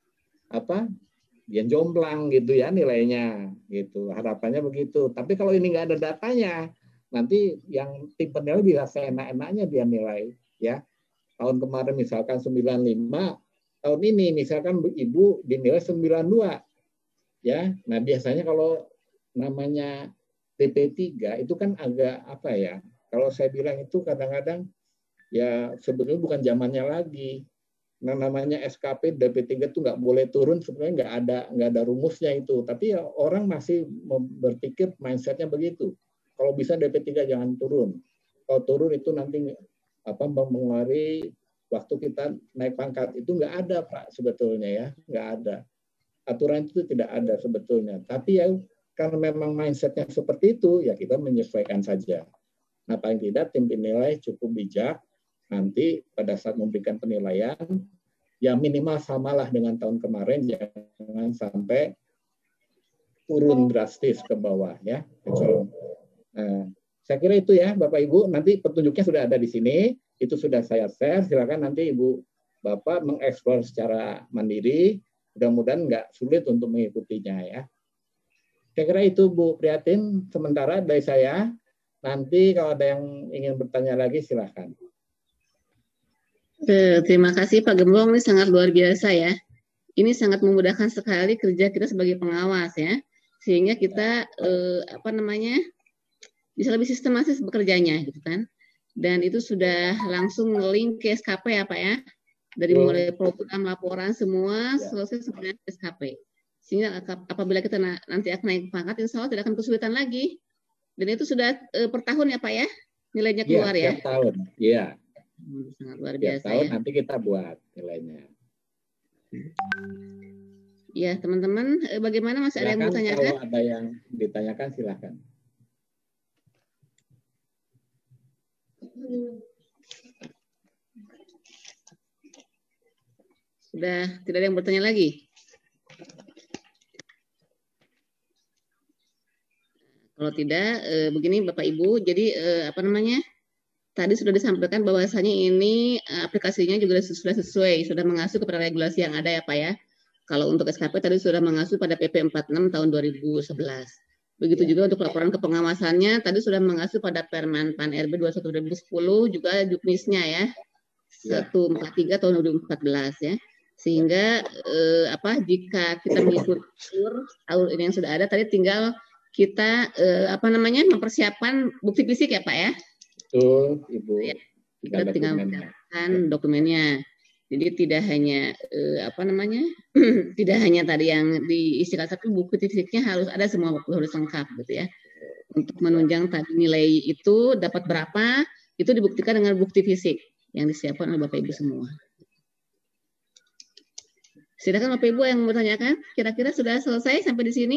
dia jomplang gitu ya nilainya gitu, harapannya begitu. Tapi kalau ini nggak ada datanya, nanti yang tim penilai bisa seenak-enaknya dia nilai ya. Tahun kemarin misalkan 95, tahun ini misalkan Ibu dinilai 92 ya. Nah biasanya kalau namanya DP3 itu kan agak apa ya, kalau saya bilang itu kadang-kadang ya sebetulnya bukan zamannya lagi. Nah, namanya SKP DP3 itu nggak boleh turun, sebenarnya nggak ada rumusnya itu. Tapi ya orang masih berpikir mindsetnya begitu. Kalau bisa DP3 jangan turun. Kalau turun itu nanti mempengaruhi waktu kita naik pangkat. Itu nggak ada Pak sebetulnya ya, nggak ada. Aturan itu tidak ada sebetulnya. Tapi ya karena memang mindsetnya seperti itu, ya kita menyesuaikan saja. Nah paling tidak tim penilai cukup bijak. Nanti pada saat memberikan penilaian, ya minimal samalah dengan tahun kemarin, jangan sampai turun drastis ke bawah ya. Nah, saya kira itu ya Bapak Ibu, nanti petunjuknya sudah ada di sini, itu sudah saya share, silakan nanti Ibu Bapak mengeksplor secara mandiri, mudah-mudahan nggak sulit untuk mengikutinya ya. Saya kira itu Bu Prihatin, sementara dari saya, nanti kalau ada yang ingin bertanya lagi silakan. Terima kasih Pak Gembong, ini sangat luar biasa ya. ini sangat memudahkan sekali kerja kita sebagai pengawas ya, sehingga kita bisa lebih sistematis bekerjanya gitu kan. Dan itu sudah langsung link ke SKP ya Pak ya, dari mulai program laporan semua selesai sebenarnya SKP. Sehingga apabila kita nanti akan naik pangkat, insya Allah tidak akan kesulitan lagi. Dan itu sudah per tahun ya Pak ya, nilainya keluar ya. Tiap tahun, iya. Sangat luar Tiap biasa tahun ya. nanti kita buat nilainya. Ya teman-teman, bagaimana masih ada yang mau tanyakan? Kalau ada yang ditanyakan silakan. Sudah tidak ada yang bertanya lagi? Kalau tidak, begini Bapak Ibu, jadi tadi sudah disampaikan bahwasanya ini aplikasinya juga sudah sesuai, sudah mengacu kepada regulasi yang ada ya Pak ya. Kalau untuk SKP tadi sudah mengacu pada PP 46 tahun 2011. Begitu juga untuk laporan kepengawasannya, tadi sudah mengacu pada Permen Pan RB 21 2010, juga Juknisnya ya, 143 tahun 2014 ya. Sehingga jika kita mengikuti alur ini yang sudah ada, tadi tinggal kita mempersiapkan bukti fisik ya Pak ya. Betul, Ibu. Ya, kita tinggal mencatatkan dokumennya. Jadi tidak hanya tidak hanya tadi yang diisikan, tapi bukti fisiknya harus ada semua, harus lengkap gitu ya. Untuk menunjang tadi nilai itu dapat berapa, itu dibuktikan dengan bukti fisik yang disiapkan oleh Bapak Ibu semua. Silakan Bapak Ibu yang mau tanyakan, kira-kira sudah selesai sampai di sini?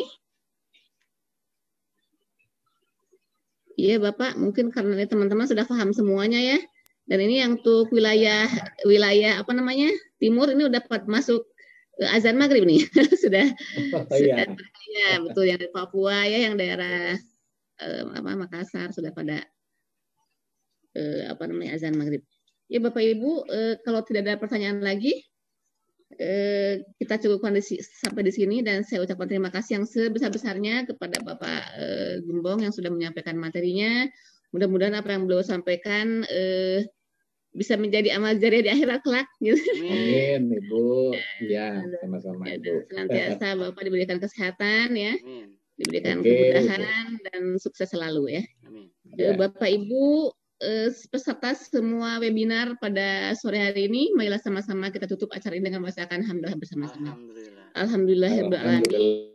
Iya Bapak, mungkin karena teman-teman sudah paham semuanya ya. Dan ini yang untuk wilayah timur ini udah masuk azan maghrib nih. sudah ya betul, yang dari Papua ya, yang daerah Makassar sudah pada azan maghrib. Ya Bapak Ibu, kalau tidak ada pertanyaan lagi, kita cukupkan sampai di sini, dan saya ucapkan terima kasih yang sebesar-besarnya kepada Bapak Gembong yang sudah menyampaikan materinya. Mudah-mudahan apa yang beliau sampaikan bisa menjadi amal jariah di akhirat kelak. Gitu. Amin, Ibu. Ya, sama-sama Ibu. Senantiasa Bapak diberikan kesehatan ya, diberikan kemudahan dan sukses selalu ya. Bapak Ibu peserta semua webinar pada sore hari ini, marilah sama-sama kita tutup acara ini dengan membacakan hamdalah bersama-sama. Alhamdulillahirabbil alamin.